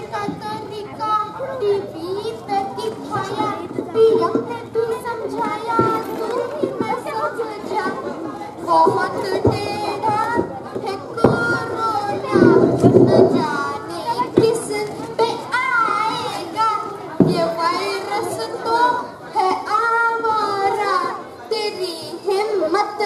का तरीका टीवी पे दिखाया, पीएम ने भी समझाया, तू भी मैं समझा। बहुत टेढ़ा है कोरोना, न जाने किस पे आएगा। ये वायरस तो है आवारा, तेरी हिम्मत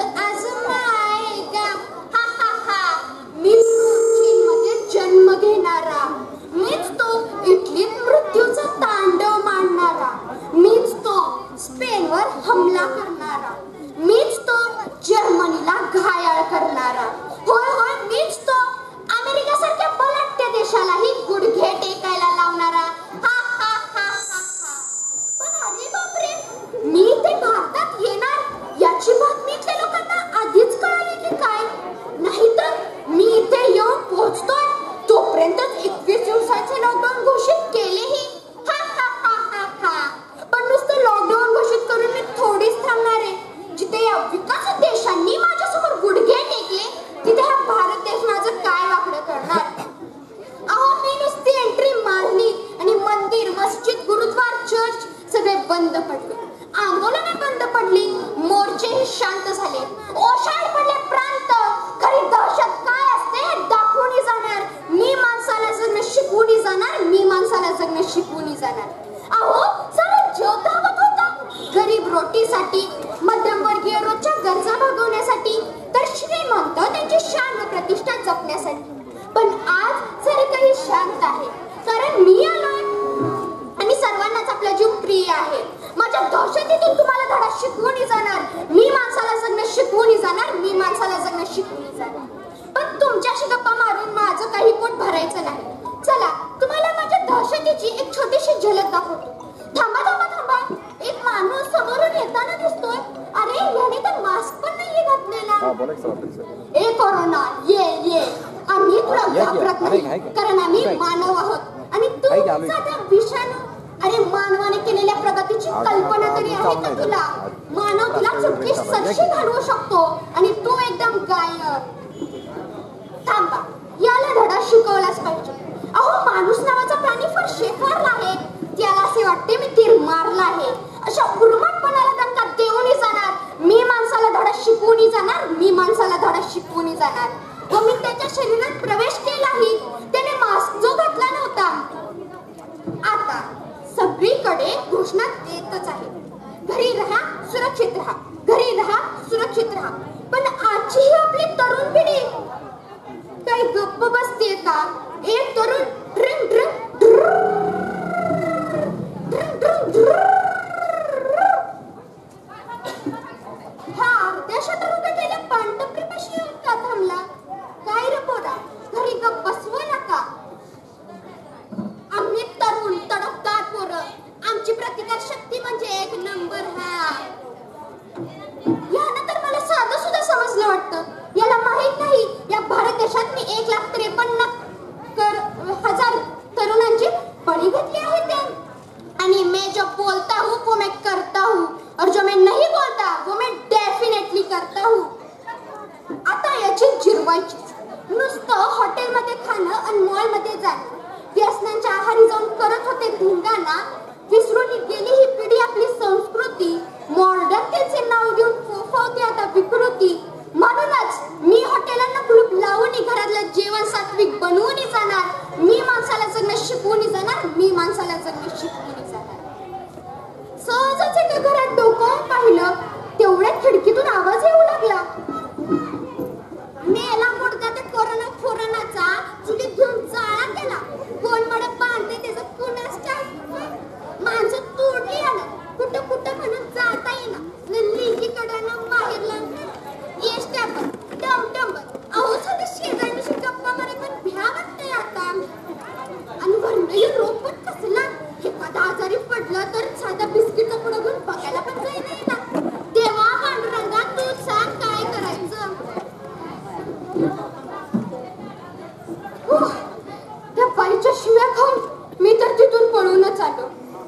आजमाएगा। हा हा हा, मीच तो चीनमध्ये जन्म घेणारा, मीच तो इटलीत मृत्यूचा तांडव मांडणारा, मीच तो स्पेनवर हमला करणारा, मीच तो जर्मनीला घायाळ करणारा, होय होय मीच तो अमेरिकेसारख्या बलाढ्य देशालाही गुडघे टेकायला लावणारा। हा हा हा हा हा, पण अरे बापरे, मी ते भारतात येणार याची बातमी इथल्या लोकांना आधीच कळाली की काय? नाहीतर मी इथे येऊन पोहोचतोय तोपर्यंतच 21 दिवसाचे लॉकडाऊन घोषित केलेही। हा हा हा हा हा, पण नुसतं लॉकडाऊन घोषित करून मी थोडीच थांबणार आहे। जिथे या विकसित देशांनी माझ्यासमोर गुडघे टेकले, तिथे हा भारत देश माझं काय वाकडं करणार? अहो, मी नुसती एंट्री मारली आणि मंदिर, मस्जिद, गुरुद्वार, चर्च सगळे बंद पडले, आंदोलने बंद पडली, मोर्चेही शांत झाले, ओशाड पडले प्रांत। खरी दहशत काय असते हे दाखवून जाणार, मी माणसाला जगणं शिकवून जाणार, मी माणसाला जगणं शिकवून जाणार। अहो, सारा जग धावत होता गरीब रोटीसाठी, मध्यमवर्गीय रोजच्या गरजा भागवण्यासाठी, तर श्रीमंत त्यांची शान व प्रतिष्ठा जपण्यासाठी। पण आज सारे काही शांत आहे, कारण मी आलोय आणि सर्वांनाच आपला जीव प्रिय आहे। माझ्या दहशतीतून तुम्हाला धडा शिकवून जाणार, मी माणसाला जगणं शिकवून जाणार, मी माणसाला जगणं शिकवून जाणार। पण तुमच्याशी गप्पा मारून माझं काही पोट भरायचं नाही। चला, तुम्हाला माझ्या दहशतीची एक छोटीशी झलक दाखवतो। थांबा थांबा थांबा, एक माणूस समोरून येताना दिसतोय। अरे, याने तर मास्क पण नाहीये घातलेला। ए कोरोना, ये, आम्ही तुला घाबरत नाही, कारण आम्ही मानव आहोत आणि तू साधा विषाणू। अरे, मानवाने केलेल्या प्रगतीची कल्पना तरी आहे का तुला? मानव तुला चुटकी सरशी घालवू शकतो आणि तू एकदम गायब। थांबा, याला धडा शिकवलाच पाहिजे। अहो, माणूस नावाचा प्राणी फार शेफारला आहे, त्याला असे वाटते मी तीर मारला आहे। अशा उर्मटपणाला दणका देऊन जाणार, मी माणसाला धडा शिकवून जाणार, मी माणसाला धडा शिकवून जाणार। व मी त्याच्या शरीरात प्रवेश केलाही, त्याने मास्क जो घातला नव्हता। आता सगळीकडे घोषणा देतच आहे, घरी राहा, सुरक्षित राहा, घरी राहा, सुरक्षित राहा। पण आजची ही आपली तरुण पिढी काही गप्प बसते का? एक तरुण ड्रिंक ड्रिंक हा अर्ध्या शटर उभे केल्या पानटपरीपाशी येऊन का थांबला? काय रे पोरा, घरी गप्प बसवू नका। आम्ही तरुण तडफदार पोरं, आमची प्रतिकार शक्ती म्हणजे एक नंबर। हा, यानं तर मला साधं सुद्धा समजलं वाटतं। याला माहित नाही, या भारत देशात मी 1,53,000 तरुणांची बळी घेतली आहे ते। आणि मैं जो बोलता हूँ वो मैं करता हूँ, और जो मैं नहीं बोलता वो मैं डेफिनेटली करता हूँ। आता याची जिरवायची, नुसतं हॉटेलमध्ये खाणं आणि मॉलमध्ये जाणं, व्यसनांच्या आहारी जाऊन करत होते धिंगाणा, विसरून गेली ही पिढी आपली संस्कृती, मॉडर्नतेचे नाव घेऊन फोफवते आता विकृती। म्हणूनच मी हॉटेलांना कुलूप लावून घरातलं जेवण सात्विक बनवून जाणार, मी माणसाला जगणं शिकवून जाणार, मी माणसाला जगणं शिकवून जाणार। सहजच एका घरात डोकं पाहिलं, तेवढ्यात खिडकीतून आवाज येऊ लागला। मेला मुडदा ते कोरोनाचा चुलीत घेऊन जाळा केला, कोण मडे बांधते त्याचं कुणास ठाऊक। माणसं तोडली आलं, कुठं कुठं म्हणून जाता येईना, लिंगीकडं बाहेरला एसट्या पण टमटम पण। अहो, साधे शेजाऱ्यांशी गप्पा मारे पण भ्या वाटतंय आता। आणि भरणे रोग पण कसला, एखादा आजारी पडलं तर साधा बिस्किटचा पुढं घेऊन बघायला पण जाई नाही ना। देवा पांडुरंगा, तू सांग काय करायचं? त्या बाईच्या शिव्या खाऊन मी तर तिथून पळूनच आलो।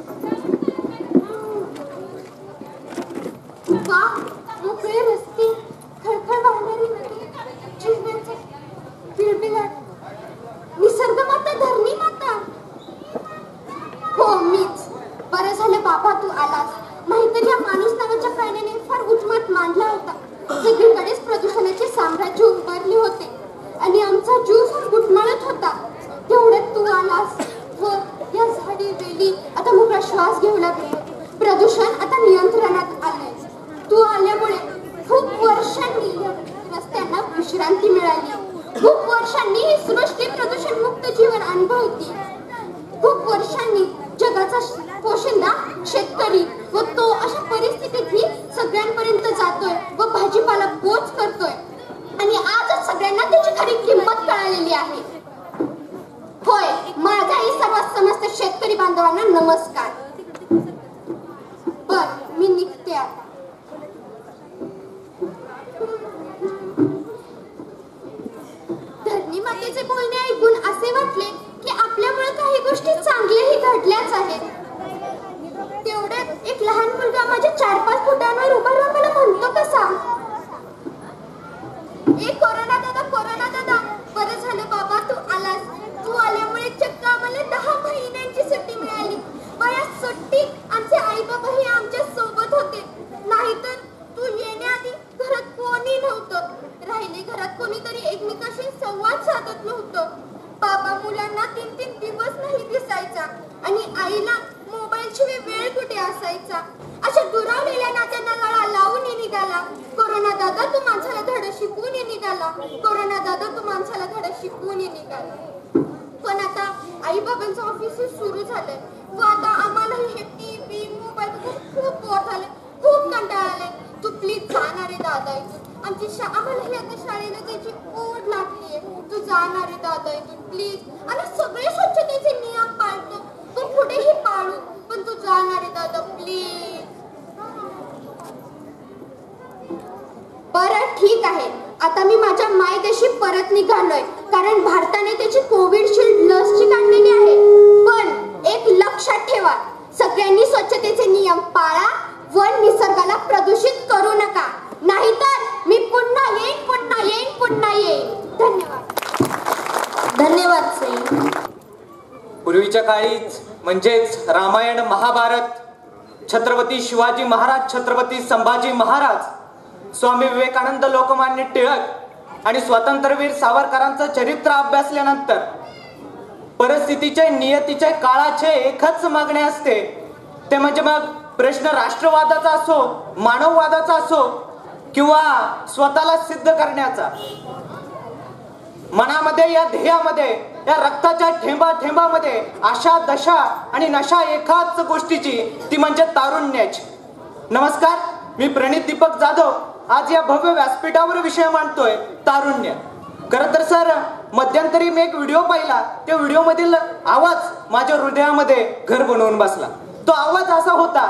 वा, मोकळे रस्ते, खळखळ वाहणारी नदी, चिमण्यांचे बिळबिळाट, निसर्ग माता, धरणी माता, मत मांडला होता. सगळीकडेच प्रदूषणाचे साम्राज्य उभारले होते आणि आमचा जीव घुटमळत होता. तेवढ्यात तू आलास व या झाडी वेली आता मोकळा श्वास घेऊ लागले. प्रदूषण आता नियंत्रणात आले. तू आल्यामुळे खूप वर्षांनी रस्त्यांना विश्रांती मिळाली. खूप वर्षांनी ही सृष्टी प्रदूषण मुक्त जीवन अनुभवती. खूप वर्षांनी जगाचा पोशिंदा शेतकरी व तो अशा परिस्थितीतही सगळ्यांपर्यंत जातोय व भाजीपाला पोच करतोय आणि आजच सगळ्यांना त्याची खरी किंमत कळालेली आहे. होय, माझाही सर्व समस्त शेतकरी बांधवांना नमस्कार. बर, मी निघते आता. धरणी मातेचे बोलणे ऐकून असे वाटले की आपल्यामुळे काही गोष्टी चांगल्याही घडल्याच आहेत. तेवढ्यात एक लहान मुलगा माझ्या 4-5 फुटांवर उभा राहून मला म्हणतो कसा, कोरोना दादा, बरं झालं बाबा तू आलास. तू आल्यामुळे चक्क आम्हाला 10 महिन्यांची सुट्टी मिळाली. व या सुट्टीत आमचे आई बाबाही आमच्या सोबत होते. नाहीतर तू येण्याआधी घरात कोणी नव्हतं. राहिले घरात कोणीतरी एकमेकाशी संवाद साधत नव्हतं. बाबा मुलांना 3-3 दिवस नाही दिसायचा आणि आईला मोबाईलशिवाय वेळ कुठे असायचा. अशा दुरावलेल्या नात्यांना लळा लावून निघाला. कोरोना दादा तू माणसाला धडा शिकवून निघाला. कोरोना दादा तू माणसाला धडा शिकवून निघाला. पण आता आई बाबांचं ऑफिस सुरू झालंय व आता आम्हालाही हे टीव्ही मोबाईल खूप बोर झाले, खूप कंटाळा आलाय. तू प्लीज जाणारे दादा इथून. आमची आम्हालाही आता शाळेला जायची ओढ लागलीये. तू जाणारे दादा इथून प्लीज. आम्ही सगळे स्वच्छतेचे नियम पाळतो, तू पुढेही पाळू, पण तू जाणारे दादा प्लीज. बरं ठीक आहे, आता मी माझ्या मायदेशी परत निघालोय कारण भारताने त्याची कोविडशील्ड लसची काढलेली आहे. पण एक लक्षात ठेवा, सगळ्यांनी स्वच्छतेचे नियम पाळा व निसर्गाला प्रदूषित करू नका, नाहीतर मी पुन्हा येईन. धन्यवाद सई. पूर्वीच्या काळीच म्हणजेच रामायण महाभारत, छत्रपती शिवाजी महाराज, छत्रपती संभाजी महाराज, स्वामी विवेकानंद, लोकमान्य टिळक आणि स्वातंत्र्यवीर सावरकरांचं चरित्र अभ्यासल्यानंतर परिस्थितीचे, नियतीचे, काळाचे एकच मागणे असते, ते म्हणजे मग प्रश्न राष्ट्रवादाचा असो, मानववादाचा असो किंवा स्वतःला सिद्ध करण्याचा. मनामध्ये, या ध्येयामध्ये, या रक्ताच्या थेंबामध्ये आशा, दशा आणि नशा एकाच गोष्टीची, ती म्हणजे तारुण्याची. नमस्कार, मी प्रणित दीपक जाधव आज या भव्य व्यासपीठावर विषय मांडतोय, तारुण्य. खरं तर सर, मध्यंतरी मी एक व्हिडिओ पाहिला. त्या व्हिडिओ मधील आवाज माझ्या हृदयामध्ये घर बनवून बसला. तो आवाज असा होता,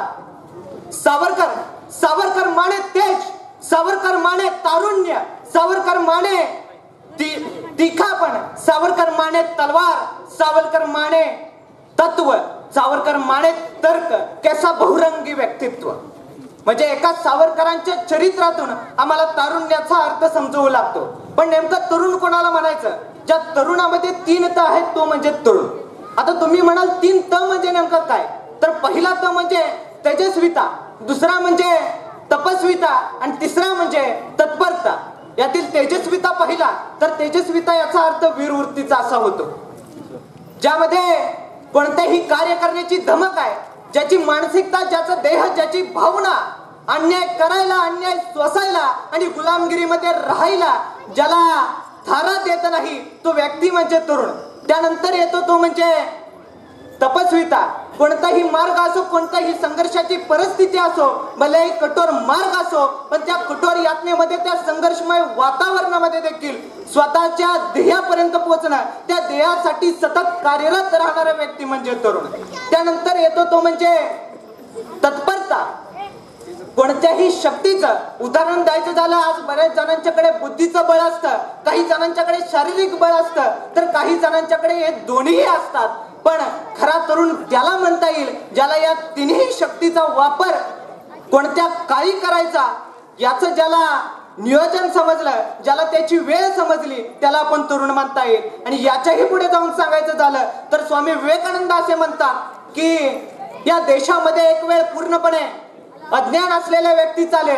सावरकर माने तेज, सावरकर माने तारुण्य, सावरकर माने तिखापण, सावरकर माने तलवार, सावरकर माने तत्व, सावरकर माने तर्क, कैसा बहुरंगी व्यक्तित्व. म्हणजे एका सावरकरांच्या चरित्रातून आम्हाला तारुण्याचा अर्थ समजवू लागतो. पण नेमकं तरुण कोणाला म्हणायचं? ज्या तरुणामध्ये 3 त आहेत, तो म्हणजे तरुण. आता तुम्ही म्हणाल 3 त म्हणजे नेमकं काय? तर पहिला त म्हणजे तेजस्विता, दुसरा म्हणजे तपस्विता आणि तिसरा म्हणजे तत्परता. यातील तेजस्विता पहिला तर तेजस्विता याचा अर्थ वीरवृत्तीचा असा होतो, ज्यामध्ये कोणतेही कार्य करण्याची धमक आहे, ज्याची मानसिकता, ज्याचा देह, ज्याची भावना, अन्याय करायला, अन्याय सोसायला आणि गुलामगिरीमध्ये राहायला ज्याला थारा देत नाही, तो व्यक्ती म्हणजे तरुण. त्यानंतर येतो तो म्हणजे तपस्विता. कोणताही मार्ग असो, कोणताही संघर्षाची परिस्थिती असो, भलेही कठोर मार्ग असो, पण त्या कठोर यातनेमध्ये, त्या संघर्षमय वातावरणामध्ये देखील स्वतःच्या ध्येयापर्यंत पोहोचणं, त्या ध्येयासाठी सतत कार्यरत राहणारा व्यक्ती म्हणजे तरुण. त्यानंतर येतो तो म्हणजे तत्परता. कोणत्याही शक्तीचं उदाहरण द्यायचं झालं, आज बऱ्याच जणांच्याकडे बुद्धीचं बळ असतं, काही जणांच्याकडे शारीरिक बळ असतं, तर काही जणांच्याकडे हे दोन्हीही असतात. पण खरा तरुण त्याला म्हणता येईल ज्याला या तिन्ही शक्तीचा वापर कोणत्या काळी करायचा याचं ज्याला नियोजन समजलं, ज्याला त्याची वेळ समजली, त्याला आपण तरुण म्हणता येईल. आणि याच्याही पुढे जाऊन सांगायचं झालं तर स्वामी विवेकानंद असे म्हणतात की या देशामध्ये एक वेळ पूर्णपणे अज्ञान असलेल्या व्यक्ती चालेल,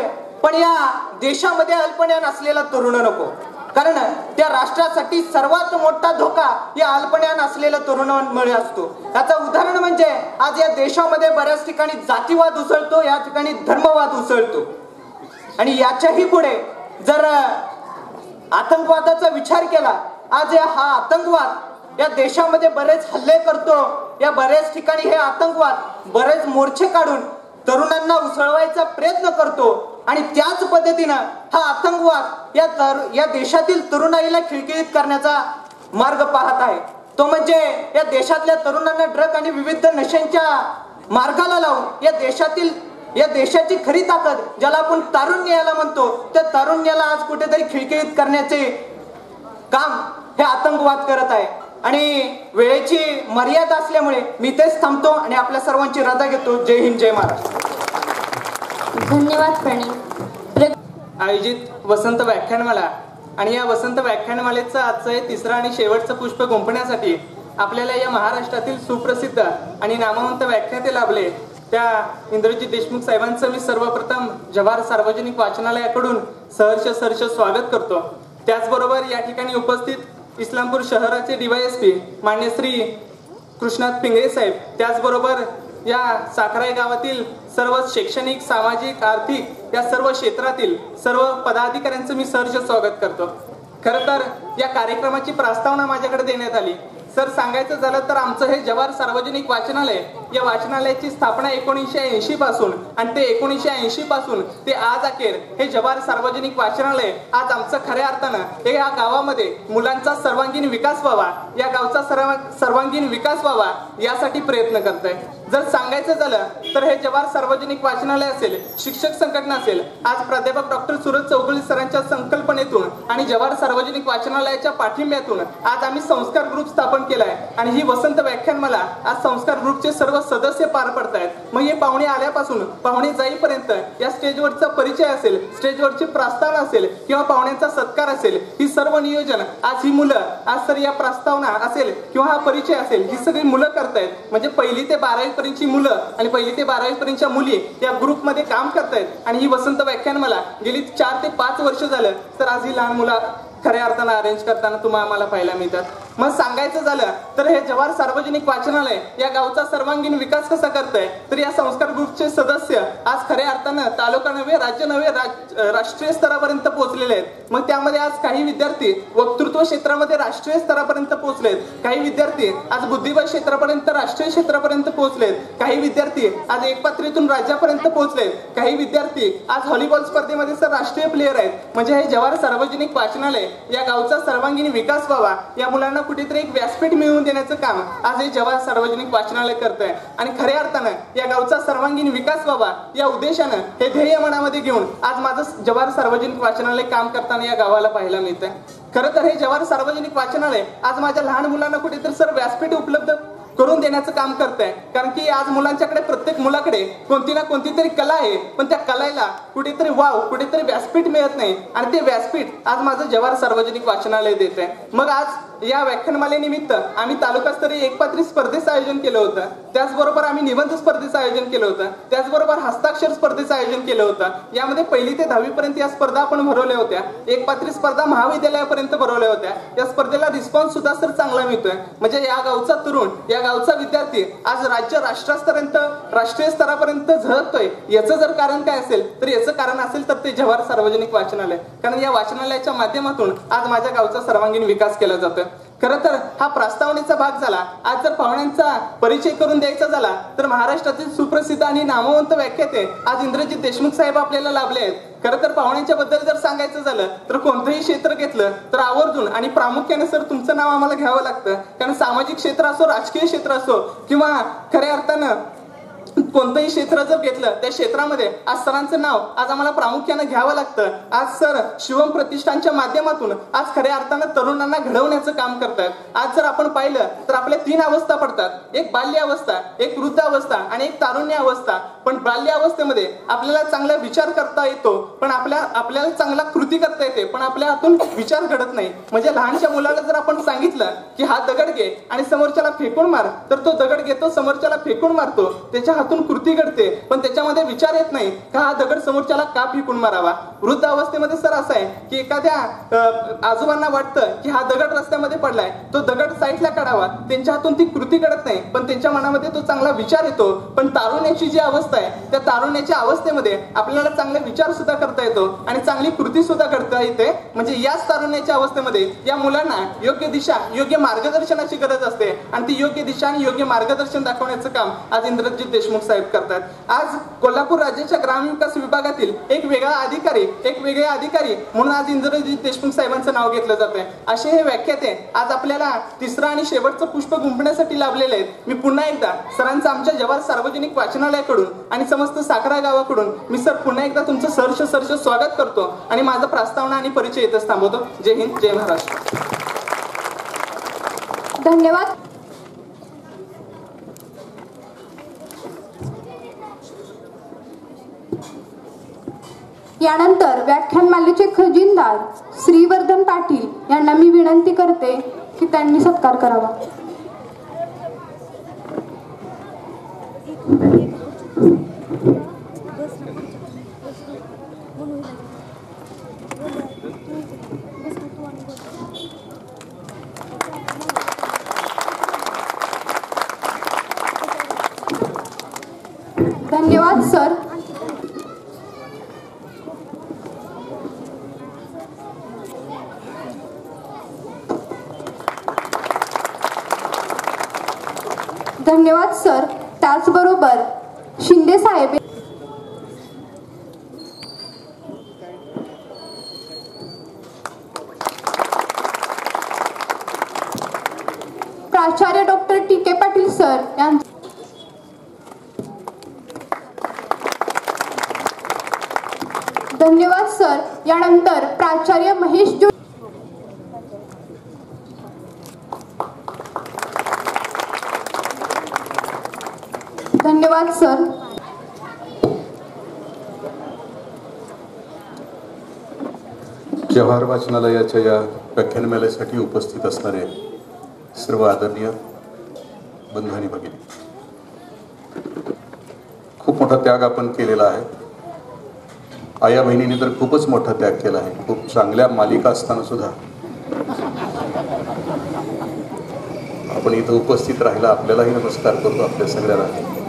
पण या देशामध्ये अल्पज्ञान असलेला तरुण नको. कारण त्या राष्ट्रासाठी सर्वात मोठा धोका या अल्पज्ञान असलेल्या तरुणांमुळे असतो. याचं उदाहरण म्हणजे आज या देशामध्ये बऱ्याच ठिकाणी जातीवाद उसळतो, या ठिकाणी धर्मवाद उसळतो. आणि याच्याही पुढे जर आतंकवादाचा विचार केला, आज हा आतंकवाद या देशामध्ये बरेच हल्ले करतो. या बऱ्याच ठिकाणी हे आतंकवाद बरेच मोर्चे काढून तरुणांना उसळवायचा प्रयत्न करतो. आणि त्याच पद्धतीनं हा आतंकवाद या देशातील तरुणाईला खिळखिळीत करण्याचा मार्ग पाहत आहे. तो म्हणजे या देशातल्या तरुणांना ड्रग आणि विविध नशांच्या मार्गाला लावून या देशाची खरी ताकद, ज्याला आपण तारुण्य याला म्हणतो, त्या तारुण्याला आज कुठेतरी खिळखिळीत करण्याचे काम हे आतंकवाद करत आहे. आणि वेळेची मर्यादा असल्यामुळे मी तेच थांबतो आणि आपल्या सर्वांची रजा घेतो. जय हिंद, जय महाराष्ट्र. धन्यवाद प्रणीत. आयोजित वसंत व्याख्यानमाला आणि या वसंत व्याख्यानमालेचं आजचं हे तिसरं आणि शेवटचं पुष्प गुंफण्यासाठी आपल्याला या महाराष्ट्रातील सुप्रसिद्ध आणि नामवंत व्याख्याते लाभले त्या इंद्रजित देशमुख साहेबांचं मी सर्वप्रथम जव्हार सार्वजनिक वाचनालयाकडून सहर्ष स्वागत करतो. त्याचबरोबर या ठिकाणी उपस्थित इस्लामपूर शहराचे DYSP मान्य श्री कृष्णात पिंगळे साहेब, त्याचबरोबर या साखराई गावातील सर्व शैक्षणिक, सामाजिक, आर्थिक या सर्व क्षेत्रातील सर्व पदाधिकाऱ्यांचं मी सहर्ष स्वागत करतो. खरं तर या कार्यक्रमाची प्रस्तावना माझ्याकडे देण्यात आली. सर, सांगायचं झालं तर आमचं हे जव्हार सार्वजनिक वाचनालय, या वाचनालयाची स्थापना 1980 पासून आणि ते 1980 पासून ते आज अखेर हे जव्हार सार्वजनिक वाचनालय आज आमचं खऱ्या अर्थानं हे या गावामध्ये मुलांचा सर्वांगीण विकास व्हावा, या गावचा सर्वांगीण विकास व्हावा यासाठी प्रयत्न करत आहे. जर सांगायचं झालं तर हे जव्हार सार्वजनिक वाचनालय असेल, शिक्षक संघटना असेल, आज प्राध्यापक डॉक्टर सूरज चौगुले सरांच्या संकल्पनेतून आणि जव्हार सार्वजनिक वाचनालयाच्या पाठिंब्यातून आज आम्ही संस्कार ग्रुप स्थापन केलाय. आणि ही वसंत व्याख्यानमाला आज संस्कार ग्रुपचे सर्व सदस्य पार पडतायत. मग हे पाहुणे आल्यापासून पाहुणे जाईपर्यंत या स्टेजवरचा परिचय असेल, स्टेजवरची प्रस्तावना असेल किंवा पाहुण्यांचा सत्कार असेल, ही सर्व नियोजन आज ही मुलं, आज तर या प्रस्तावना असेल किंवा हा परिचय असेल, ही सगळी मुलं करतायत. म्हणजे 1ली ते 12वी पर्यंतची मुलं आणि 1ली ते 12वी पर्यंतच्या मुली या ग्रुपमध्ये काम करतायत. आणि ही वसंत व्याख्यानमाला गेली 4 ते 5 वर्ष झालं तर आज ही लहान मुलं खऱ्या अर्थानं अरेंज करताना तुम्हाला आम्हाला पाहायला मिळतात. मग सांगायचं झालं तर हे जव्हार सार्वजनिक वाचनालय या गावचा सर्वांगीण विकास कसा करतंय, तर या संस्कार ग्रुपचे सदस्य आज खऱ्या अर्थानं तालुका नव्हे, राज्य नव्हे, राष्ट्रीय स्तरापर्यंत पोहोचलेले आहेत. मग त्यामध्ये आज काही विद्यार्थी वक्तृत्व क्षेत्रामध्ये राष्ट्रीय स्तरापर्यंत पोहोचलेत, काही विद्यार्थी आज बुद्धिबळ क्षेत्रापर्यंत राष्ट्रीय क्षेत्रापर्यंत पोहोचलेत, काही विद्यार्थी आज एकपात्रीतून राज्यापर्यंत पोहोचलेत, काही विद्यार्थी आज व्हॉलीबॉल स्पर्धेमध्ये सर राष्ट्रीय प्लेयर आहेत. म्हणजे हे जव्हार सार्वजनिक वाचनालय या गावचा सर्वांगीण विकास व्हावा, या मुलांना कुठेतरी एक व्यासपीठ मिळवून देण्याचं काम आज हे जव्हार सार्वजनिक वाचनालय करतंय. आणि खऱ्या अर्थानं या गावचा सर्वांगीण विकास व्हावा या उद्देशानं हे ध्येय मनामध्ये घेऊन आज माझं जव्हार सार्वजनिक वाचनालय काम करताना या गावाला पाहायला मिळतंय. खरं तर हे जव्हार सार्वजनिक वाचनालय आज माझ्या लहान मुलांना कुठेतरी सर व्यासपीठ उपलब्ध करून देण्याचं काम करतंय. कारण की आज मुलांच्याकडे, प्रत्येक मुलाकडे कोणती ना कोणती तरी कला आहे, पण त्या कलेला कुठेतरी कुठेतरी व्यासपीठ मिळत नाही. आणि ते व्यासपीठ आज माझं जव्हार सार्वजनिक वाचनालय देत आहे. मग आज या व्याख्यानमालेनिमित्त आम्ही तालुकास्तरीय एकपात्री स्पर्धेचं आयोजन केलं होतं, त्याचबरोबर आम्ही निबंध स्पर्धेचं आयोजन केलं होतं, त्याचबरोबर हस्ताक्षर स्पर्धेचं आयोजन केलं होतं. यामध्ये 1ली ते 10वी पर्यंत या स्पर्धा आपण भरवल्या होत्या. एकपात्री स्पर्धा महाविद्यालयापर्यंत भरवल्या होत्या. या स्पर्धेला रिस्पॉन्स सुद्धा सर चांगला मिळतोय. म्हणजे या गावचा तरुण, या गावचा विद्यार्थी आज राष्ट्रस्तरापर्यंत, राष्ट्रीय स्तरापर्यंत झळकतोय. याचं जर कारण काय असेल तर याचं कारण असेल तर ते जव्हार सार्वजनिक वाचनालय. कारण या वाचनालयाच्या माध्यमातून आज माझ्या गावचा सर्वांगीण विकास केला जातोय. खरं तर हा प्रस्तावनेचा भाग झाला. आज जर पाहुण्यांचा परिचय करून द्यायचा झाला तर महाराष्ट्रातील सुप्रसिद्ध आणि नामवंत व्याख्याते आज इंद्रजित देशमुख साहेब आपल्याला लाभले आहेत. खरं तर पाहुण्यांच्या बद्दल जर सांगायचं झालं तर कोणतंही क्षेत्र घेतलं तर आवर्जून आणि प्रामुख्याने सर तुमचं नाव आम्हाला घ्यावं लागतं. कारण सामाजिक क्षेत्र असो, राजकीय क्षेत्र असो किंवा खऱ्या अर्थानं कोणतंही क्षेत्र जर घेतलं त्या क्षेत्रामध्ये आज सरांचं नाव आज आम्हाला प्रामुख्यानं घ्यावं लागतं. आज सर शिवम प्रतिष्ठानच्या माध्यमातून आज खऱ्या अर्थानं तरुणांना घडवण्याचं काम करतात. आज जर आपण पाहिलं तर आपल्या 3 अवस्था पडतात, एक बाल्य अवस्था, एक वृद्ध अवस्था आणि एक तारुण्य अवस्था. पण बाल्य अवस्थेमध्ये आपल्याला चांगला विचार करता येतो, पण आपल्याला चांगला कृती करता येते, पण आपल्या हातून विचार घडत नाही. म्हणजे लहानच्या मुलाला जर आपण सांगितलं की हा दगड घे आणि समोरच्याला फेकून मार, तर तो दगड घेतो, समोरच्याला फेकून मारतो, त्याच्या हातून कृती घडते पण त्याच्यामध्ये विचार येत नाही का हा दगड समोरच्याला का फेकून मारावा. वृद्ध अवस्थेमध्ये सर असं आहे की एखाद्या आजोबांना वाटतं की हा दगड रस्त्यामध्ये पडलाय, तो दगड साईडला काढावा, त्यांच्या हातून ती कृती घडत नाही पण त्यांच्या मनामध्ये तो चांगला विचार येतो. पण तारुण्याची जी अवस्था आहे त्या तारुण्याच्या अवस्थेमध्ये आपल्याला चांगले विचार सुद्धा करता येतो आणि चांगली कृती सुद्धा करता येते. म्हणजे याच तारुण्याच्या अवस्थेमध्ये या मुलांना योग्य दिशा, योग्य मार्गदर्शनाची गरज असते आणि ती योग्य दिशा आणि योग्य मार्गदर्शन दाखवण्याचं काम आज इंद्रजित देशमुख साहेब करतात. आज कोल्हापूर राज्याच्या ग्रामविकास विभागातील एक वेगळे अधिकारी म्हणून आज इंद्रजित देशमुख साहेबांचं नाव घेतलं जात आहे. असे हे व्याख्याते आज आपल्याला तिसरं आणि शेवटचं पुष्प गुंफण्यासाठी लाभलेले आहेत. मी पुन्हा एकदा सरांचं आमच्या जव्हार सार्वजनिक वाचनालयाकडून आणि समस्त साखरा गावाकडून मी सर पुन्हा एकदा तुमचं सहर्ष स्वागत करतो आणि माझा प्रस्तावना आणि परिचय इथंच थांबवतो. जय हिंद, जय महाराष्ट्र. धन्यवाद. यानंतर व्याख्यानमालेचे खजिनदार श्रीवर्धन पाटील यांना मी विनंती करते की त्यांनी सत्कार करावा. धन्यवाद सर. धन्यवाद सर. त्याचबरोबर शिंदे साहेब प्राचार्य डॉक्टर टी.के. पाटील सर यांचे धन्यवाद सर. यानंतर प्राचार्य महेश जोशी. धन्यवाद सर. जव्हार वाचनालयाच्या या व्याख्यानमालेसाठी उपस्थित असणारे सर्व आदरणीय बंधू आणि भगिनी, खूप मोठा त्याग आपण केलेला आहे. आया बहिणीने तर खूपच मोठा त्याग केला आहे. खूप चांगल्या मालिका असताना सुद्धा आपण इथं उपस्थित राहिला. आपल्यालाही नमस्कार करतो, आपल्या सगळ्यांना.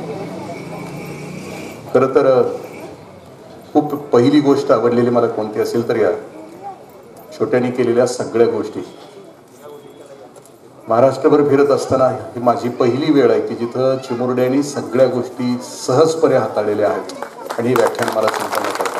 खरं तर खूप पहिली गोष्ट आवडलेली मला कोणती असेल तर या छोट्याने केलेल्या सगळ्या गोष्टी. महाराष्ट्रभर फिरत असताना ही माझी पहिली वेळ आहे की जिथं चिमुरड्यांनी सगळ्या गोष्टी सहजपणे हाताळलेल्या आहेत आणि हे व्याख्यान मला संपन्न करतात.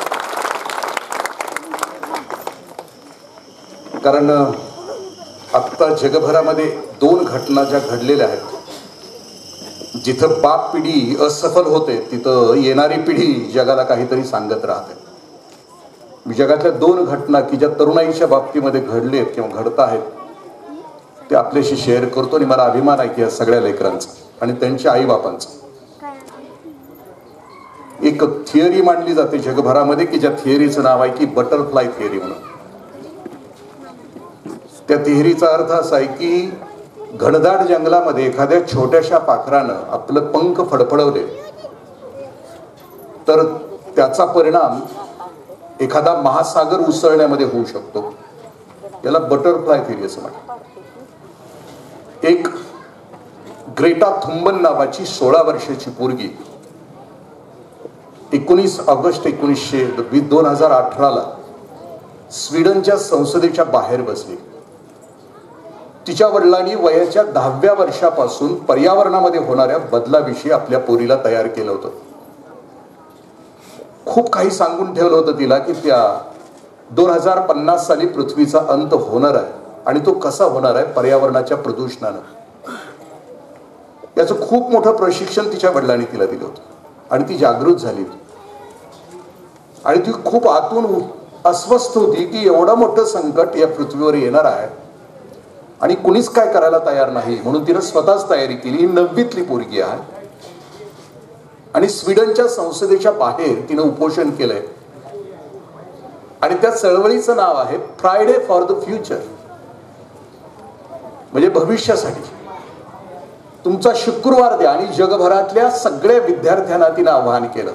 कारण आत्ता जगभरामध्ये 2 घटना ज्या घडलेल्या आहेत, जिथं बाप पिढी असफल होते तिथं येणारी पिढी जगाला काहीतरी सांगत राहते. मी जगातल्या 2 घटना की ज्या तरुणाईच्या बाबतीमध्ये घडलेत किंवा घडत आहेत ते आपल्याशी शेअर करतो आणि मला अभिमान आहे की या सगळ्या लेकरांचा आणि त्यांच्या आईबापांचा. एक थिअरी मांडली जाते जगभरामध्ये की ज्या थिअरीचं नाव आहे की बटरफ्लाय थिअरी म्हणून. त्या थिअरीचा अर्थ असा आहे की घनदाट जंगलामध्ये एखाद्या छोट्याशा पाखरानं आपलं पंख फडफडवले तर त्याचा परिणाम एखादा महासागर उसळण्यामध्ये होऊ शकतो. याला बटरफ्लाय थिअरी असं म्हणतात. एक ग्रेटा थुंबन नावाची 16 वर्षाची पोरगी 19 ऑगस्ट 2018 स्वीडनच्या संसदेच्या बाहेर बसली. तिच्या वडिलांनी वयाच्या 10व्या वर्षापासून पर्यावरणामध्ये होणाऱ्या बदलाविषयी आपल्या पोरीला तयार केलं होतं. खूप काही सांगून ठेवलं होतं तिला की त्या 2050 साली पृथ्वीचा अंत होणार आहे आणि तो कसा होणार आहे, पर्यावरणाच्या प्रदूषणानं. याचं खूप मोठं प्रशिक्षण तिच्या वडिलांनी तिला दिलं होतं आणि ती जागृत झाली होती आणि ती खूप आतून अस्वस्थ होती की एवढं मोठं संकट या पृथ्वीवर येणार आहे आणि कुणीच काय करायला तयार नाही. म्हणून तिनं स्वतःच तयारी केली. 9वीतली पोरगी आहे आणि स्वीडनच्या संसदेच्या बाहेर तिनं उपोषण केलंय आणि त्या चळवळीचं नाव आहे फ्रायडे फॉर द फ्युचर, म्हणजे भविष्यासाठी. तुमचा शुक्रवार द्या. आणि जगभरातल्या सगळ्या विद्यार्थ्यांना तिनं आवाहन केलं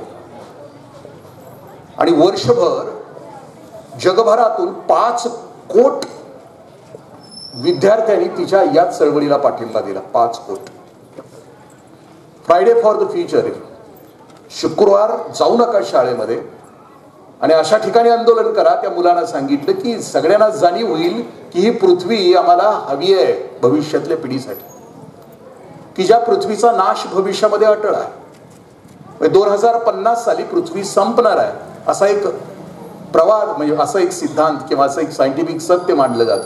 आणि वर्षभर जगभरातून 5 कोट विद्यार्थ्यांनी तिच्या या चळवळीला पाठिंबा दिला. 5 quote. Friday for the future. शुक्रवार जाऊ नका शाळेमध्ये आणि अशा ठिकाणी आंदोलन करा. त्या मुलांना सांगितलं की सगळ्यांना जाणीव होईल की ही पृथ्वी आम्हाला हवी आहे भविष्यातल्या पिढीसाठी, की ज्या पृथ्वीचा नाश भविष्यामध्ये अटळ आहे. 2050 साली पृथ्वी संपणार आहे असा एक प्रवाद, म्हणजे असं एक सिद्धांत किंवा असं एक सायंटिफिक सत्य मानलं जातं.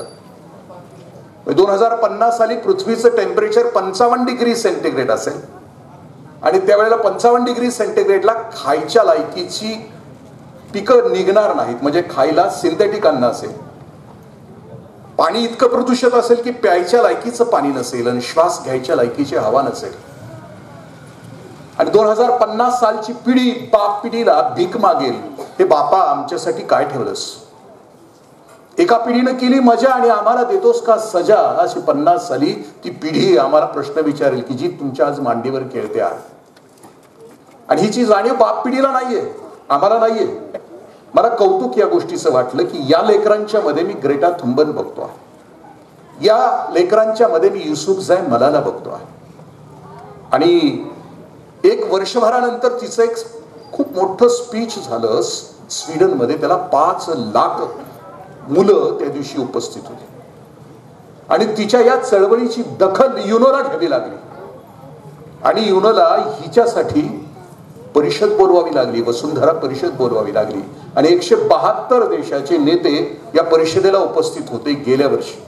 2050 साली पृथ्वीचं टेम्परेचर 55 डिग्री सेंटीग्रेड असेल आणि त्यावेळेला 55 डिग्री सेंटीग्रेडला खायच्या लायकीची पिकं निघणार नाहीत, म्हणजे खायला सिंथेटिक अन्न असेल. पाणी इतकं प्रदूषित असेल की प्यायच्या लायकीचं पाणी नसेल आणि श्वास घ्यायच्या लायकीची हवा नसेल. आणि 2050 सालची पिढी बाप पिढीला भीक मागेल, हे बापा आमच्यासाठी काय ठेवलंस? एका पिढीनं केली मजा आणि आम्हाला देतोस का सजा? अशी 50 साली ती पिढी आम्हाला प्रश्न विचारेल की जी तुमच्या आज मांडीवर खेळते आहे. आणि हिची जाणीव बाप पिढीला नाहीये, आम्हाला नाहीये. मला कौतुक या गोष्टीचं वाटलं की या लेकरांच्या मध्ये मी ग्रेटा थुंबर्ग बघतो आहे, या लेकरांच्या मध्ये मी युसुफजाई मलाला बघतो आहे. आणि 1 वर्षभरानंतर तिचं एक खूप मोठं स्पीच झालं स्वीडनमध्ये. त्याला 5 लाख मुलं त्या दिवशी उपस्थित होती आणि तिच्या या चळवळीची दखल युनोला घ्यावी लागली. आणि युनोला हिच्यासाठी परिषद बोलवावी लागली, वसुंधरा परिषद बोलवावी लागली. आणि 172 देशाचे नेते या परिषदेला उपस्थित होते गेल्या वर्षी.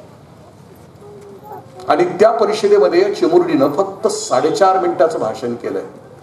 आणि त्या परिषदेमध्ये चिमुरडीनं फक्त 4.5 मिनिटाचं भाषण केलंय.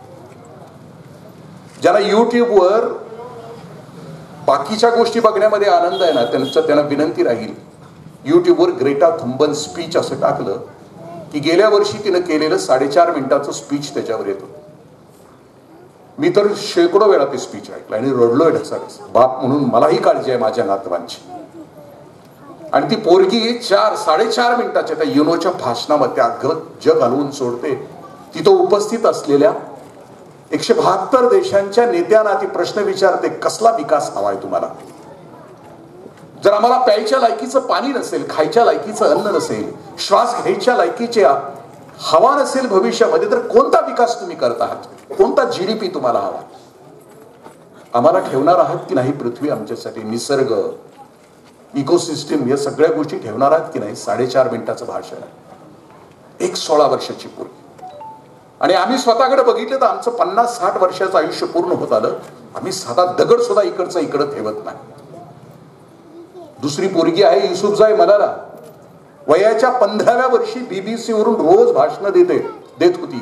ज्याला युट्यूबवर बाकीच्या गोष्टी बघण्यामध्ये आनंद आहे ना, त्यांना विनंती राहील, युट्यूबवर ग्रेटा थुंबर्ग स्पीच असं टाकलं की गेल्या वर्षी तिनं केलेलं 4.5 मिनिटाचं स्पीच त्याच्यावर येतं. मी तर शेकडो वेळा ते स्पीच ऐकलं आणि रडलोय ढसाढस. बाप म्हणून मलाही काळजी आहे माझ्या नातवांची. आणि ती पोरगी 4.5 मिनिटाच्या त्या युनोच्या भाषणामध्ये अगं जग हलवून सोडते. तिथं उपस्थित असलेल्या 172 देशांच्या नेत्यांना ती प्रश्न विचारते, कसला विकास हवाय तुम्हाला? जर आम्हाला प्यायच्या लायकीचं पाणी नसेल, खायच्या लायकीचं अन्न नसेल, श्वास घ्यायच्या लायकीची हवा नसेल भविष्यामध्ये, तर कोणता विकास तुम्ही करत आहात? कोणता GDP तुम्हाला हवा? आम्हाला ठेवणार आहात की नाही पृथ्वी आमच्यासाठी? निसर्ग, इकोसिस्टम या सगळ्या गोष्टी ठेवणार आहात की नाही? 4.5 मिनिटाचं भाषण आहे. 16 वर्षाची पोरगी. आणि आम्ही स्वतःकडे बघितलं तर आमचं 50-60 वर्षाचं आयुष्य पूर्ण होत आलं, आम्ही साधा दगड सुद्धा इकडं ठेवत नाही. दुसरी पोरगी आहे युसुफजाई मलाला. वयाच्या 15व्या वर्षी BBC वरून रोज भाषण देत होती.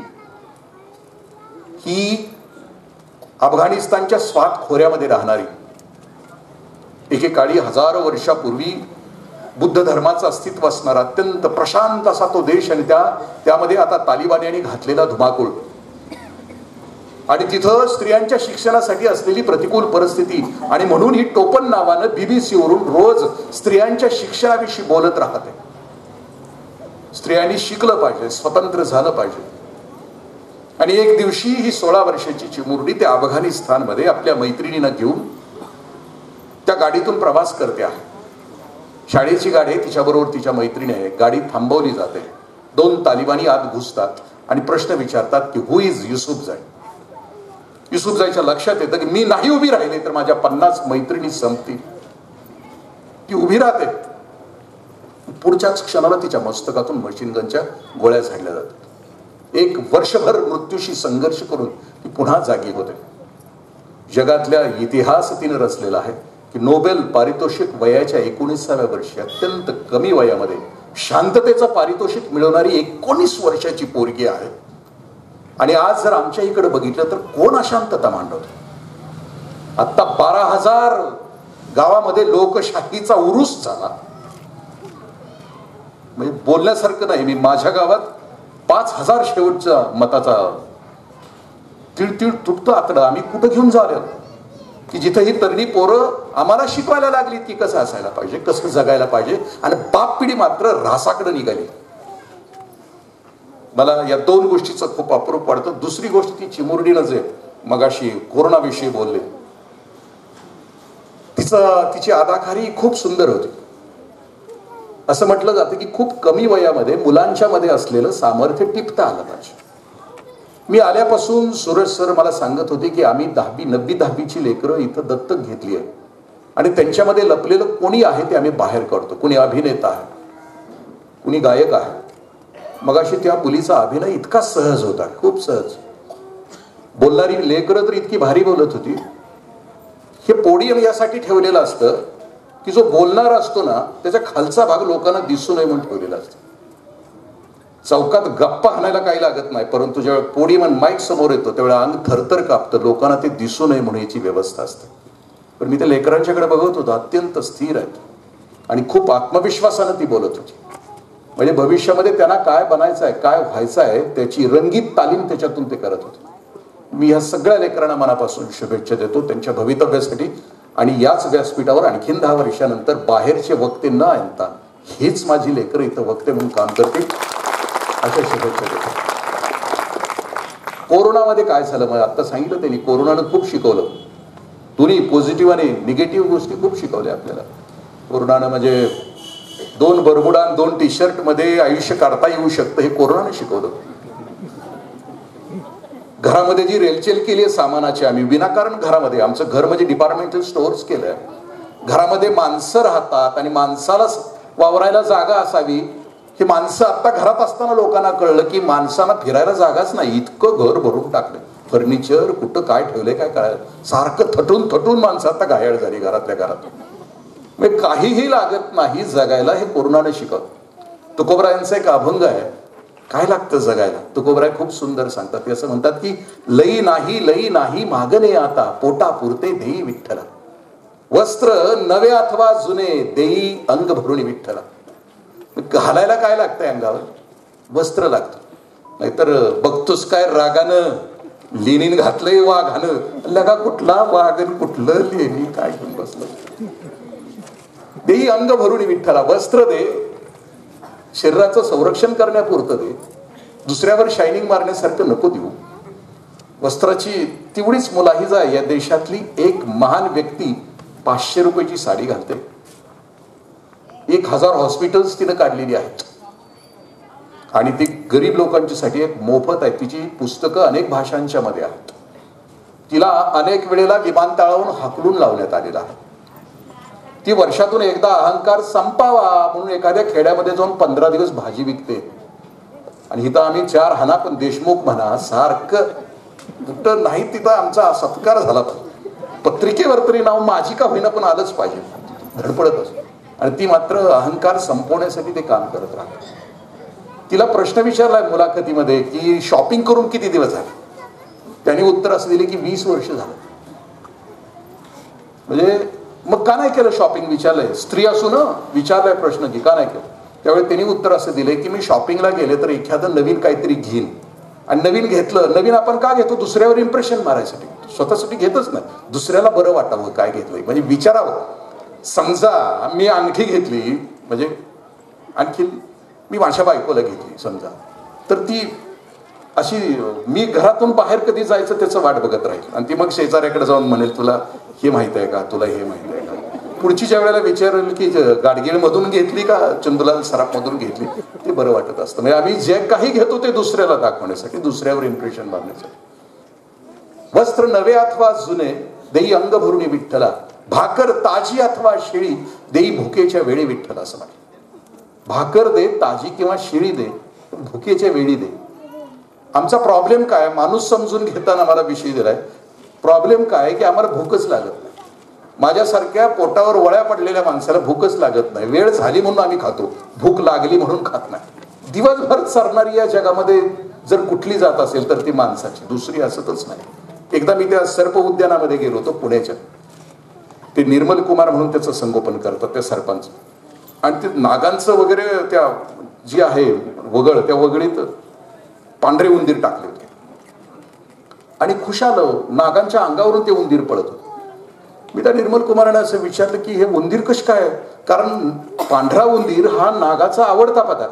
ही अफगाणिस्तानच्या स्वात खोऱ्यामध्ये राहणारी, एकेकाळी हजारो वर्षापूर्वी बुद्ध धर्माचं अस्तित्व असणारा अत्यंत प्रशांत असा तो देश, आणि त्यामध्ये आता तालिबान्यांनी घातलेला धुमाकूळ. आणि तिथं स्त्रियांच्या शिक्षणासाठी असलेली प्रतिकूल परिस्थिती. आणि म्हणून ही टोपण नावानं BBC वरून रोज स्त्रियांच्या शिक्षणाविषयी बोलत राहते. स्त्रियांनी शिकलं पाहिजे, स्वतंत्र झालं पाहिजे. आणि एक दिवशी ही 16 वर्षाची चिमुरडी त्या अफगाणिस्तानमध्ये आपल्या मैत्रिणींना घेऊन त्या गाडीतून प्रवास करते आहे. शाळेची गाडी आहे, तिच्याबरोबर तिच्या मैत्रिणी आहे. गाडी थांबवली जाते. 2 तालिबानी आत घुसतात आणि प्रश्न विचारतात की हु इज युसुफजाई? युसुफजाईच्या लक्षात येतं की मी नाही उभी राहिले तर माझ्या 50 मैत्रिणी संपतील. ती उभी राहते. पुढच्याच क्षणाला तिच्या मस्तकातून मशीन गनच्या गोळ्या झाडल्या जातात. 1 वर्षभर मृत्यूशी संघर्ष करून ती पुन्हा जागी होते. जगातल्या इतिहास तिने रचलेला आहे की नोबेल पारितोषिक वयाच्या 19व्या वर्षी अत्यंत कमी वयामध्ये शांततेचं पारितोषिक मिळवणारी 19 वर्षाची पोरगी आहे. आणि आज जर आमच्या इकडे बघितलं तर कोण अशांतता मांडवतो? आता 12,000 गावामध्ये लोकशाहीचा उरूस झाला. म्हणजे बोलण्यासारखं नाही. मी माझ्या गावात 5,000 शेवटच्या मताचा तिळतिळ तुटतं आतडं आम्ही कुठं घेऊन जाऊ, की जिथं ही तरणी पोरं आम्हाला शिकवायला लागली की कसं असायला पाहिजे, कसं जगायला पाहिजे, आणि बाप पिढी मात्र रासाकडे निघाली. मला या दोन गोष्टीचं खूप अप्रूप वाटतं. दुसरी गोष्ट ती चिमुरडीनं जे मगाशी कोरोनाविषयी बोलले, तिची अदाकारी खूप सुंदर होती. असं म्हटलं जातं की खूप कमी वयामध्ये मुलांच्या मध्ये असलेलं सामर्थ्य टिपता आलं पाहिजे. मी आल्यापासून सूरज सर मला सांगत होते की आम्ही 9वी-10वीची लेकरं इथं दत्तक घेतली आहे आणि त्यांच्यामध्ये लपलेलं कोणी आहे ते आम्ही बाहेर काढतो. कुणी अभिनेता आहे, कुणी गायक आहे. मगाशी त्या मुलीचा अभिनय इतका सहज होता, खूप सहज. बोलणारी लेकरं तर इतकी भारी बोलत होती. हे पोडियम यासाठी ठेवलेलं असतं की जो बोलणार असतो ना त्याच्या खालचा भाग लोकांना दिसू नये म्हणून ठेवलेला असतो. चौकात गप्पा हाणायला काही लागत नाही, परंतु जेव्हा पोडियम माईक समोर येतो त्यावेळेला अंग थरथर कापतं, लोकांना ते दिसू नये म्हणून याची व्यवस्था असते. पण मी त्या लेकरांच्याकडे बघत होतो, अत्यंत स्थिर आहेत आणि खूप आत्मविश्वासानं ती बोलत होती. म्हणजे भविष्यामध्ये त्यांना काय बनायचं आहे, काय व्हायचं आहे त्याची रंगीत तालीम त्याच्यातून ते करत होते. मी ह्या सगळ्या लेकरांना मनापासून शुभेच्छा देतो त्यांच्या भवितव्यासाठी. आणि याच व्यासपीठावर आणखीन 10 वर्षानंतर बाहेरचे वक्ते न आणता हेच माझी लेकरं इथं वक्ते म्हणून काम करतील अशा शुभेच्छा देतो. कोरोनामध्ये काय झालं, मला आत्ता सांगितलं त्यांनी, कोरोनानं खूप शिकवलं. दोन्ही पॉझिटिव्ह आणि निगेटिव्ह गोष्टी खूप शिकवल्या आपल्याला कोरोनानं. म्हणजे 2 बरमुडा 2 टी-शर्ट मध्ये आयुष्य काढता येऊ शकतं हे कोरोनानं शिकवलं. घरामध्ये जी रेलचेल केली आहे सामानाची, आम्ही विनाकारण घरामध्ये, आमचं घर म्हणजे डिपार्टमेंटल स्टोअर्स केलंय. घरामध्ये माणसं राहतात आणि माणसाला वावरायला जागा असावी हे माणसं आता घरात असताना लोकांना कळलं की माणसांना फिरायला जागाच नाही. इतकं घर भरून टाकलं, फर्निचर कुठं काय ठेवलंय काय कळायला. सारखं थटून थटून माणसं आता घायाळ झाली घरातल्या घरात. म्हणजे काहीही लागत नाही जगायला हे कोरोनाने शिकवलं. तुकोबरायांचा एक अभंग आहे, काय लागतं जगायला. तुकोबराय खूप सुंदर सांगतात. ते असं म्हणतात की लई नाही मागणे आता, पोटा पुरते देई विठ्ठला. वस्त्र नवे अथवा जुने, देई अंग भरून विठ्ठला. घालायला काय लागतंय अंगावर, वस्त्र लागतं. नाहीतर बघतोस काय रागानं लेनिन घातलंय वाघानं, लगा कुठला वाघन कुठलं लेनिन काय घेऊन बसलं. देई अंग भरून विठ्ठला. वस्त्र दे, शरीराचं संरक्षण करण्यापुरतं दे, दुसऱ्यावर शायनिंग मारण्यासारखं नको देऊ. वस्त्राची तेवढीच मुलाहिजा आहे. या देशातली एक महान व्यक्ती 500 रुपयाची साडी घालते. 1000 हॉस्पिटल्स तिनं काढलेली आहेत आणि ती गरीब लोकांच्यासाठी एक मोफत आहे. तिची पुस्तकं अनेक भाषांच्या मध्ये आहेत. तिला अनेक वेळेला विमानतळावरून हाकलून लावण्यात आलेला आहे. ती वर्षातून एकदा अहंकार संपावा म्हणून एखाद्या खेड्यामध्ये जाऊन 15 दिवस भाजी विकते. आणि इथं आम्ही 4 हाना पण देशमुख म्हणा सारखं कुठं नाही तिथं आमचा सत्कार झाला पाहिजे. पत्रिकेवर तरी नाव माझी का होईना पण आलंच पाहिजे, धडपडत असतो. आणि ती मात्र अहंकार संपवण्यासाठी ते काम करत राहते. तिला प्रश्न विचारलाय मुलाखतीमध्ये की शॉपिंग करून किती दिवस झाले. त्यांनी उत्तर असं दिले की 20 वर्ष झालं. म्हणजे मग का नाही केलं शॉपिंग विचारलंय, स्त्री असून विचारलाय प्रश्न की का नाही केलं. त्यावेळी त्यांनी उत्तर असं दिले की मी शॉपिंगला गेले तर एखादं नवीन काहीतरी घेईन. आणि नवीन घेतलं, नवीन आपण का घेतो, दुसऱ्यावर इम्प्रेशन मारायसाठी, स्वतःसाठी घेतच नाही, दुसऱ्याला बरं वाटावं काय घेतलंय म्हणजे विचारावं. समजा मी अंगठी घेतली, म्हणजे आणखी मी माझ्या बायकोला घेतली समजा, तर ती अशी मी घरातून बाहेर कधी जायचं त्याचं वाट बघत राहील. आणि ती मग शेजाऱ्याकडे जाऊन म्हणेल तुला हे माहित आहे का, तुला हे माहित आहे का. पुढची ज्या वेळेला विचारेल की गाडगीळ मधून घेतली का चंदुलाल सराफ मधून घेतली, ते बरं वाटत असतं. म्हणजे आम्ही जे काही घेतो ते दुसऱ्याला दाखवण्यासाठी, दुसऱ्यावर इम्प्रेशन मारण्यासाठी. वस्त्र नवे अथवा जुने, देई अंग भरून विठ्ठला. भाकर ताजी अथवा शिळी, देई भुकेच्या वेळी विठ्ठला. असं म्हटलं. भाकर दे ताजी किंवा शिळी दे, भुकेच्या वेळी दे. आमचा प्रॉब्लेम काय, माणूस समजून घेताना मला विषय दिलाय. प्रॉब्लेम काय की आम्हाला भूकच लागत नाही. माझ्यासारख्या पोटावर वळ्या पडलेल्या माणसाला भूकच लागत नाही. वेळ झाली म्हणून आम्ही खातो, भूक लागली म्हणून खात नाही. दिवसभर सरणारी या जगामध्ये जर कुठली जात असेल तर ती माणसाची, दुसरी असतच नाही. एकदा मी त्या सर्प उद्यानामध्ये गेलो होतो पुण्याच्या. ते निर्मल कुमार म्हणून त्याचं संगोपन करतात त्या सरपांचं. आणि ते नागांचं वगैरे त्या जी आहे वगळ, त्या वगळीत पांढरे उंदीर टाकले होते आणि खुशाल नागांच्या अंगावरून ते उंदीर पळत होते. मी त्या निर्मल कुमाराने असं विचारलं की हे उंदीर कश काय, कारण पांढरा उंदीर हा नागाचा आवडता पदार्थ.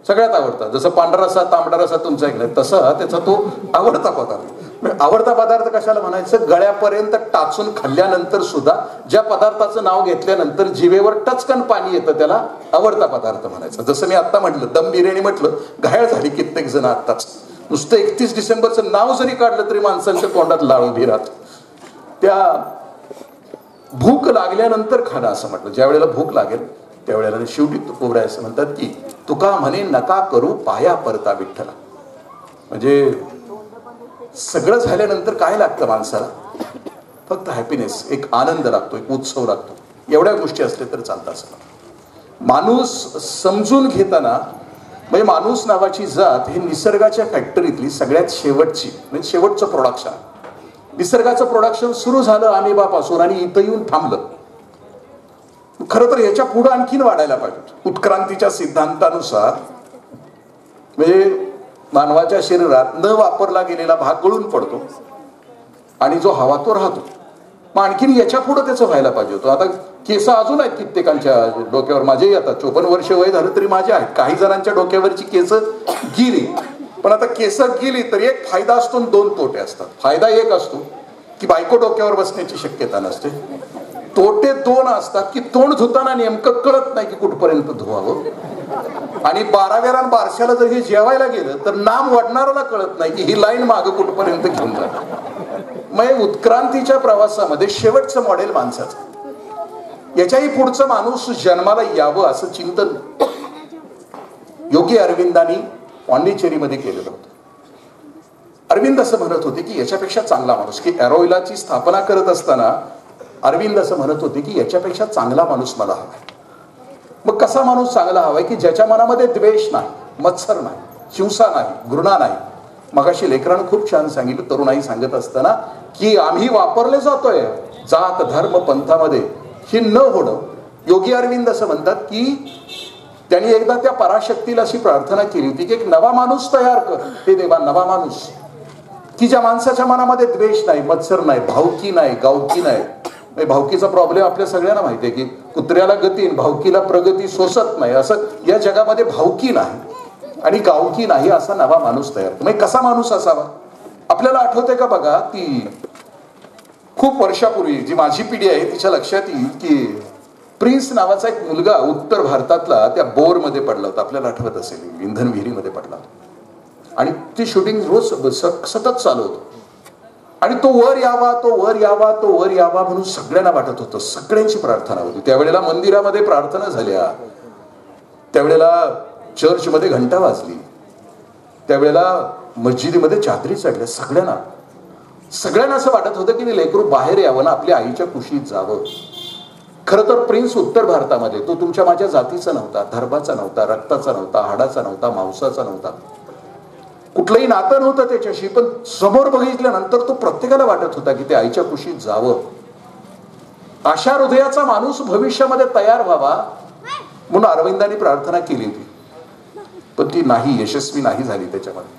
सगळ्यात आवडता. जसं पांढरा रस्सा तांबडा रस्सा तुमचा ऐकलाय तसा त्याचा तो आवडता पदार्थ. आवडता पदार्थ कशाला म्हणायचं? गळ्यापर्यंत टाचून खाल्ल्यानंतर सुद्धा ज्या पदार्थाचं नाव घेतल्यानंतर जिभेवर टचकन पाणी येतं त्याला आवडता पदार्थ म्हणायचं. जसं मी आता म्हटलं दम बिर्याणी म्हटलं, घायल झाली कित्येक जण आत्ताच. नुसतं 31 डिसेंबरचं नाव जरी काढलं तरी माणसांच्या तोंडात लाळ उभी राहत. त्या भूक लागल्यानंतर खाणं असं म्हटलं. ज्या वेळेला भूक लागेल त्यावेळेला शेवटी तुकोबराय असं म्हणतात की तुका म्हणे नका करू पाया परता विठ्ठला. म्हणजे सगळं झाल्यानंतर काय लागतं माणसाला? फक्त हॅपीनेस, एक आनंद लागतो, एक उत्सव लागतो. एवढ्या गोष्टी असल्या तर चालतं असं. माणूस समजून घेताना म्हणजे माणूस नावाची जात ही निसर्गाच्या फॅक्टरीतली सगळ्यात शेवटची म्हणजे शेवटचं प्रोडक्शन. निसर्गाचं प्रोडक्शन सुरू झालं अमेबापासून आणि इथं येऊन थांबलं. खरं तर याच्या पुढे आणखीन वाढायला पाहिजे. उत्क्रांतीच्या सिद्धांतानुसार म्हणजे मानवाच्या शरीरात न वापरला गेलेला भाग गळून पडतो आणि जो हवा तो राहतो. मग आणखीन याच्या पुढे त्याचं व्हायला पाहिजे होतं. आता केस अजून आहेत कित्येकांच्या डोक्यावर, माझेही आता 54 वर्ष वय झालं तरी माझे आहेत. काही जणांच्या डोक्यावरची केस गेली, पण आता केस गेली तरी एक फायदा असतो आणि 2 तोटे असतात. फायदा एक असतो की बायको डोक्यावर बसण्याची शक्यता नसते. तोटे 2 असतात की तोंड धुताना नेमकं कळत नाही की कुठपर्यंत धुवावं. आणि 12व्या आणि 12श्याला जर हे जेवायला गेलं तर नाम वाढणाऱ्याला कळत नाही की ही लाईन मागं कुठपर्यंत घेऊन जात. मग उत्क्रांतीच्या प्रवासामध्ये शेवटचं मॉडेल माणसाचं. याच्याही पुढचं माणूस जन्माला यावं असं चिंतन योगी अरविंदांनी पॉंडिचेरीमध्ये केलेलं होतं. अरविंद असं म्हणत होते की याच्यापेक्षा चांगला माणूस, की एरोइलाची स्थापना करत असताना अरविंद असं म्हणत होते की याच्यापेक्षा चांगला माणूस मला हवाय. मग कसा माणूस चांगला हवाय? की ज्याच्या मनामध्ये द्वेष नाही, मत्सर नाही, हिंसा नाही, घृणा नाही. मगाशी लेकरानं खूप छान सांगितलं, तरुणाई सांगत असताना की आम्ही वापरले जातोय जात धर्म पंथामध्ये, हे न होणं. योगी अरविंद असं म्हणतात की त्यांनी एकदा त्या पराशक्तीला अशी प्रार्थना केली होती की एक नवा माणूस तयार कर, हे देवा नवा माणूस, की ज्या माणसाच्या मनामध्ये द्वेष नाही, मत्सर नाही, भावकी नाही, गावकी नाही. भावकीचा प्रॉब्लेम आपल्या सगळ्यांना माहिती आहे की कुत्र्याला गती भावकीला प्रगती सोसत नाही. असं या जगामध्ये भावकी नाही आणि गावकी नाही असा नवा माणूस तयार. म्हणजे कसा माणूस असावा? आपल्याला आठवतंय का बघा की खूप वर्षापूर्वी जी माझी पिढी आहे तिच्या लक्षात येईल की प्रिन्स नावाचा एक मुलगा उत्तर भारतातला त्या बोरमध्ये पडला होता. आपल्याला आठवत असेल, इंधन विहिरीमध्ये पडला होता आणि ती शूटिंग रोज सतत चालू होतं. आणि तो वर यावा, तो वर यावा, तो वर यावा म्हणून सगळ्यांना वाटत होतं. सगळ्यांची प्रार्थना होती. त्यावेळेला मंदिरामध्ये प्रार्थना झाल्या, त्यावेळेला चर्चमध्ये घंटा वाजली, त्यावेळेला मस्जिदीमध्ये चादरी चढल्या. सगळ्यांना असं वाटत होतं की लेकरू बाहेर यावं ना, आपल्या आईच्या कुशीत जावं. खरं तर प्रिन्स उत्तर भारतामध्ये तो तुमच्या माझ्या जातीचा नव्हता, धर्माचा नव्हता, रक्ताचा नव्हता, हाडाचा नव्हता, मांसाचा नव्हता, कुठलंही नातं नव्हतं त्याच्याशी. पण समोर बघितल्यानंतर तो प्रत्येकाला वाटत होता की ते आईच्या कुशीत जावं. अशा हृदयाचा माणूस भविष्यामध्ये तयार व्हावा म्हणून अरविंदांनी प्रार्थना केली होती. पण ती नाही, यशस्वी नाही झाली त्याच्यामध्ये.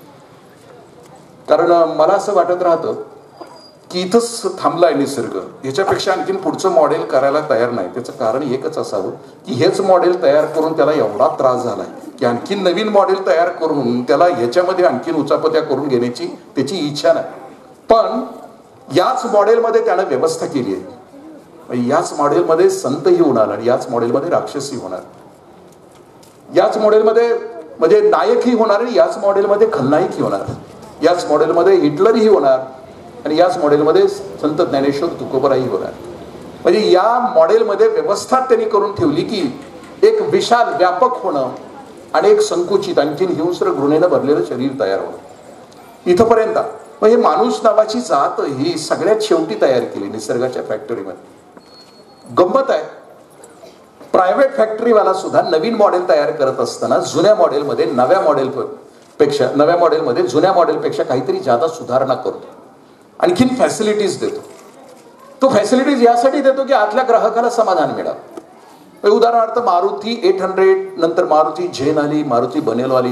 कारण मला असं वाटत राहतं की इथंच थांबलाय निसर्ग, याच्यापेक्षा आणखीन पुढचं मॉडेल करायला तयार नाही. त्याचं कारण एकच असावं की हेच मॉडेल तयार करून त्याला एवढा त्रास झालाय की आणखीन नवीन मॉडेल तयार करून त्याला ह्याच्यामध्ये आणखीन उचापत्या करून घेण्याची त्याची इच्छा नाही. पण याच मॉडेलमध्ये त्यानं व्यवस्था केली आहे. याच मॉडेलमध्ये संतही होणार आणि याच मॉडेलमध्ये राक्षसही होणार. याच मॉडेलमध्ये म्हणजे नायकही होणार आणि याच मॉडेलमध्ये खलनायकही होणार. याच मॉडेलमध्ये हिटलरही होणार आणि याच मॉडेलमध्ये संत ज्ञानेश्वर तुकोबराही होणार. म्हणजे या मॉडेलमध्ये व्यवस्था त्यांनी करून ठेवली की एक विशाल व्यापक होणं आणि एक संकुचित आणखीन हिंस्र घृणेनं भरलेलं शरीर तयार होणं इथपर्यंत. मग हे माणूस नावाची जात ही सगळ्यात शेवटी तयार केली निसर्गाच्या फॅक्टरीमध्ये. गंमत आहे, प्रायव्हेट फॅक्टरीवाला सुद्धा नवीन मॉडेल तयार करत असताना जुन्या मॉडेलमध्ये नव्या मॉडेलमध्ये जुन्या मॉडेलपेक्षा काहीतरी जादा सुधारणा करतो, आणखीन फॅसिलिटीज देतो. तो फॅसिलिटीज यासाठी देतो की आतल्या ग्राहकाला समाधान मिळावं. उदाहरणार्थ मारुती 800, नंतर मारुती झेन आली, मारुती बलेनो आली.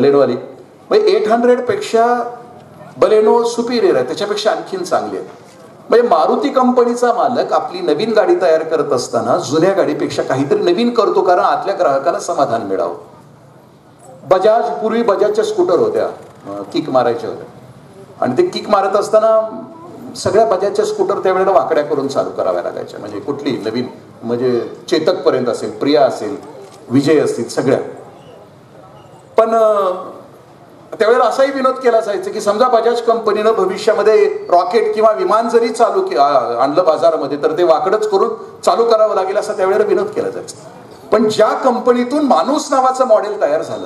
800 पेक्षा बलेनो सुपिरियर आहे, त्याच्यापेक्षा आणखीन चांगली आहे. म्हणजे मारुती कंपनीचा मालक आपली नवीन गाडी तयार करत असताना जुन्या गाडीपेक्षा काहीतरी नवीन करतो, कारण आतल्या ग्राहकाला समाधान मिळावं. पूर्वी बजाजच्या स्कूटर होत्या, किक मारायच्या होत्या, आणि ते किक मारत असताना सगळ्या बजाजच्या स्कूटर त्यावेळेला वाकड्या करून चालू कराव्या लागायच्या. म्हणजे कुठली नवीन, म्हणजे चेतक पर्यंत असेल, प्रिया असेल, विजय असतील सगळ्या. पण त्यावेळेला असाही विनोद केला जायचा की समजा बजाज कंपनीनं भविष्यामध्ये रॉकेट किंवा विमान जरी चालू आणलं बाजारामध्ये तर ते वाकडच करून चालू करावं लागेल असा त्यावेळेला विनोद केला जायचा. पण ज्या कंपनीतून माणूस नावाचं मॉडेल तयार झालं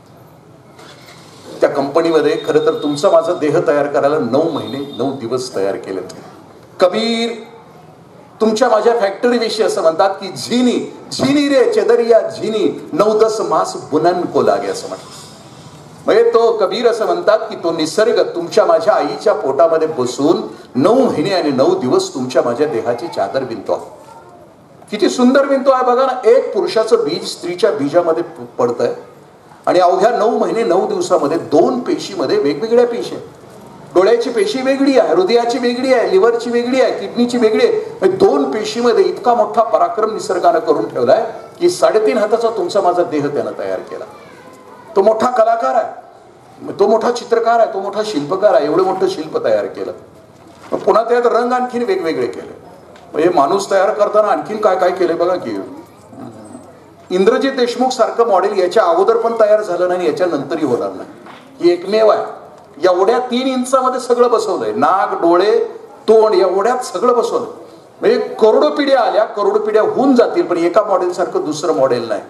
त्या कंपनीमध्ये खरं तर तुमचा माझा देह तयार करायला 9 महिने 9 दिवस तयार केलेत. कबीर तुमच्या माझ्या फॅक्टरी विषयी असं म्हणतात की झिनी झिनी रे चेदरिया झिनी 9-10 मास बुनन को लागे असं म्हणतात. म्हणजे तो कबीर असं म्हणतात की तो निसर्ग तुमच्या माझ्या आईच्या पोटामध्ये बसून 9 महिने आणि 9 दिवस तुमच्या माझ्या देहाची चादर विणतो. किती सुंदर विणतो आहे बघा ना. एक पुरुषाचं बीज स्त्रीच्या बीजामध्ये पडतंय आणि अवघ्या 9 महिने 9 दिवसामध्ये 2 पेशीमध्ये वेगवेगळ्या पेशी आहेत. डोळ्याची पेशी वेगळी आहे, हृदयाची वेगळी आहे, लिव्हरची वेगळी आहे, किडनीची वेगळी आहे. 2 पेशीमध्ये इतका मोठा पराक्रम निसर्गानं करून ठेवलाय की 3.5 हाताचा तुमचा माझा देह त्यानं तयार केला. तो मोठा कलाकार आहे, तो मोठा चित्रकार आहे, तो मोठा शिल्पकार आहे. एवढं मोठं शिल्प तयार केलं. पुन्हा त्यात रंग आणखीन वेगवेगळे केले. म्हणजे माणूस तयार करताना आणखीन काय काय केले बघा की इंद्रजित देशमुख सारखं मॉडेल याच्या अगोदर पण तयार झालं नाही, याच्या नंतरही होणार नाही. ही एकमेव आहे. एवढ्या 3 इंचामध्ये सगळं बसवलंय. नाक, डोळे, तोंड एवढ्यात सगळं बसवलं. म्हणजे करोडो पिढ्या आल्या, करोडो पिढ्या होऊन जातील, पण एका मॉडेल सारखं दुसरं मॉडेल नाही.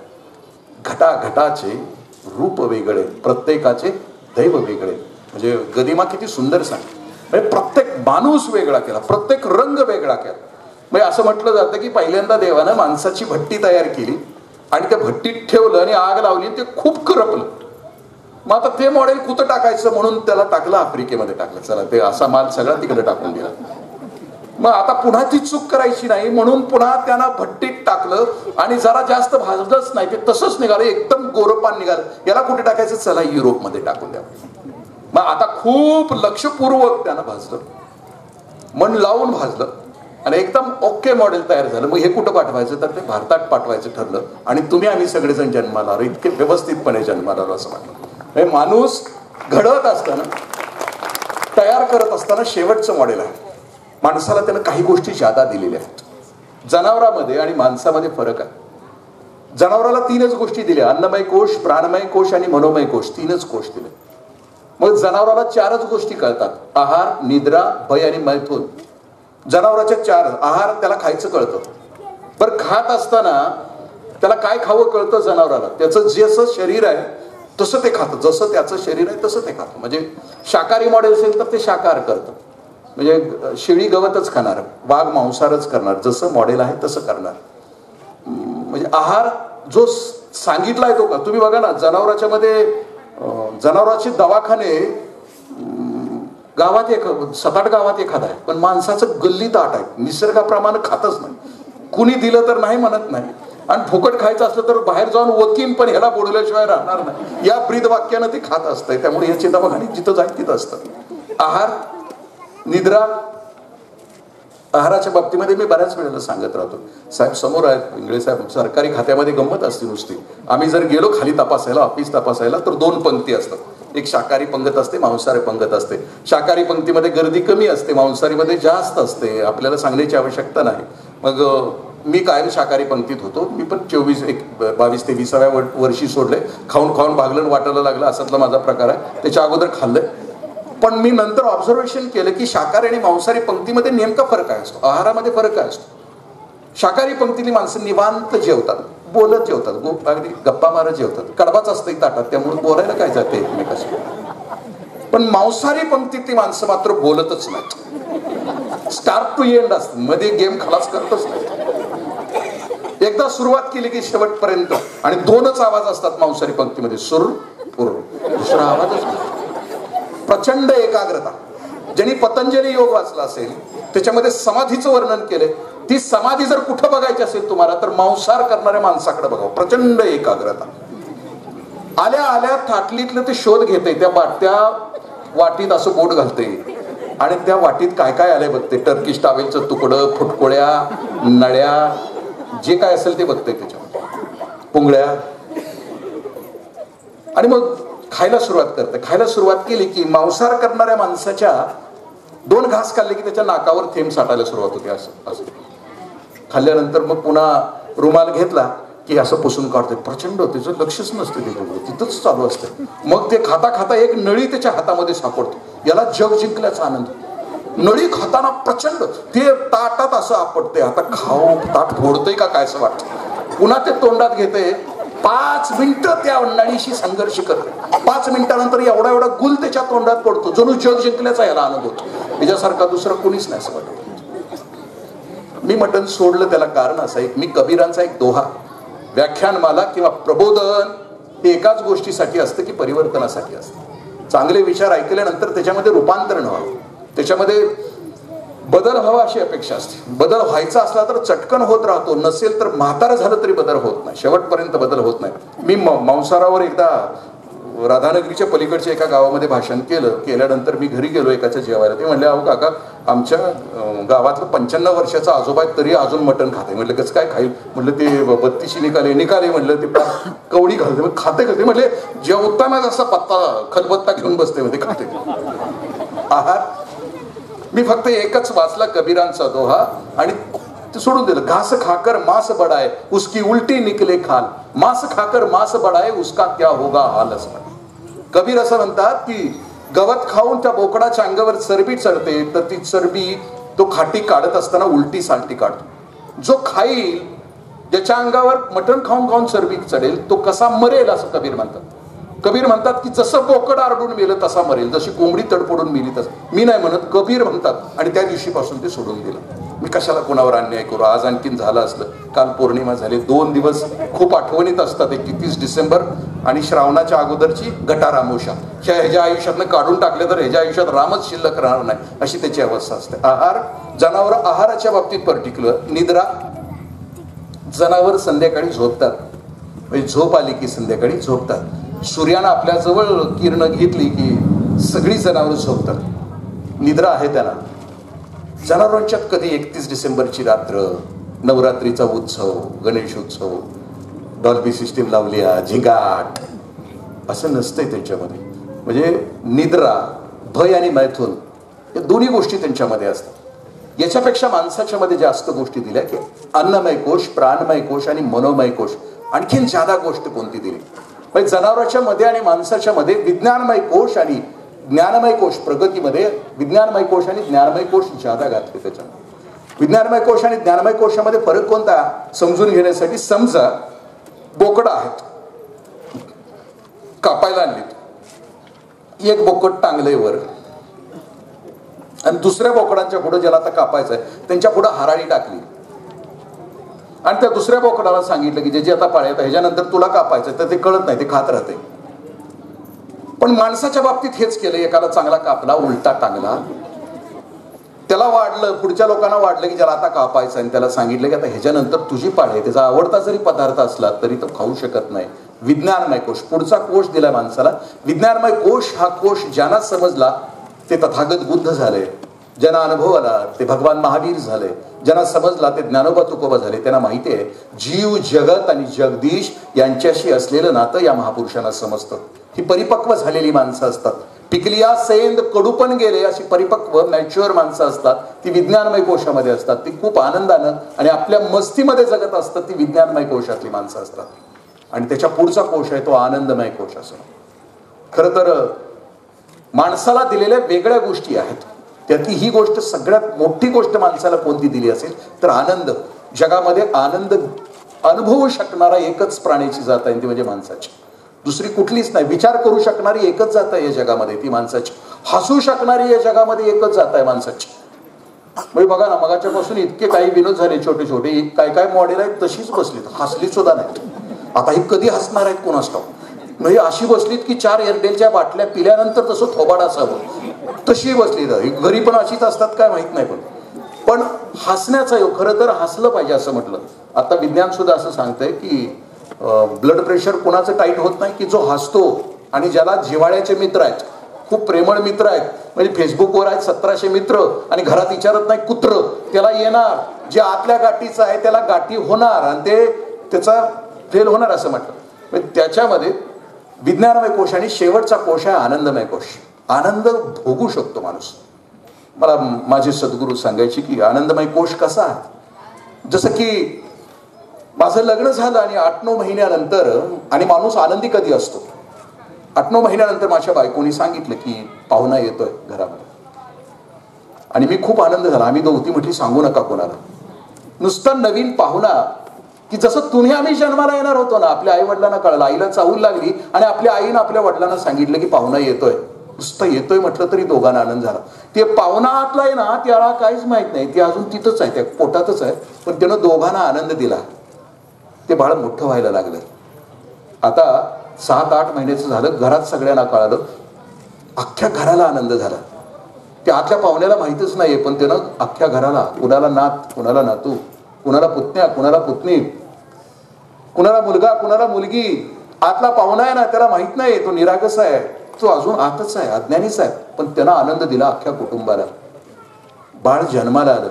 घटाघटाचे रूप वेगळे, प्रत्येकाचे दैव वेगळे. म्हणजे गदिमा किती सुंदर सांग. म्हणजे प्रत्येक माणूस वेगळा केला, प्रत्येक रंग वेगळा केला. म्हणजे असं म्हटलं जातं की पहिल्यांदा देवानं माणसाची भट्टी तयार केली आणि त्या भट्टीत ठेवलं आणि आग लावली, ते खूप करपलं. मग आता ते मॉडेल कुठं टाकायचं म्हणून त्याला टाकलं आफ्रिकेमध्ये टाकलं. चला ते असा माल सगळा तिकडे टाकून दिला. मग आता पुन्हा ती चूक करायची नाही म्हणून पुन्हा त्यानं भट्टीत टाकलं आणि जरा जास्त भाजलंच नाही, ते तसंच निघालं, एकदम गोरपान निघालं. याला कुठे टाकायचं, चला युरोपमध्ये टाकून द्या. मग आता खूप लक्षपूर्वक त्यानं भाजलं, मन लावून भाजलं आणि एकदम ओके मॉडेल तयार झालं. मग हे कुठं पाठवायचं तर ते भारतात पाठवायचं ठरलं आणि तुम्ही आम्ही सगळेजण जन्माला आलो, इतके व्यवस्थितपणे जन्माला आलो असं म्हटलं. हे माणूस घडवत असताना, तयार करत असताना शेवटचं मॉडेल आहे. माणसाला त्यानं काही गोष्टी ज्यादा दिलेल्या आहेत. जनावरांमध्ये आणि माणसामध्ये फरक आहे. जनावराला 3च गोष्टी दिल्या, अन्नमय कोश, प्राणमय कोश आणि मनोमय कोश. 3च कोश दिले. मग जनावराला 4च गोष्टी कळतात, आहार, निद्रा, भय आणि मैथून. जनावराच्या 4 आहार त्याला खायचं कळतं. बरं खात असताना त्याला काय खावं कळतं जनावराला. त्याचं जसं शरीर आहे तसं ते खातं, जसं त्याचं शरीर आहे तसं ते खातं. म्हणजे शाकाहारी मॉडेल असेल तर ते शाकाहार करतं, म्हणजे शेळी गवतच खाणार, वाघ मांसाहारच करणार, जसं मॉडेल आहे तसं करणार. म्हणजे आहार जो सांगितलाय तो का. तुम्ही बघा ना जनावराच्या मध्ये जनावरांचे दवाखाने गावात 7-8 गावात एखादा आहे, पण माणसाचं गल्ली ताट आहे. निसर्गाप्रमाणे खातच नाही, कुणी दिलं तर नाही म्हणत नाही, आणि फुकट खायचं असलं तर बाहेर जाऊन वकीन पण ह्याला बोलवल्याशिवाय राहणार नाही, या ब्रीद वाक्यानं ते खात असतंय. त्यामुळे याची दवाखाने जिथं जाईल तिथं असतं. आहार, निद्रा. आहाराच्या बाबतीमध्ये मी बऱ्याच वेळेला सांगत राहतो. साहेब समोर आहेत इंगळे साहेब, सरकारी खात्यामध्ये गंमत असते नुसती. आम्ही जर गेलो खाली तपासायला, ऑफिस तपासायला, तर 2 पंक्ती असतात. एक शाकाहारी पंगत असते, मांसाहारी पंगत असते. शाकाहारी पंक्तीमध्ये गर्दी कमी असते, मांसाहारीमध्ये जास्त असते. आपल्याला सांगण्याची आवश्यकता नाही. मग मी कायम शाकाहारी पंक्तीत होतो. मी पण 22-23व्या वर्षी सोडले. खाऊन खाऊन भागलं वाटायला लागलं, असातला माझा प्रकार आहे. त्याच्या अगोदर खाल्लंय. पण मी नंतर ऑब्झर्वेशन केलं की शाकाहारी आणि मांसाहारी पंक्तीमध्ये नेमका फरक काय असतो, आहारामध्ये फरक काय असतो. शाकाहारी पंक्तीतली माणसं निवांत जेवतात, बोलत जेवतात, अगदी गप्पा मारत जेवतात. कडबाच असतं ताटात, त्यामुळे बोलायला काय जाते एकमेकाशी. पण मांसाहारी पंक्तीतली माणसं मात्र बोलतच नाहीत. स्टार्ट टू एंड असतं, मध्ये गेम खलास करतच नाही. एकदा सुरुवात केली की शेवटपर्यंत. आणि 2च आवाज असतात मांसाहारी पंक्तीमध्ये, सुर पुर, दुसरा आवाजच नाही. प्रचंड एकाग्रता. ज्यांनी पतंजली योग वाचला असेल त्याच्यामध्ये समाधीचं वर्णन केलंय. ती समाधी जर कुठं बघायची असेल तुम्हाला तर मांसाहार करणाऱ्या माणसाकडे बघावं. प्रचंड एकाग्रता. आल्या आल्या थाटलीतलं ते शोध घेते, त्या वाटीत असं बोट घालते आणि त्या वाटीत काय काय आलंय बघते. टर्किश टावेलचं तुकडं, फुटकोळ्या, नळ्या, जे काय असेल ते बघते. त्याच्यामध्ये पुंगळ्या. आणि मग खायला सुरुवात करते. खायला सुरुवात केली की मांसाहार करणाऱ्या माणसाच्या 2 घास खाल्ले की त्याच्या नाकावर थेंब साठायला सुरुवात होते. असं असं खाल्ल्यानंतर मग पुन्हा रुमाल घेतला की असं पुसून काढते. प्रचंड त्याचं लक्षच नसतं तिथंच चालू असतं. मग ते खाता खाता एक नळी त्याच्या हातामध्ये सापडतो. याला जग जिंकल्याचा आनंद. नळी खाताना प्रचंड ते ताटात असं आपटते. आता खाऊ ताट फोडतंय का काय असं वाटतं. पुन्हा ते तोंडात घेते. 5 मिनिटं त्या नळीशी संघर्ष करते. 5 मिनिटानंतर एवढा एवढा गुल त्याच्या तोंडात पडतो. जणू जग जिंकल्याचा याला आनंद होतो. याच्यासारखा दुसरा कोणीच नाही असं वाटतं. मी मटण सोडलं त्याला कारण असं आहे. मी कबीरांचा एक दोहा, व्याख्यानमाला किंवा प्रबोधन हे एकाच गोष्टीसाठी असतं की परिवर्तनासाठी असतं. चांगले विचार ऐकल्यानंतर त्याच्यामध्ये रूपांतरण व्हावं, त्याच्यामध्ये बदल व्हावा अशी अपेक्षा असते. बदल व्हायचा असला तर चटकन होत राहतो, नसेल तर म्हातारं झालं तरी बदल होत नाही, शेवटपर्यंत बदल होत नाही. मी मांसाहारावर एकदा राधानगरीच्या पलीकडच्या एका गावामध्ये भाषण केल्यानंतर मी घरी गेलो एकाच्या जेवायला. ते म्हणले, अहो काका, आमच्या गावातलं 95 वर्षाचा आजोबा तरी अजून मटण खाते. म्हटलं कसं काय खाईल. म्हटलं ते 32 निकाले म्हटलं ते कवडी घालते. मग खाते म्हटले जेवताना जसा पत्ता खलबत्ता घेऊन बसते मध्ये खाते. आहार मी फक्त एकच वाचला कबीरांचा दोहा आणि ते सोडून दिलं. घास खाकर मांस बडाय उसकी उलटी निकले खाल, मांस खाकर मांस बडाय उसका क्या होगा हाल. असं कबीर असं म्हणतात की गवत खाऊन त्या बोकडाच्या अंगावर चरबी चढते, तर ती चरबी तो खाटी काढत असताना उलटी सालटी काढतो. जो खाईल, ज्याच्या अंगावर मटण खाऊन खाऊन चरबी चढेल, तो कसा मरेल असं कबीर म्हणतात. कबीर म्हणतात की जसं बोकड आरडून मेलं तसा मरेल, जशी कोंबडी तडपडून मेली तसं. मी नाही म्हणत, कबीर म्हणतात. आणि त्या दिवशीपासून ते सोडून दिलं. मी कशाला कोणावर अन्याय करू. आज आणखीन झालं असलं. काल पौर्णिमा झाली. 2 दिवस खूप आठवणीत असतात. 31 डिसेंबर आणि श्रावणाच्या अगोदरची गटारामोशा. ह्याच्या आयुष्यातनं काढून टाकले तर ह्याच्या आयुष्यात रामच शिल्लक राहणार नाही, अशी त्याची अवस्था असते. आहार, जनावर आहाराच्या बाबतीत पर्टिक्युलर. निद्रा, जनावर संध्याकाळी झोपतात, म्हणजे झोप आली की संध्याकाळी झोपतात. सूर्यानं आपल्या जवळ किरण घेतली की सगळी जनावर झोपतात. निद्रा आहे त्यांना. जनावरांच्यात कधी 31 डिसेंबरची रात्र, नवरात्रीचा उत्सव, गणेश उत्सव, डॉल्बी सिस्टीम लावली, झिंगाट, असं नसतंय त्यांच्यामध्ये. म्हणजे निद्रा, भय आणि मैथुन या दोन्ही गोष्टी त्यांच्यामध्ये असतात. याच्यापेक्षा माणसाच्या मध्ये जास्त गोष्टी दिल्या की अन्नमय कोश, प्राणमय कोश आणि मनोमय कोश. आणखीन जादा गोष्ट कोणती दिली. म्हणजे जनावराच्या मध्ये आणि माणसाच्या मध्ये विज्ञानमय कोश आणि ज्ञानमय कोश, प्रगतीमध्ये विज्ञानमय कोश आणि ज्ञानमय कोश जादा घातले. त्याच्यामध्ये विज्ञानमय कोश आणि ज्ञानमय कोशामध्ये फरक कोणता समजून घेण्यासाठी, समजा बोकडं आहेत, कापायला आणलीत. एक बोकड टांगलंय वर आणि दुसऱ्या बोकडांच्या पुढे ज्याला आता कापायचं आहे त्यांच्या पुढे हराळी टाकली आणि त्या दुसऱ्या बोकडाला सांगितलं की जे आता पाळ्यात ह्याच्यानंतर तुला कापायचं, तर ते कळत नाही, ते खात राहते. पण माणसाच्या बाबतीत हेच केलं. एकाला चांगला कापला, उलटा टांगला, त्याला वाढलं, पुढच्या लोकांना वाढलं की ज्याला आता कापायचं, आणि त्याला सांगितलं की आता ह्याच्यानंतर तुझी पाळी आहे. त्याचा आवडता जरी पदार्थ असला तरी तो खाऊ शकत नाही. विज्ञानमय कोश, पुढचा कोश दिला माणसाला. विज्ञानमय कोश हा कोश ज्यांना समजला ते तथागत बुद्ध झाले, ज्यांना अनुभव आला ते भगवान महावीर झाले, ज्यांना समजला ते ज्ञानोबा तुकोबा झाले. त्यांना माहिती आहे जीव, जगत आणि जगदीश यांच्याशी असलेलं नातं या महापुरुषांना समजतं. ही परिपक्व झालेली माणसं असतात. पिकलिया सेंद कडूपण गेले अशी परिपक्व मॅच्युअर माणसं असतात. ती विज्ञानमय कोशामध्ये असतात. ती खूप आनंदानं आणि आपल्या मस्तीमध्ये जगत असतात. ती विज्ञानमय कोशातली माणसं असतात. आणि त्याच्या पुढचा कोश आहे तो आनंदमय कोश असतो. खरं तर माणसाला दिलेल्या वेगळ्या गोष्टी आहेत. त्यातली ही गोष्ट सगळ्यात मोठी गोष्ट माणसाला कोणती दिली असेल तर आनंद. जगामध्ये आनंद अनुभवू शकणारा एकच प्राण्याची जात आहे, ती म्हणजे माणसाची. दुसरी कुठलीच नाही. विचार करू शकणारी एकच जात आहे या जगामध्ये, ती माणसाची. हसू शकणारी या जगामध्ये एकच जात आहे माणसाची. म्हणजे बघा ना, मगाच्यापासून इतके काही विनोद झाले छोटे छोटे, काय काय मॉडेल आहेत तशीच बसलीत, हसली सुद्धा नाही. आता ही कधी हसणार आहेत कोणास ठाऊक. म्हणजे अशी बसलीत की 4 एअरटेलच्या बाटल्या पिल्यानंतर तसं थोबाड असावं तशी बसली. घरी पण अशीच असतात काय माहित नाही. पण हसण्याचा योग, खरं तर हसलं पाहिजे असं म्हटलं. आता विज्ञान सुद्धा असं सांगतंय की ब्लड प्रेशर कोणाचं टाईट होत नाही की जो हसतो आणि ज्याला जिव्हाळ्याचे मित्र आहेत, खूप प्रेमळ मित्र आहेत. म्हणजे फेसबुकवर आहेत 1700 मित्र आणि घरात विचारत नाही कुत्र, त्याला येणार. जे आतल्या गाठीचं आहे त्याला गाठी होणार आणि ते त्याचा फेल होणार असं म्हटलं. त्याच्यामध्ये विज्ञानमय कोश आणि शेवटचा कोश आहे आनंदमय कोश. आनंद भोगू शकतो माणूस. मला माझे सद्गुरू सांगायचे की आनंदमय कोश कसा आहे, जसं की माझं लग्न झालं आणि 8-9 महिन्यानंतर, आणि माणूस आनंदी कधी असतो, 8-9 महिन्यानंतर माझ्या बायकोनी सांगितलं की पाहुणा येतोय घरामध्ये. आणि मी खूप आनंद झाला. आम्ही दोघी म्हटली सांगू नका कोणाला. नुसता नवीन पाहुणा, की जसं तुम्ही आम्ही जन्माला येणार होतो ना, आपल्या आई वडिलांना कळलं, आईला चाहूल लागली आणि आपल्या आईनं आपल्या वडिलांना सांगितलं की पाहुणा येतोय. नुसतं येतोय म्हटलं तरी दोघांना आनंद झाला. ते पाहुणा आतला आहे ना, त्याला काहीच माहित नाही, ते अजून तिथंच आहे, त्या पोटातच आहे, पण त्यानं दोघांना आनंद दिला. ते बाळ मोठं व्हायला लागलं. आता 7-8 महिन्याचं झालं. घरात सगळ्यांना कळालं, अख्ख्या घराला आनंद झाला. त्या आतल्या पाहुण्याला माहितच नाहीये, पण त्यानं अख्ख्या घराला, कुणाला नात, कुणाला नातू, कुणाला पुतण्या, कुणाला पुतणी, कुणाला मुलगा, कुणाला मुलगी, आतला पाहुणा आहे ना त्याला माहित नाही, तो निरागस आहे, तो अजून आतच आहे, अज्ञानीच आहे, पण त्यानं आनंद दिला अख्ख्या कुटुंबाला. बाळ जन्माला आलं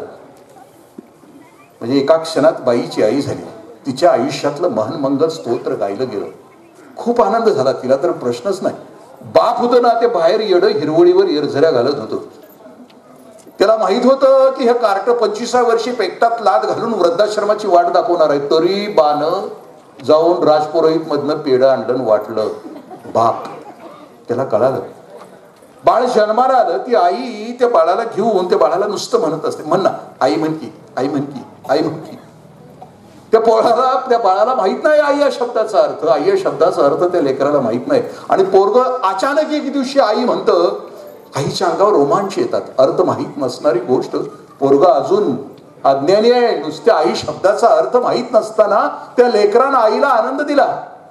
म्हणजे एका क्षणात बाईची आई झाली. तिच्या आयुष्यातलं महनमंगल स्तोत्र गायलं गेलं. खूप आनंद झाला तिला, तर प्रश्नच नाही. बाप होतं ना, ते बाहेर येडं हिरवळीवर येरझऱ्या घालत होतं. त्याला माहित होतं की हे कार्ट 25व्या वर्षी पेकटात लाद घालून वृद्धाश्रमाची वाट दाखवणार आहे, तरी बानं जाऊन राजपुरोहित मधनं पेढं आणलं वाटलं. बाप, त्याला कळालं. बाळ जन्माला आलं, ती आई त्या बाळाला घेऊन त्या बाळाला नुसतं म्हणत असते, म्हण ना आई म्हणकी, आई म्हणकी, आई म्हणकी. त्या बाळाला माहित नाही आई या शब्दाचा अर्थ. आई या शब्दाचा अर्थ त्या लेकराला माहित नाही. आणि पोरग अचानक एक दिवशी आई म्हणतं, आईच्या अंगावर रोमांच येतात. अर्थ माहित नसणारी गोष्ट, पोरग अजून अज्ञानी आहे, नुसत्या आई शब्दाचा अर्थ माहित नसताना त्या लेकरानं आईला आनंद दिला.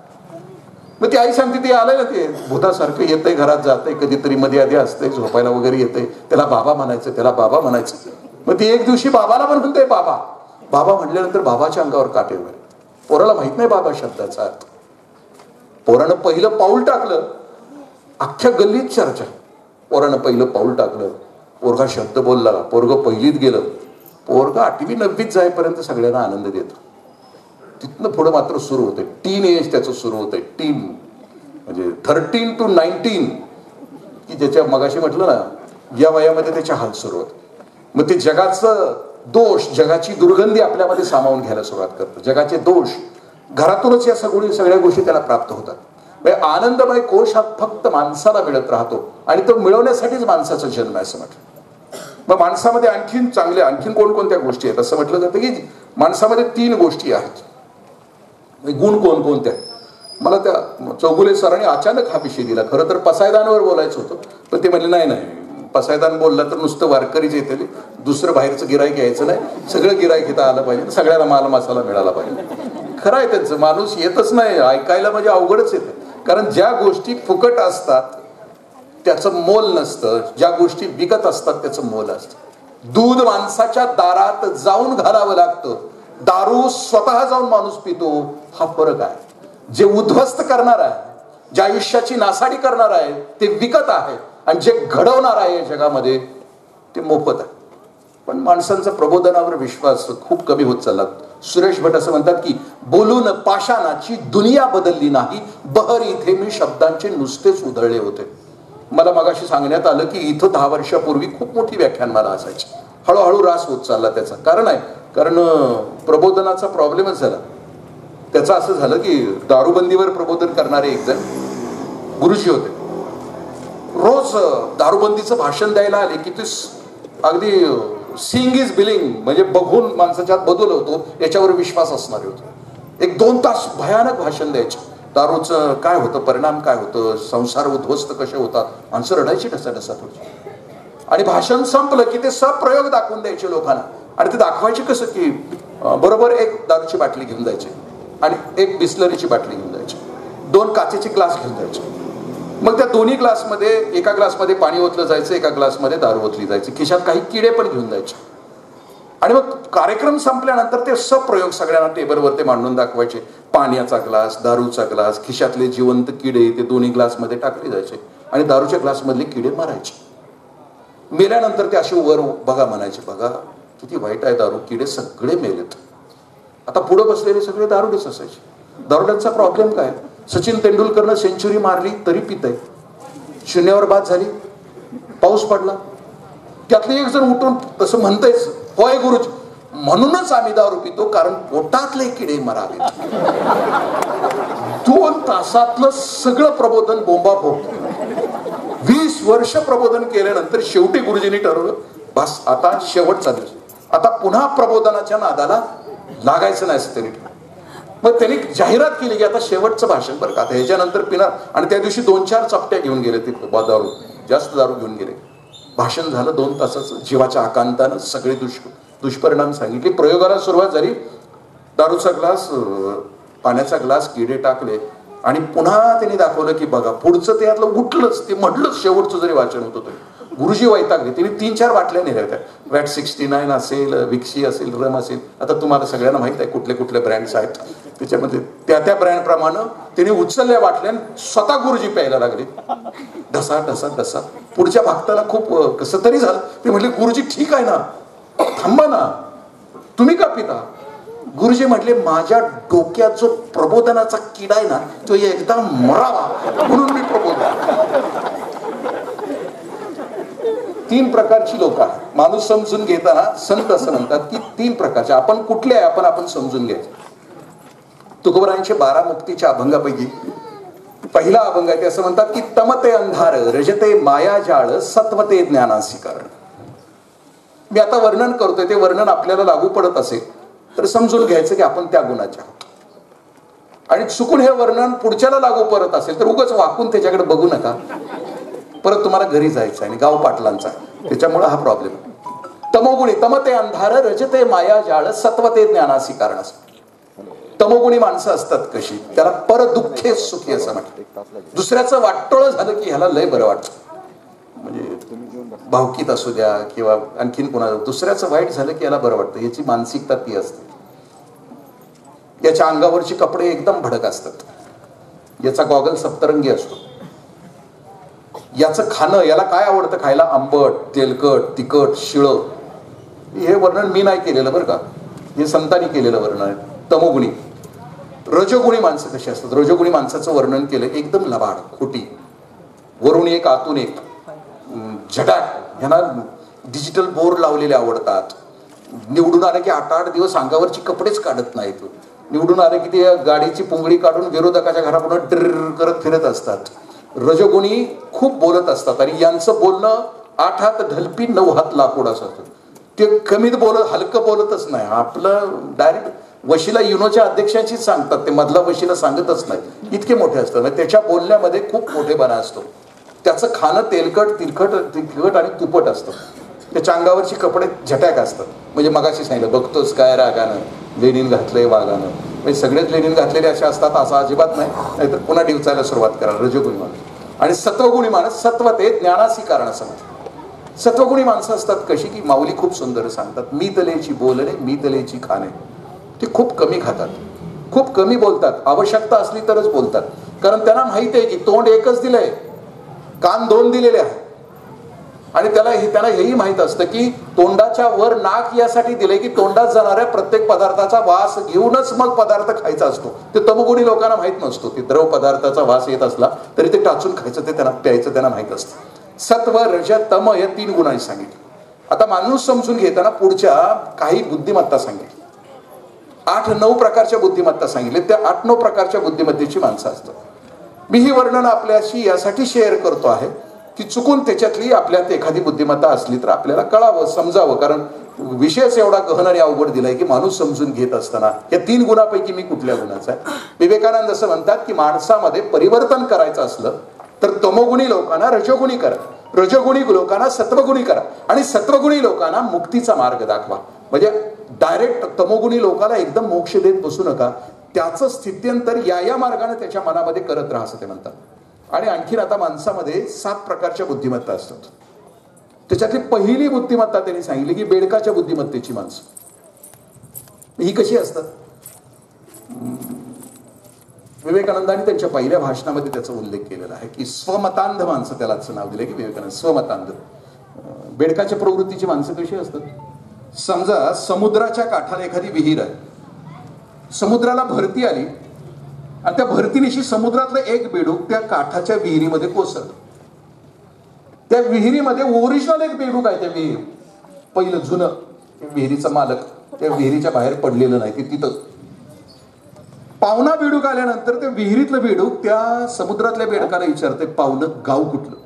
मग ती आई सांगते, ते आलंय ना, ते भूतासारखं येतंय, घरात जातंय, कधीतरी मध्ये आधी असतंय, झोपायला वगैरे येतंय, त्याला बाबा म्हणायचं, त्याला बाबा म्हणायचं. मग ती एक दिवशी बाबाला पण म्हणते बाबा. बाबा म्हटल्यानंतर बाबाच्या अंगावर काटे वगैरे. पोराला माहित नाही बाबा शब्दाचा अर्थ. पोरानं पहिलं पाऊल टाकलं, अख्ख्या गल्लीत चर्चा. पोरानं पहिलं पाऊल टाकलं, पोरगा शब्द बोलला, पोरग पहिलीत गेलं. पोरगा 8वी 9वीत जाईपर्यंत सगळ्यांना आनंद देतो. तिथनं पुढं मात्र सुरू होते टीन एज, त्याचं सुरू होतंय टीन, म्हणजे 13 to 19, की ज्याच्या मगाशी म्हटलं ना, या वयामध्ये त्याचे हाल सुरू होते. मग ते जगाचं दोष, जगाची दुर्गंधी आपल्यामध्ये सामावून घ्यायला सुरुवात करतं. जगाचे दोष घरातूनच या सगळ्या गोष्टी त्याला प्राप्त होतात. आनंदमय कोश हा फक्त माणसाला मिळत राहतो, आणि तो मिळवण्यासाठीच माणसाचा जन्म आहे असं म्हटलं. मग माणसामध्ये आणखीन कोणकोणत्या गोष्टी आहेत असं म्हटलं जातं की माणसामध्ये 3 गोष्टी आहेत. गुण कोणकोणते आहेत? मला त्या चौगुले सरांनी अचानक हा विषय दिला. खरं तर पसायदानवर बोलायचं होतं, पण ते म्हणले नाही, पसायदान बोलला तर नुसतं वारकरीच येते, दुसरं बाहेरचं गिराईक यायचं नाही, सगळं गिराईक इथं आलं पाहिजे, सगळ्याला माल मसाला मिळाला पाहिजे. खरं आहे त्यांचं. माणूस येतच नाही, ऐकायला म्हणजे अवघडच येतं. कारण ज्या गोष्टी फुकट असतात त्याचं मोल नसतं, ज्या गोष्टी विकत असतात त्याचं मोल असतं. दूध माणसाच्या दारात जाऊन घालावं लागतं, दारू स्वतः जाऊन माणूस पितो, हा फरक आहे. जे उद्ध्वस्त करणार आहे, ज्या आयुष्याची नासाडी करणार आहे ते विकत आहे, आणि जे घडवणार आहे जगामध्ये ते मोफत आहे. पण माणसांचा प्रबोधनावर विश्वास खूप कमी होत चालला. सुरेश भट असं म्हणतात की बोलून पाषाणाची दुनिया बदलली नाही, बहर इथे मी शब्दांचे नुसतेच उधळले होते. मला मगाशी सांगण्यात आलं की इथं 10 वर्षापूर्वी खूप मोठी व्याख्यानमाला असायची. हळूहळू रास होत चालला. त्याचं कारण प्रबोधनाचा प्रॉब्लेमच झाला. त्याचं असं झालं की दारूबंदीवर प्रबोधन करणारे एक जण गुरुजी होते. रोज दारूबंदीचं भाषण द्यायला आले की ते अगदी सीइंग इज बिलिंग, म्हणजे बघून माणसाच्या बदल होतो याच्यावर विश्वास असणारे होते. 1-2 तास भयानक भाषण द्यायचे. दारूचं काय होतं, परिणाम काय होतं, संसार उद्ध्वस्त कसे होतात. माणसं रडायची ढसाढसा थोडी. आणि भाषण संपलं की ते सप्रयोग दाखवून द्यायचे लोकांना. आणि ते दाखवायचे कसं की बरोबर 1 दारूची बाटली घेऊन जायची आणि 1 बिस्लरीची बाटली घेऊन जायची, 2 काचेचे ग्लास घेऊन जायचे. मग त्या दोन्ही ग्लासमध्ये, एका ग्लासमध्ये पाणी ओतलं जायचं, एका ग्लासमध्ये दारू ओतली जायची. खिशात काही किडे पण घेऊन जायचे. आणि मग कार्यक्रम संपल्यानंतर ते सप्रयोग सगळ्यांना टेबलवर ते मांडून दाखवायचे. पाण्याचा ग्लास, दारूचा ग्लास, खिशातले जिवंत किडे ते दोन्ही ग्लासमध्ये टाकले जायचे आणि दारूच्या ग्लासमधले किडे मारायचे. मेल्यानंतर ते असे वर बघा म्हणायचे, बघा किती वाईट आहे दारू, किडे सगळे मेलेत. आता पुढे बसलेले सगळे दारुडेच असायचे. दारुड्यांचा प्रॉब्लेम काय, सचिन तेंडुलकरनं सेंचुरी मारली तरी पितय, शून्यावर बाद झाली, पाऊस पडला, त्यातले एक जण उठून तसं म्हणतयच, होय गुरुजी म्हणूनच आम्ही दारू पितो, कारण पोटातले किडे मरावे. 2 तासातलं सगळं प्रबोधन बोंबा फोडतो. 20 वर्ष प्रबोधन केल्यानंतर शेवटी गुरुजींनी ठरवलं, बस आता शेवटचा दिवस, आता पुन्हा प्रबोधनाच्या नादाला लागायचं नाही असं त्यांनी ठरवलं. मग त्यांनी जाहिरात केली की आता शेवटचं भाषण बरं का, आता ह्याच्यानंतर पिणार. आणि त्या दिवशी 2-4 चपट्या घेऊन गेले, ते दारू जास्त दारू घेऊन गेले. भाषण झालं 2 तासाचं, जीवाच्या आकांतानं सगळे दुष्परिणाम सांगितले. प्रयोगाला सुरुवात झाली, दारूचा ग्लास, पाण्याचा ग्लास, किडे टाकले आणि पुन्हा त्यांनी दाखवलं की बघा पुढचं ते यातलं उठलंच, ते म्हटलंच शेवटचं जरी वाचन होतं तरी. गुरुजी वैतागले, त्यांनी 3-4 बाटल्या नेल्या होत्या. वॅट 69 असेल, विक्सी असेल, रम असेल, आता तुम्हाला सगळ्यांना माहित आहे कुठले कुठले ब्रँड्स आहेत, त्याच्यामध्ये त्या ब्रँड प्रमाणे त्यांनी उचलल्या बाटल्या स्वतः गुरुजी प्यायला लागले. ढसा ढसा ढसा. पुढच्या भक्ताला खूप कसं तरी झालं. ते म्हटले गुरुजी ठीक आहे ना, थांबा ना, तुम्ही का पिता? गुरुजी म्हटले माझ्या डोक्यात जो प्रबोधनाचा किडा आहे ना तो एकदा मरावा म्हणून मी प्रबोधन. 3 प्रकारची लोक आहेत. माणूस समजून घेताना संत असं म्हणतात की 3 प्रकारचे. आपण कुठले आहे आपण समजून घ्यायचं. तुकोबरायांच्या 12 मुक्तीच्या अभंगापैकी पहिला अभंग आहे, ते असं म्हणतात की तमते अंधार, रजते मायाजाळ, सत्वते ज्ञानासी कारण. मी आता वर्णन करतोय, ते वर्णन आपल्याला लागू पडत असेल तर समजून घ्यायचं की आपण त्या गुणाचे आहोत. आणि चुकून हे वर्णन पुढच्याला लागू पडत असेल तर उगाच वाकून त्याच्याकडे बघू नका. परत तुम्हाला घरी जायचं आणि गाव पाटलांचा, त्याच्यामुळे हा प्रॉब्लेम. तमोगुणी, तमते अंधार, रजते मायाजाळ, सत्वते ज्ञानासी कारण. तमोगुणी माणसं असतात कशी, त्याला पर दुःखे सुखी असं म्हणतात. दुसऱ्याचं वाटोळं झालं की ह्याला लय बरं वाटतं. म्हणजे भावकीत असू द्या किंवा आणखीन कोणाला दुसऱ्याचं वाईट झालं की याला बरं वाटतं. याची मानसिकता ती असते. याच्या अंगावरचे कपडे एकदम भडक असतात, याचा गॉगल सप्तरंगी असतो. याचं खाणं, याला काय आवडतं खायला, आंबट, तेलकट, तिखट, शिळं. हे वर्णन मी नाही केलेलं बरं का, हे संतांनी केलेलं वर्णन आहे. तमोगुणी. रजोगुणी माणसं कशी असतात, रजोगुणी माणसाचं वर्णन केलं एकदम लबाड, खोटी, वरून एक आतून एक, झटाक. ह्यांना डिजिटल बोर्ड लावलेले आवडतात. निवडून आले की 8-8 दिवस अंगावरची कपडेच काढत नाहीत. निवडून आले की ते गाडीची पुंगळी काढून विरोधकाच्या घरापुढे ड्रिर करत फिरत असतात. रजोगुणी खूप बोलत असतात आणि यांचं बोलणं 8 हात ढलपी 9 हात लाकूड असं असतं. ते कमीत बोलत, हलकं बोलतच नाही. आपलं डायरेक्ट वशिला युनोच्या अध्यक्षांशीच सांगतात, ते मधला वशिला सांगतच नाही, इतके मोठे असतात. त्याच्या बोलण्यामध्ये खूप मोठेपणा असतो. त्याचं खाणं तेलकट, तिखट आणि तुपट असतं. त्याच्या अंगावरची कपडे झटाक असतात. म्हणजे मगाशी सांगितलं, बघतोस काय रागानं लेनिन घातलंय वागानं. म्हणजे सगळेच लेनिन घातलेले असे असतात असं अजिबात नाही, नाहीतर पुन्हा डिवचायला सुरुवात करा. रजोगुणी माणूस. आणि सत्वगुणी माणूस, सत्व ते ज्ञानासी कारण असं म्हणतात. सत्वगुणी माणसं असतात कशी की माऊली खूप सुंदर सांगतात, मी तलेची बोलणे, मी तलेची खाणे. ते खूप कमी खातात, खूप कमी बोलतात, आवश्यकता असली तरच बोलतात. कारण त्यांना माहिती आहे की तोंड एकच दिलंय, कान 2 दिलेले आहेत. आणि त्यांना हेही माहित असतं की तोंडाच्या वर नाक यासाठी दिले की तोंडात जाणाऱ्या प्रत्येक पदार्थाचा वास घेऊनच मग पदार्थ खायचा असतो. ते तमोगुणी लोकांना माहित नसतो. ते द्रव पदार्थाचा वास येत असला तरी ते टाचून खायचं, ते त्यांना प्यायचं त्यांना माहित असतं. सत्व, रज, तम या 3 गुणांनी सांगितले. आता माणूस समजून घेताना पुढच्या काही बुद्धिमत्ता सांगितली. 8-9 प्रकारच्या बुद्धिमत्ता सांगितले. त्या 8-9 प्रकारच्या बुद्धिमत्तेची माणसं असतात. मी ही वर्णन आपल्याशी यासाठी शेअर करतो आहे की चुकून त्याच्यातली आपल्यात एखादी बुद्धिमत्ता असली तर आपल्याला कळावं, समजावं. कारण विषयच एवढा गहन आणि अवघड दिलाय की माणूस समजून घेत असताना या 3 गुणापैकी मी कुठल्या गुणाचा आहे. विवेकानंद असं म्हणतात की माणसामध्ये परिवर्तन करायचं असलं तर तमोगुणी लोकांना रजोगुणी करा, रजोगुणी लोकांना सत्वगुणी करा आणि सत्वगुणी लोकांना मुक्तीचा मार्ग दाखवा. म्हणजे डायरेक्ट तमोगुणी लोकांना एकदम मोक्ष देत बसू नका. त्याचं स्थित्यंतर या मार्गाने त्याच्या मनामध्ये करत राहा असं ते म्हणतात. आणि आणखीन आता माणसामध्ये 7 प्रकारच्या बुद्धिमत्ता असतात. त्याच्यातली पहिली बुद्धिमत्ता त्यांनी सांगितली की बेडकाच्या बुद्धिमत्तेची माणसं. ही कशी असतात, विवेकानंदांनी त्यांच्या पहिल्या भाषणामध्ये त्याचा उल्लेख केलेला आहे की स्वमतांध माणसं, त्याला असं नाव दिलंय की विवेकानंद स्वमतांध. बेडकाच्या प्रवृत्तीची माणसं कशी असतात, समजा समुद्राच्या काठाला एखादी विहीर आहे, समुद्राला भरती आली आणि त्या भरतीनिशी समुद्रातलं एक बेडूक त्या काठाच्या विहिरीमध्ये कोसळलं. त्या विहिरीमध्ये ओरिजिनल एक बेडूक आहे. त्या विहिरी पहिलं जुनं विहिरीचा मालक त्या विहिरीच्या बाहेर पडलेलं नाही, ते तिथं. पाहुणा बेडूक आल्यानंतर त्या विहिरीतलं बेडूक त्या समुद्रातल्या बेडकाला विचारते, पाहुणं गाव कुठलं?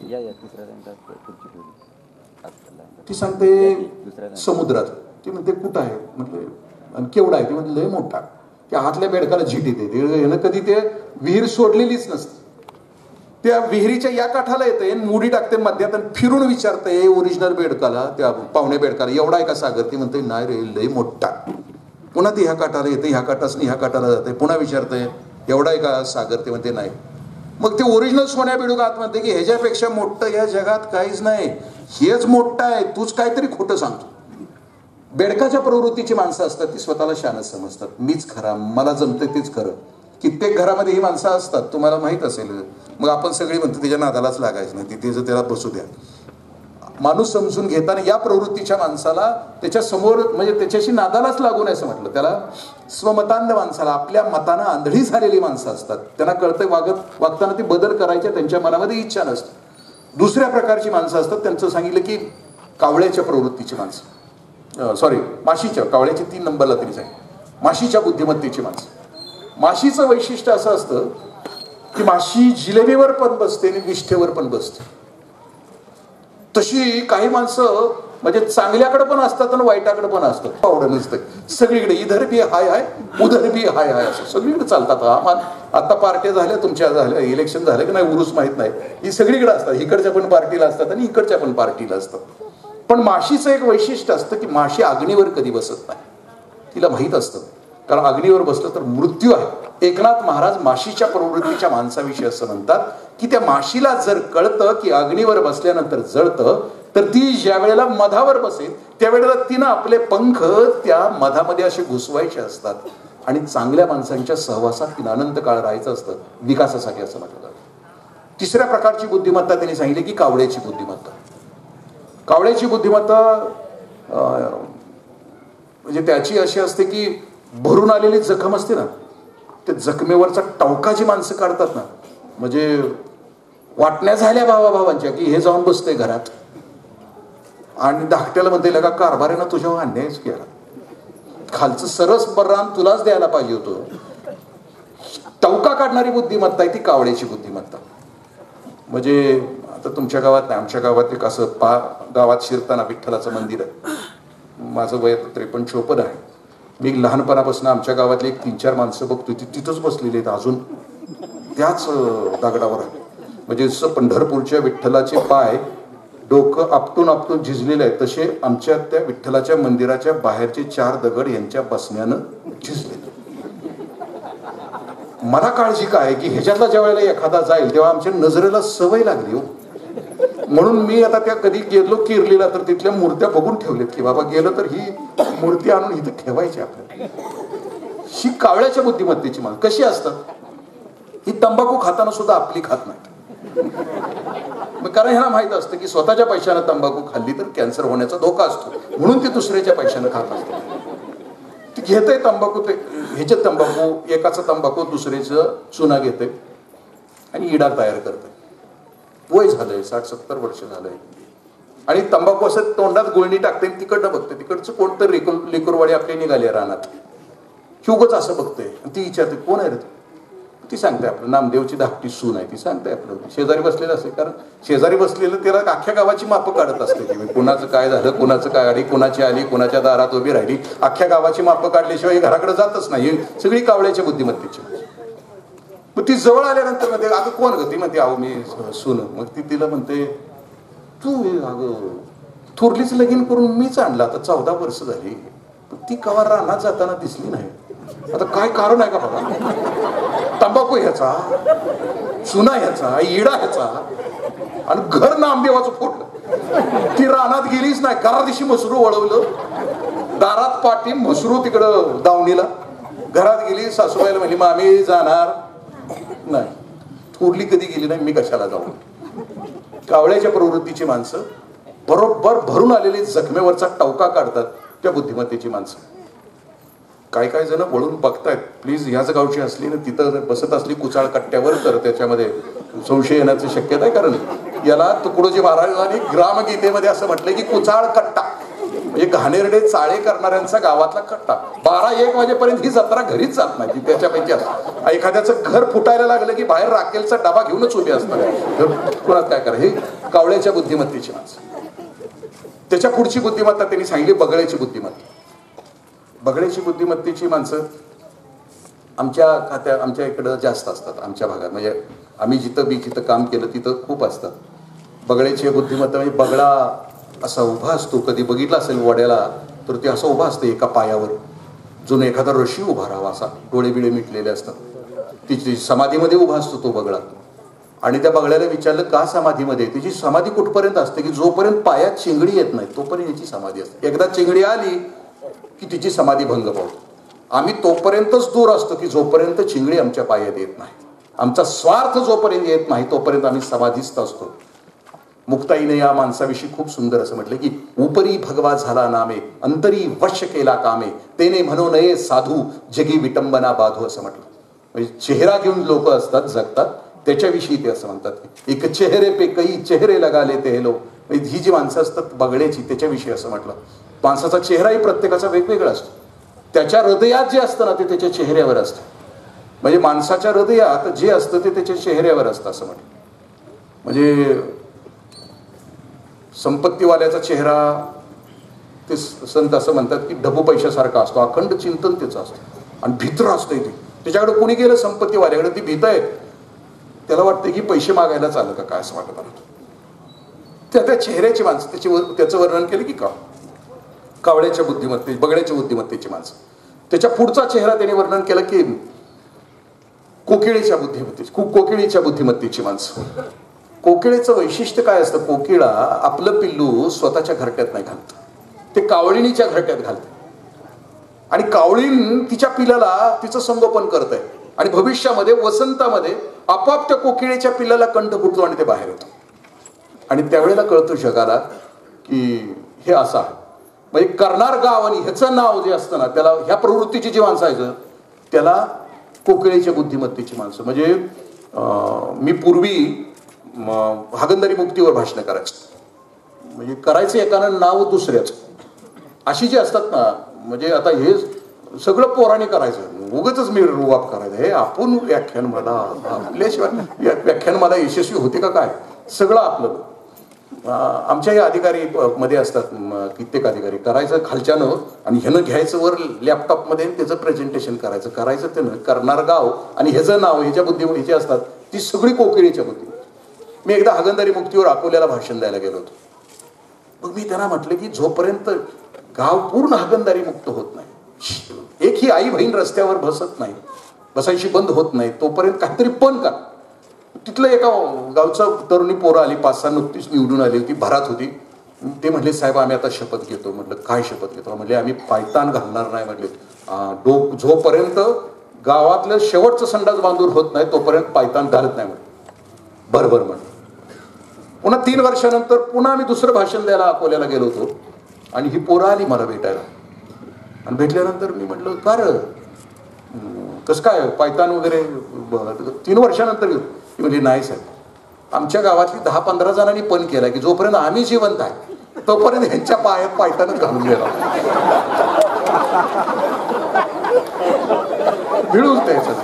ती सांगते समुद्रात. ती म्हणते कुठं आहे? म्हटलं आणि केवढा आहे? ती म्हणते लय मोठा. त्या हातल्या बेडकाला झीट येते. यानं कधी ते विहीर सोडलेलीच नसते. त्या विहिरीच्या या काठाला येते, मुडी टाकते मध्यात आणि फिरून विचारते ओरिजिनल बेडकाला, त्या पाहुणे बेडकाला, एवढा आहे का सागर? ती म्हणते नाही रे, लय मोठा. पुन्हा ती ह्या काठाला येते, ह्या काठासनी ह्या काठाला जाते, पुन्हा विचारते एवढा आहे का सागर? ते म्हणते नाही. मग ते ओरिजिनल सोन्या बेडूक आत म्हणते की ह्याच्यापेक्षा मोठं या जगात काहीच नाही, हेच मोठं आहे, तूच काहीतरी खोटं सांगतो. बेडकाच्या प्रवृत्तीची माणसं असतात ती स्वतःला शानच समजतात. मीच खरा, मला जमतंय तेच खरं. कित्येक घरामध्ये ही माणसं असतात, तुम्हाला माहित असेल. मग आपण सगळी म्हणतो त्याच्या नादालाच लागायचं नाही, तिथे त्याला बसू द्या. माणूस समजून घेताना या प्रवृत्तीच्या माणसाला त्याच्या समोर म्हणजे त्याच्याशी नादालाच लागू नये असं म्हटलं. त्याला स्वमतांध माणसाला, आपल्या मतानं आंधळी झालेली माणसं असतात. त्यांना कळतंय वागताना ते बदल करायचे त्यांच्या मनामध्ये इच्छा नसते. दुसऱ्या प्रकारची माणसं असतात, त्यांचं सांगितलं की कावळ्याच्या प्रवृत्तीची माणसं, माशीच्या, कावळ्याची 3 नंबरला तरी सांगितलं, माशीच्या बुद्धिमत्तेची माणसं. माशीचं वैशिष्ट्य असं असतं की माशी जिलेबीवर पण बसते आणि विष्ठेवर पण बसते. तशी काही माणसं म्हणजे चांगल्याकडे पण असतात आणि वाईटाकडे पण असतात. आवडत नसतं सगळीकडे, इधर बी हाय हाय उधर बी हाय हाय असं सगळीकडे चालतात. आता पार्ट्या झाल्या, तुमच्या झाल्या, इलेक्शन झालं की नाही उरूस माहित नाही, ही सगळीकडे असतात. इकडच्या पण पार्टीला असतात आणि इकडच्या पण पार्टीला असतात. पण माशीचं एक वैशिष्ट्य असतं की माशी अग्नीवर कधी बसत नाही. तिला माहीत असतं, कारण अग्नीवर बसलं तर मृत्यू आहे. एकनाथ महाराज माशीच्या प्रवृत्तीच्या माणसाविषयी असं म्हणतात की त्या माशीला जर कळतं की अग्नीवर बसल्यानंतर जळतं, तर ती ज्या वेळेला मधावर बसेल त्यावेळेला तिनं आपले पंख त्या मधामध्ये असे घुसवायचे असतात आणि चांगल्या माणसांच्या सहवासात तिनं अनंत काळ राहायचं असतं विकासासाठी असं म्हटलं जातं. तिसऱ्या प्रकारची बुद्धिमत्ता त्यांनी सांगितली की कावळ्याची बुद्धिमत्ता. कावळ्याची बुद्धिमत्ता म्हणजे त्याची अशी असते की भरून आलेली जखम असते ना, त्या जखमेवरचा टवका जी माणसं काढतात ना, म्हणजे वाटण्या झाल्या भावाभावांच्या की हे जाऊन बसतंय घरात आणि धाकट्याला म्हणते लगा कारभाऱ्यानं तुझ्यावर अन्यायच केला, खालचं सरस बर्राम तुलाच द्यायला पाहिजे होतं. टवका काढणारी बुद्धिमत्ता आहे ती कावळ्याची बुद्धिमत्ता. म्हणजे आता तुमच्या गावात नाही, आमच्या गावात एक असं गावात शिरताना विठ्ठलाचं मंदिर आहे. माझं वय 53-54 आहे. मी लहानपणापासून आमच्या गावातले 3-4 माणसं बघतोय तिथंच बसलेली आहेत अजून त्याच दगडावर आहे. म्हणजे जसं पंढरपूरच्या विठ्ठलाचे पाय डोकं आपटून आपटून झिजलेले आहेत, तसे आमच्या त्या विठ्ठलाच्या मंदिराच्या बाहेरचे 4 दगड यांच्या बसण्यानं झिजलेले. मला काळजी काय की ह्याच्यातला ज्या वेळेला एखादा जाईल तेव्हा आमच्या नजरेला सवय लागली हो. म्हणून मी आता त्या कधी गेलो किर्लीला तर तिथल्या मूर्त्या बघून ठेवल्यात की बाबा गेलं तर ही मूर्ती आणून इथं ठेवायची आपल्याला. ही कावळ्याच्या बुद्धिमत्तेची मान कशी असतात, ही तंबाखू खाताना सुद्धा आपली खात नाही. कारण ह्याला माहित असतं की स्वतःच्या पैशानं तंबाखू खाल्ली तर कॅन्सर होण्याचा धोका असतो, म्हणून ती दुसऱ्याच्या पैशानं खात असते. ती घेतय तंबाखू, ते ह्याचे तंबाखू, एकाचा तंबाखू दुसऱ्याचं चुना घेते आणि इडा तयार करते. वय झालंय 60-70 वर्ष झालंय आणि तंबाखू असं तोंडात गुळणी टाकते, तिकडनं बघते, तिकडचं कोणतं लेकरवाडी आपले निघाले रानात, उगाच असं बघते. ती विचारते कोण आहे रे? ती सांगते आपलं नामदेवची धाकटी सून आहे. ती सांगते आपलं शेजारी बसलेलं असते, कारण शेजारी बसलेलं त्याला अख्ख्या गावाची मापं काढत असते की कोणाचं काय झालं, कोणाचं काय आली, कोणाची आली, कोणाच्या दारात उभी राहिली. अख्ख्या गावाची मापं काढल्याशिवाय घराकडे जातच नाही. सगळी कावळ्याच्या बुद्धिमत्तेची. मग ती जवळ आल्यानंतर म्हणते अगं कोण ग? ती म्हणते अहो मी सून. मग ती तिला म्हणते तू अगं थोरलीच लगीन करून मीच आणला, आता 14 वर्ष झाली. ती कवा रानात जाताना दिसली नाही. आता काय कारण आहे का बघा? तंबाखू ह्याचा, चुना ह्याचा, इडा ह्याचा आणि घर नामदेवाचं फोडलं. ती रानात गेलीच नाही. घरा दिवशी मसरू वळवलं, दारात पाठी मसरू तिकडं दावणीला. घरात गेली, सासूबाईला म्हणली मामी जाणार नाही. थोरली कधी गेली नाही, मी कशाला जाऊ. कावळ्याच्या प्रवृत्तीची माणसं बरोबर भरून आलेली जखमेवरचा टवका काढतात त्या बुद्धिमत्तेची माणसं. काही काही जण वळून बघतायत, प्लीज ह्याच गावची असली ना तिथं बसत असली कुचाळ कट्ट्यावर तर त्याच्यामध्ये संशय येण्याची शक्यता आहे. कारण याला तुकडोजी महाराजांनी ग्रामगीतेमध्ये असं म्हटलं की कुचाळ कट्टा म्हणजे घाणेरडे चाळे करणाऱ्यांचा गावातला कट्टा. 12-1 वाजेपर्यंत ही जत्रा घरीच जात नाही. त्याच्यापैकी एखाद्याचं घर फुटायला लागलं की बाहेर राखेलचा डबा घेऊनच उभे असतात. कोणात काय करा. हे कावळ्याच्या बुद्धिमत्तेची माणसं. त्याच्या पुढची बुद्धिमत्ता त्यांनी सांगितली बगळ्याची बुद्धिमत्ता. बगळ्याची बुद्धिमत्तेची माणसं आमच्या इकडं जास्त असतात. आमच्या भागात म्हणजे आम्ही जिथं काम केलं तिथं खूप असतात. बगळ्याची बुद्धिमत्ता म्हणजे बगळा असा उभा असतो. कधी बघितला असेल वड्याला तर ते असं उभा असतं एका पायावर. जुनं एखादा ऋषी उभा राहावा असा, डोळे बिळे मिटलेले असतात. तिची समाधीमध्ये उभा असतो तो बगळा. आणि त्या बगळ्याला विचारलं का समाधीमध्ये. तिची समाधी कुठपर्यंत असते की जोपर्यंत पायात चिंगडी येत नाही तोपर्यंत याची समाधी असते. एकदा चिंगडी आली की तिची समाधी भंग पावतो. आम्ही तोपर्यंतच दूर असतो की जोपर्यंत चिंगडी आमच्या पायात येत नाही. आमचा स्वार्थ जोपर्यंत येत नाही तोपर्यंत आम्ही समाधीस्थ असतो. मुक्ताईने या माणसाविषयी खूप सुंदर असं म्हटलं की उपरी भगवा झाला नामे अंतरी वश केला कामे तेने म्हणू नये साधू जगी विटंबना बाधू असं म्हटलं. म्हणजे चेहरा घेऊन लोक असतात जगतात त्याच्याविषयी ते असं म्हणतात एक चेहरे पे कई चेहरे लगाले ते लोक. ही जी माणसं असतात बगड्याची त्याच्याविषयी असं म्हटलं. माणसाचा चेहराही प्रत्येकाचा वेगवेगळा असतो. त्याच्या हृदयात जे असतं ना ते त्याच्या चेहऱ्यावर असतं. म्हणजे माणसाच्या हृदयात जे असतं ते त्याच्या चेहऱ्यावर असतं असं म्हटलं. म्हणजे संपत्तीवाल्याचा चेहरा ते संत असं म्हणतात की ढबू पैशासारखा असतो. अखंड चिंतन त्याचं असतं आणि भीतर असतं इथे. त्याच्याकडे कोणी गेलं संपत्तीवाल्याकडे ती भीत आहे. त्याला वाटतं की पैसे मागायला चाललं का काय असं वाटत मला. त्या चेहऱ्याची माणसं त्याचं वर्णन केलं की का कावळ्याच्या बुद्धिमत्ते बगड्याच्या बुद्धिमत्तेची माणसं. त्याच्या पुढचा चेहरा त्याने वर्णन केलं की कोकिळीच्या बुद्धिमत्तेची माणसं. कोकिळेचं वैशिष्ट्य काय असतं. कोकिळा आपलं पिल्लू स्वतःच्या घरट्यात नाही घालत. ते कावळिणीच्या घरट्यात घालते आणि कावळीण तिच्या पिल्लाला तिचं संगोपन करत आहे. आणि भविष्यामध्ये वसंतामध्ये आपोआप त्या कोकिळेच्या पिल्लाला कंठ फुटतो आणि ते बाहेर येतो. आणि त्यावेळेला कळतं जगाला की हे असं आहे. म्हणजे करणार गाव आणि ह्याचं नाव जे असतं ना त्याला ह्या प्रवृत्तीची जी माणसं आहेत त्याला कोकिळेच्या बुद्धिमत्तेची माणसं. म्हणजे मी पूर्वी हागंदारी मुक्तीवर भाषण करायचं. म्हणजे करायचं एकानं नाव दुसऱ्याच अशी जी असतात ना. म्हणजे आता हे सगळं पोराने करायचं उगाचच मी रुवाब करायचं. हे आपण आपल्याशिवाय व्याख्यानमाला यशस्वी होते का काय. सगळं आपलं. आमच्याही अधिकारी मध्ये असतात कित्येक अधिकारी करायचं खालच्यानं आणि ह्यानं घ्यायचं वर लॅपटॉपमध्ये त्याचं प्रेझेंटेशन करायचं त्यानं करणार गाव आणि ह्याचं नाव ह्याच्या ह्याचे असतात. ती सगळी कोकिळीच्या बुद्धी. मी एकदा हागंदारी मुक्तीवर अकोल्याला भाषण द्यायला गेलो होतो. मग मी त्यांना म्हटलं की जोपर्यंत गाव पूर्ण हागंदारी मुक्त होत नाही एक ही आई बहीण रस्त्यावर बसायची बंद होत नाही तोपर्यंत काहीतरी पण का. तिथलं एका गावचं तरुणी पोरं आली 5-6 नुकतीच निवडून आली होती भरात होती. ते म्हटले साहेब आम्ही आता शपथ घेतो. म्हटलं काय शपथ घेतो. म्हणले आम्ही पायतान घालणार नाही. म्हटले जोपर्यंत गावातलं शेवटचं संडास बांधून होत नाही तोपर्यंत पायतान घालत नाही. म्हटलं बरोबर म्हटलं. पुन्हा 3 वर्षानंतर पुन्हा आम्ही दुसरं भाषण द्यायला अकोल्याला गेलो होतो आणि ही पोरं आली मला भेटायला. आणि भेटल्यानंतर मी म्हटलं का रे कसं काय पायतान वगैरे 3 वर्षानंतर घेऊ. म्हणजे नाही साहेब आमच्या गावातली 10-15 जणांनी पण केला की जोपर्यंत आम्ही जिवंत आहे तोपर्यंत ह्यांच्या पायात पायतानच घालून गेला. मिळून द्यायचं.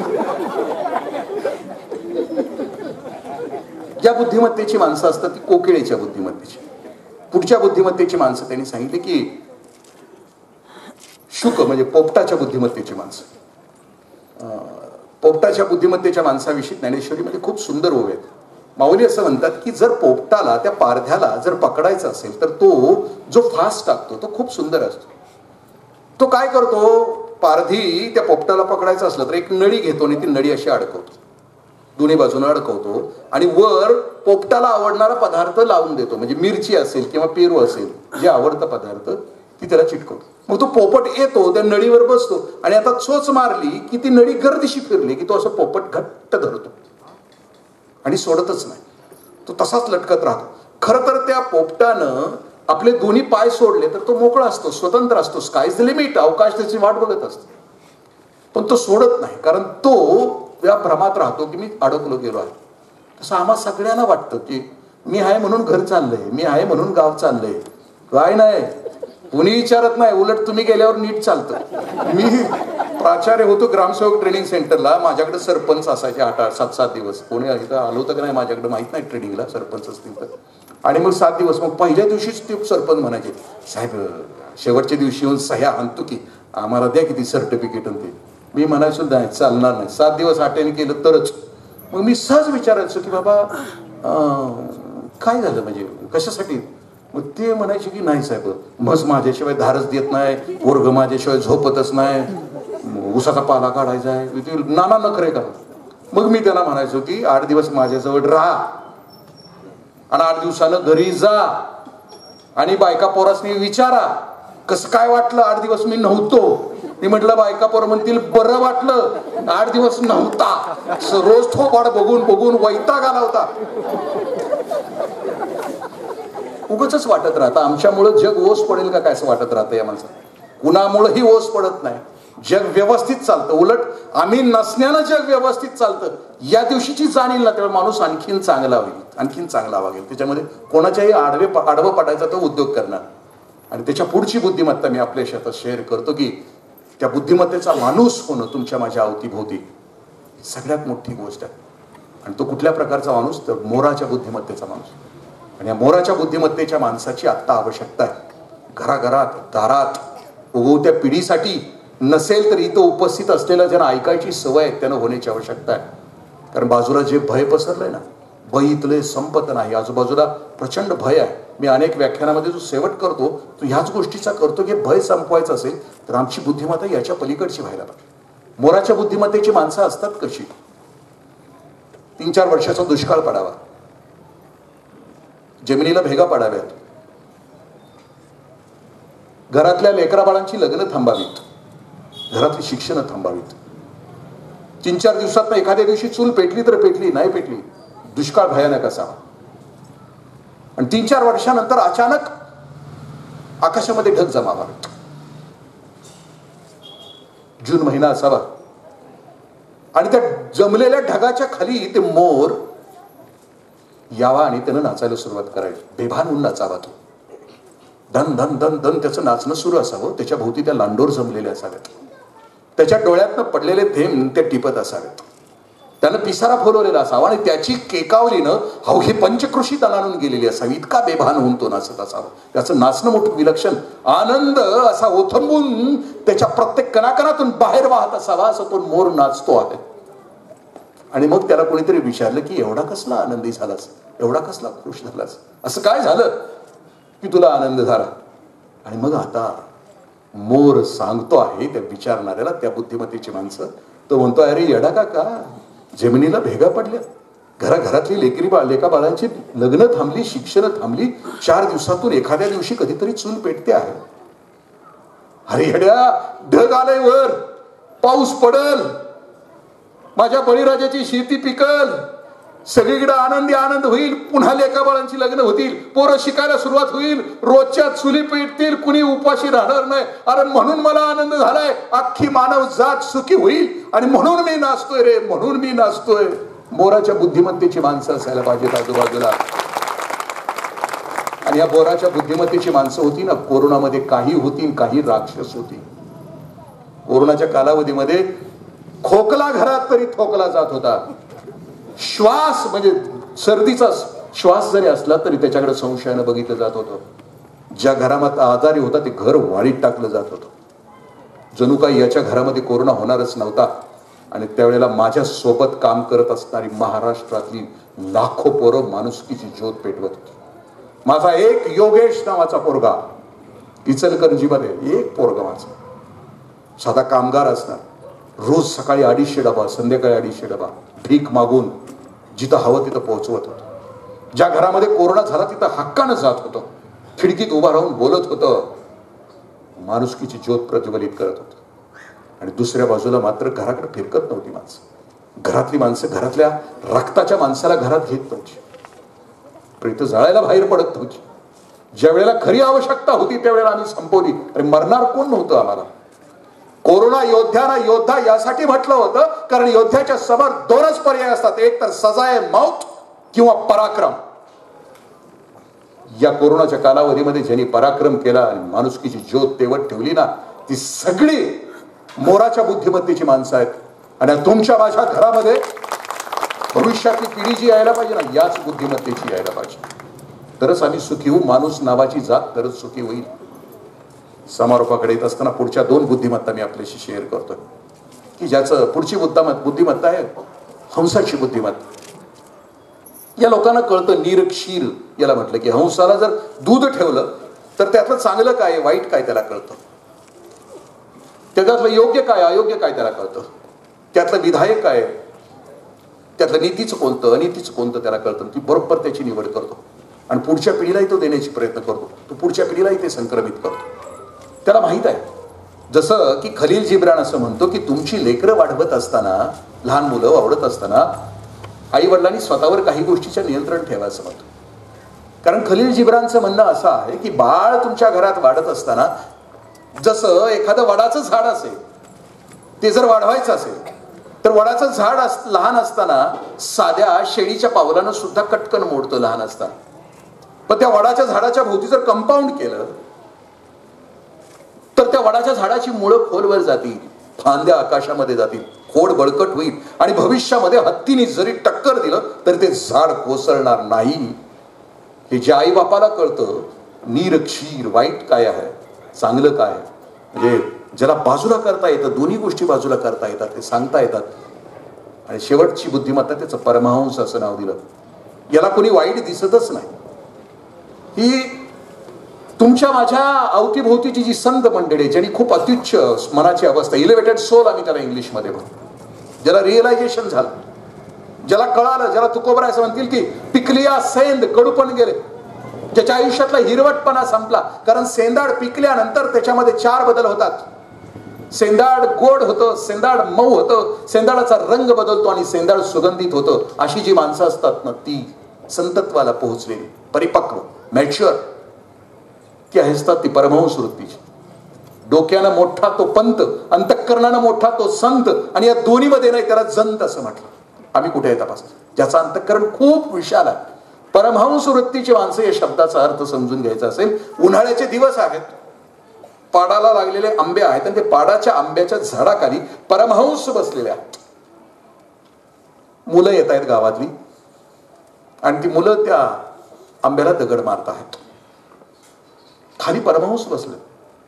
ज्या बुद्धिमत्तेची माणसं असतात ती कोकिळेच्या बुद्धिमत्तेची. पुढच्या बुद्धिमत्तेची माणसं त्यांनी सांगितले की शुक म्हणजे पोपटाच्या बुद्धिमत्तेची माणसं. पोपटाच्या बुद्धिमत्तेच्या माणसाविषयी ज्ञानेश्वरीमध्ये खूप सुंदर ओव्या आहेत. माऊली असं म्हणतात की जर पोपटाला त्या पारध्याला जर पकडायचा असेल तर तो जो फास टाकतो तो खूप सुंदर असतो. तो काय करतो पारधी त्या पोपटाला पकडायचं असलं तर एक नळी घेतो आणि ती नळी अशी अडकवतो दोन्ही बाजूने अडकवतो आणि वर पोपटाला आवडणारा पदार्थ लावून देतो. म्हणजे मिरची असेल किंवा पेरू असेल जे आवडता पदार्थ ती त्याला चिटकवतो. मग तो पोपट येतो त्या नळीवर बसतो आणि आता चोच मारली की ती नळी गर्दिशी फिरली की तो असं पोपट घट्ट धरतो आणि सोडतच नाही. तो तसाच लटकत राहतो. खरं तर त्या पोपटानं आपले दोन्ही पाय सोडले तर तो मोकळा असतो, स्वतंत्र असतो. Sky is the limit. अवकाश त्याची वाट बघत असतो, पण तो सोडत नाही, कारण तो या भ्रमात राहतो की मी अडकलो गेलो आहे. तसं आम्हा सगळ्यांना वाटतं की मी आहे म्हणून घर चाललंय, मी आहे म्हणून गाव चाललंय. काय नाही, कुणी विचारत नाही, उलट तुम्ही गेल्यावर नीट चालतं. मी प्राचार्य होतो ग्रामसेवक ट्रेनिंग सेंटरला. माझ्याकडे सरपंच असायचे 8-7 दिवस. कोणी इथं आलो होतं का नाही माझ्याकडे माहित नाही, ट्रेनिंगला सरपंच असतील तर. आणि मग 7 दिवस, मग पहिल्या दिवशीच ते सरपंच म्हणायचे, साहेब शेवटच्या दिवशी येऊन सह्या आणतो की आम्हाला द्या किती सर्टिफिकेट. ते मी म्हणायचो नाही, चालणार नाही, 7 दिवस अटेंड केलं तरच. मग मी सहज विचारायचो की बाबा काय झालं, म्हणजे कशासाठी. मग ते म्हणायचे की नाही साहेब, म्हस माझ्याशिवाय धारच देत नाही, पोरग माझ्याशिवाय झोपतच नाही, उसाचा पाला काढायचा आहे, नाना नखरे का. मग मी त्यांना म्हणायचो की 8 दिवस माझ्याजवळ राहा आणि 8 दिवसानं घरी जा आणि बायका पोरासनी विचारा कसं काय वाटलं 8 दिवस मी नव्हतो. मी म्हटलं बायका पोरं म्हणतील बरं वाटलं, 8 दिवस नव्हता. रोज थोबाड बघून बघून वैताग आला होता. उगाचच वाटत राहतं आमच्यामुळं जग ओस पडेल का काय असं वाटत राहतं या माणसाला. कुणामुळंही ओस पडत नाही, जग व्यवस्थित चालतं. उलट आम्ही नसण्यानं जग व्यवस्थित चालतं. या दिवशीची जाणील ना तेव्हा माणूस आणखीन चांगला होईल, आणखीन चांगला वागेल. त्याच्यामध्ये कोणाच्याही आडवं पडायचा तो उद्योग करणार. आणि त्याच्या पुढची बुद्धिमत्ता मी आपल्या शेतात शेअर करतो की त्या बुद्धिमत्तेचा माणूस होणं तुमच्या माझ्या अवतीभोवती सगळ्यात मोठी गोष्ट आहे. आणि तो कुठल्या प्रकारचा माणूस, तर मोराच्या बुद्धिमत्तेचा माणूस. आणि या मोराच्या बुद्धिमत्तेच्या माणसाची आत्ता आवश्यकता आहे. घराघरात दारात उगवत्या पिढीसाठी नसेल तर इथं उपस्थित असलेल्या ज्यांना ऐकायची सवय आहे त्यानं होण्याची आवश्यकता आहे. कारण बाजूला जे भय पसरलंय ना, भय इथले संपत नाही. आजूबाजूला प्रचंड भय आहे. मी अनेक व्याख्यानामध्ये जो शेवट करतो तो ह्याच गोष्टीचा करतो की भय संपवायचं असेल तर आमची बुद्धिमत्ता याच्या पलीकडची व्हायला पाहिजे. मोराच्या बुद्धिमत्तेची माणसं असतात कशी, 3-4 वर्षाचा दुष्काळ पडावा, जमिनीला भेगा पाडाव्यात, घरातल्या लेकरा बाळांची लग्न थांबावीत, घरातली शिक्षण थांबावीत. 3-4 दिवसात एखाद्या दिवशी चूल पेटली तर पेटली, नाही पेटली दुष्काळ भयानक असावा. आणि 3-4 वर्षानंतर अचानक आकाशामध्ये ढग जमावा, जून महिना असावा आणि त्या जमलेल्या ढगाच्या खाली ते मोर यावा आणि त्यानं नाचायला सुरुवात करायची. बेभान होऊन नाचावा तो. धन धन धन धन त्याचं नाचणं सुरू असावं. त्याच्या भोवती त्या लांडोर जमलेले असाव्यात. त्याच्या डोळ्यातनं पडलेले थेंब ते टिपत असावेत. त्यानं पिसारा फुलवलेला असावा आणि त्याची केकावलीनं अवघी पंचकृषी तणाणून गेलेली असावी. इतका बेभान होऊन तो नाचत असावा. त्याचं नाचणं मोठं विलक्षण, आनंद असा ओथंबून त्याच्या प्रत्येक कणाकणातून बाहेर वाहत असावा असं तो मोर नाचतो आहे. आणि मग त्याला कोणीतरी विचारलं की एवढा कसला आनंदी झालास, एवढा कसला खुश झालास, असं काय झालं की तुला आनंद झाला. आणि मग आता मोर सांगतो आहे त्या विचारणाऱ्याला, त्या बुद्धिमत्तेची माणसं, तो म्हणतो अरे येडा का, जमिनीला भेगा पडल्या, घराघरातली लेका बाळांची लग्न थांबली, शिक्षण थांबली, 4 दिवसातून एखाद्या दिवशी कधीतरी चूल पेटते आहे. अरे येड्या, ढग आलंय वर, पाऊस पडल, माझ्या बळीराजाची शेती पिकल, सगळीकडे आनंदी आनंद होईल, पुन्हा लेका बाळांची लग्न होतील, पोरं शिकायला सुरुवात होईल, रोजच्या चुली पेटतील, कुणी उपाशी राहणार नाही. अरे म्हणून मला आनंद झालाय, अख्खी मानव जात सुखी होईल आणि म्हणून मी नाचतोय रे, म्हणून मी नाचतोय. मोराच्या बुद्धिमत्तेची माणसं असायला पाहिजेत आजूबाजूला. आणि या मोराच्या बुद्धिमत्तेची माणसं होती ना, कोरोनामध्ये काही होती, काही राक्षस होती. कोरोनाच्या कालावधीमध्ये खोकला घरात तरी ठोकला जात होता. श्वास म्हणजे सर्दीचा श्वास जरी असला तरी त्याच्याकडे संशयानं बघितलं जात होतं. ज्या घरामध्ये आजारी होता ते घर वाळीत टाकलं जात होतं. जणू काही याच्या घरामध्ये कोरोना होणारच नव्हता. आणि त्यावेळेला माझ्या सोबत काम करत असणारी महाराष्ट्रातली लाखो पोरं माणुसकीची ज्योत पेटवत होती. माझा एक योगेश नावाचा पोरगा, इचलकरंजीमध्ये एक पोरगा माझा, साधा कामगार असणार, रोज सकाळी 250 डबा, संध्याकाळी 250 डबा भीक मागून जिथं हवं तिथं पोहोचवत होतं. ज्या घरामध्ये कोरोना झाला तिथं हक्कानं जात होतं, खिडकीत उभा राहून बोलत होतं, माणुसकीची ज्योत प्रज्वलित करत होतं. आणि दुसऱ्या बाजूला मात्र घराकडे फिरकत नव्हती माणसं. घरातली माणसं घरातल्या रक्ताच्या माणसाला घरात घेत नव्हती, प्रेत जाळायला बाहेर पडत नव्हती. ज्या वेळेला खरी आवश्यकता होती त्यावेळेला आम्ही संपवली. अरे मरणार कोण नव्हतं आम्हाला. कोरोना योद्ध्याला योद्धा यासाठी म्हटलं होतं कारण योद्ध्याच्या समोर दोनच पर्याय असतात, एक तर सजाए मौत किंवा पराक्रम. या कोरोनाच्या कालावधीमध्ये ज्यांनी पराक्रम केला आणि माणुसकीची ज्योत तेवत ठेवली ना, ती सगळी मोराच्या बुद्धिमत्तेची माणसं आहेत. आणि तुमच्या माझ्या घरामध्ये भविष्यातली पिढी जी यायला पाहिजे ना, याच बुद्धिमत्तेची यायला पाहिजे. तरच आम्ही सुखी होऊ. माणूस नावाची जात तरच सुखी होईल. समारोपाकडे येत असताना पुढच्या 2 बुद्धिमत्ता मी आपल्याशी शेअर करतोय की ज्याचं पुढची बुद्धिमत्ता आहे हंसाची बुद्धिमत्ता. या लोकांना कळतं नीरक्षीर याला म्हटलं की हंसाला जर दूध ठेवलं तर त्यातलं चांगलं काय वाईट काय त्याला कळतं, त्याच्यातलं योग्य काय अयोग्य काय त्याला कळतं, त्यातलं विधायक काय, त्यातलं नीतीचं कोणतं अनितीचं कोणतं त्याला कळतं. ती बरोबर त्याची निवड करतो आणि पुढच्या पिढीलाही तो देण्याची प्रयत्न करतो. तो पुढच्या पिढीलाही ते संक्रमित करतो. त्याला माहित आहे. जसं की खलील जिब्रान असं म्हणतो की तुमची लेकरं वाढवत असताना, लहान मुलं वाढत असताना आई वडिलांनी स्वतःवर काही गोष्टीचं नियंत्रण ठेवायचं म्हणतो. कारण खलील जिब्रानचं म्हणणं असं आहे की बाळ तुमच्या घरात वाढत असताना जसं एखादं वडाचं झाड असेल, ते जर वाढवायचं असेल तर वडाचं झाड लहान असताना साध्या शेळीच्या पावलानं सुद्धा कटकन मोडतं लहान असताना. पण त्या वडाच्या झाडाच्या भोवती जर कंपाऊंड केलं तर त्या वडाच्या झाडाची मुळं खोलवर जातील, फांद्या आकाशामध्ये जातील, खोड बळकट होईल आणि भविष्यामध्ये हत्तीने जरी टक्कर दिलं तर ते झाड कोसळणार नाही. हे जे आई बापाला कळतं नीरक्षीर, वाईट काय आहे चांगलं काय आहे, म्हणजे ज्याला बाजूला करता येतं, दोन्ही गोष्टी बाजूला करता येतात, ते सांगता येतात. आणि शेवटची बुद्धिमत्ता त्याचं परमहंस असं नाव दिलं. याला कोणी वाईट दिसतच नाही. ही तुमच्या माझ्या अवतीभोवतीची जी संत मंडळी ज्यांनी खूप अत्युच्च मनाची अवस्था, इलेव्हेटेड सोल आम्ही त्याला इंग्लिशमध्ये म्हणतो, ज्याला रिअलायझेशन झालं, ज्याला कळालं, ज्याला तुकोबरा असं म्हणतील की पिकलिया सेंद, कडूपण गेले, ज्याच्या आयुष्यातला हिरवटपणा संपला. कारण सेंदाड पिकल्यानंतर त्याच्यामध्ये 4 बदल होतात. सेंदाड गोड होतं, सेंदाड मऊ होतं, सेंदाडाचा रंग बदलतो आणि सेंदाड सुगंधित होतं. अशी जी माणसं असतात ना, ती संतत्वाला पोहोचलेली, परिपक्व, मॅच्युअर, ती असतात ती परमहंस वृत्तीची. डोक्यानं मोठा तो पंत, अंतःकरणानं मोठा तो संत, आणि या दोन्हीमध्ये नाही त्याला जंत असं म्हटलं. आम्ही कुठे आहे तपास, ज्याचं अंतःकरण खूप विशाल आहे. परमहंस वृत्तीची माणसं या शब्दाचा अर्थ समजून घ्यायचा असेल, उन्हाळ्याचे दिवस आहेत, पाडाला लागलेले आंबे आहेत आणि ते पाडाच्या आंब्याच्या झाडाखाली परमहंस बसलेले आहेत. मुलं येत आहेत गावातली आणि ती मुलं त्या आंब्याला दगड मारत आहेत. खाली परमहंस बसले,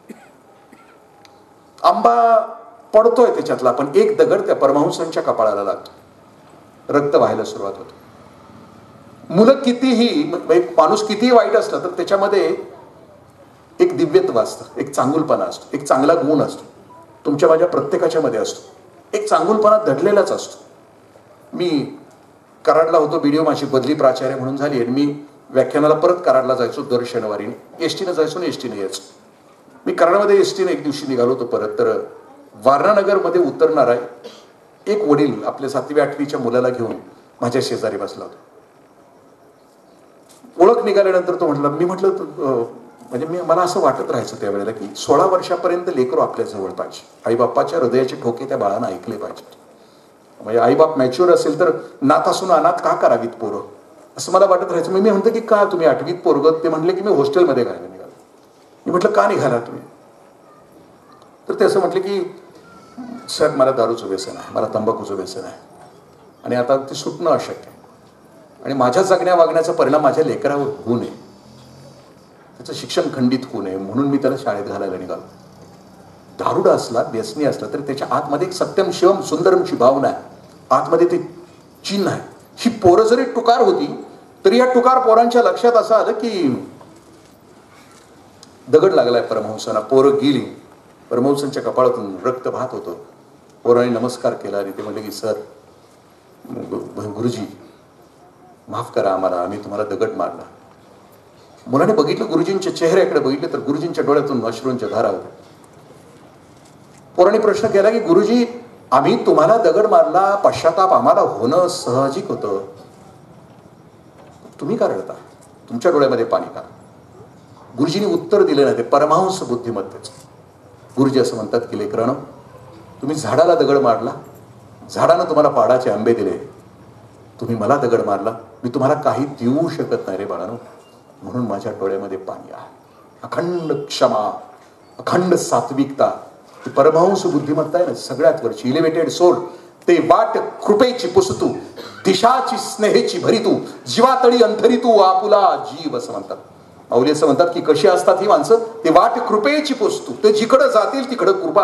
आंबा पडतोय त्याच्यातला, पण एक दगड त्या परमहंसांच्या कपाळाला लागतो, रक्त व्हायला सुरुवात होते. मुलं कितीही, माणूस कितीही वाईट असला तर त्याच्यामध्ये एक दिव्यत्व असतं, एक चांगुलपणा असतो, एक चांगला गुण असतो. तुमच्या माझ्या प्रत्येकाच्या मध्ये असतो. एक चांगुलपणा दडलेलाच असतो. मी कराडला होतो, बीडीओ माझी बदली प्राचार्य म्हणून झाली आणि मी व्याख्यानाला परत कराडला जायचो दर शनिवारी. एसटीनं जायचो आणि एसटीनं यायचो. मी कराडमध्ये एसटीने एक दिवशी निघालो होतो परत, तर वारणानगरमध्ये उतरणार आहे एक वडील आपल्या 7वी 8वीच्या मुलाला घेऊन माझ्या शेजारी बसला होता. ओळख निघाल्यानंतर तो म्हटलं, मी म्हटलं म्हणजे मला असं वाटत राहायचं त्यावेळेला की 16 वर्षापर्यंत लेकरू आपल्या जवळ पाहिजे. आईबापाच्या हृदयाचे ठोके त्या बाळानं ऐकले पाहिजेत. म्हणजे आईबाप मॅच्युअर असेल तर नाथ असून अनाथ का करावीत पोरं, असं मला वाटत राहायचं. मी म्हणतो की का तुम्ही 8वीत पोरगत, ते म्हणले की मी हॉस्टेलमध्ये घायला निघालो. मी म्हटलं का निघाला तुम्ही, तर ते असं म्हटलं की साहेब मला दारूचं व्यसन आहे, मला तंबाखूचं व्यसन आहे आणि आता ते सुटणं अशक्य आहे आणि माझ्या जगण्या वागण्याचा परिणाम माझ्या लेकरावर होऊ नये, त्याचं शिक्षण खंडित होऊ नये म्हणून मी त्याला शाळेत घालायला निघालो. दारुडा असला, व्यसनी असला तरी त्याच्या आतमध्ये एक सत्यम शिवम सुंदरमची भावना आहे, आतमध्ये ते चिन्ह आहे. ही पोरं जरी टुकार होती तरी या टुकार पोरांच्या लक्षात असं आलं की दगड लागलाय परमहंसांना. पोरं गेली, परमहंसांच्या कपाळातून रक्त वाहत होतं. पोरांनी नमस्कार केला आणि ते म्हणले की सर, गुरुजी माफ करा आम्हाला, आम्ही तुम्हाला दगड मारला. मुलाने बघितलं, गुरुजींच्या चेहऱ्याकडे बघितलं तर गुरुजींच्या डोळ्यातून अश्रूंच्या धारा होत्या. पोरांनी प्रश्न केला की गुरुजी, आम्ही तुम्हाला दगड मारला, पश्चाताप आम्हाला होणं साहजिक होतं, तुम्ही का रडता, तुमच्या डोळ्यामध्ये पाणी का? गुरुजींनी उत्तर दिलं नाही ते परमांश बुद्धिमत्तेचं. गुरुजी असं म्हणतात की लेकरांनो, तुम्ही झाडाला दगड मारला, झाडानं तुम्हाला पाडाचे आंबे दिले, तुम्ही मला दगड मारला, मी तुम्हाला काही देऊ शकत नाही रे बाळांनो, म्हणून माझ्या डोळ्यामध्ये पाणी आहे. अखंड क्षमा, अखंड सात्विकता, ही परमांश बुद्धिमत्ता आहे ना सगळ्यात वरची. Elevated soul. ते वाट कृपेची पुसतू, दिशाची स्नेहेची भरितू, जीवातळी अंथरितू आपुला जीव, असं म्हणतात माऊली. असं म्हणतात की कशी असतात ही माणसं, ते वाट कृपेची पुसतू, ते जिकडं जातील तिकडं कृपा,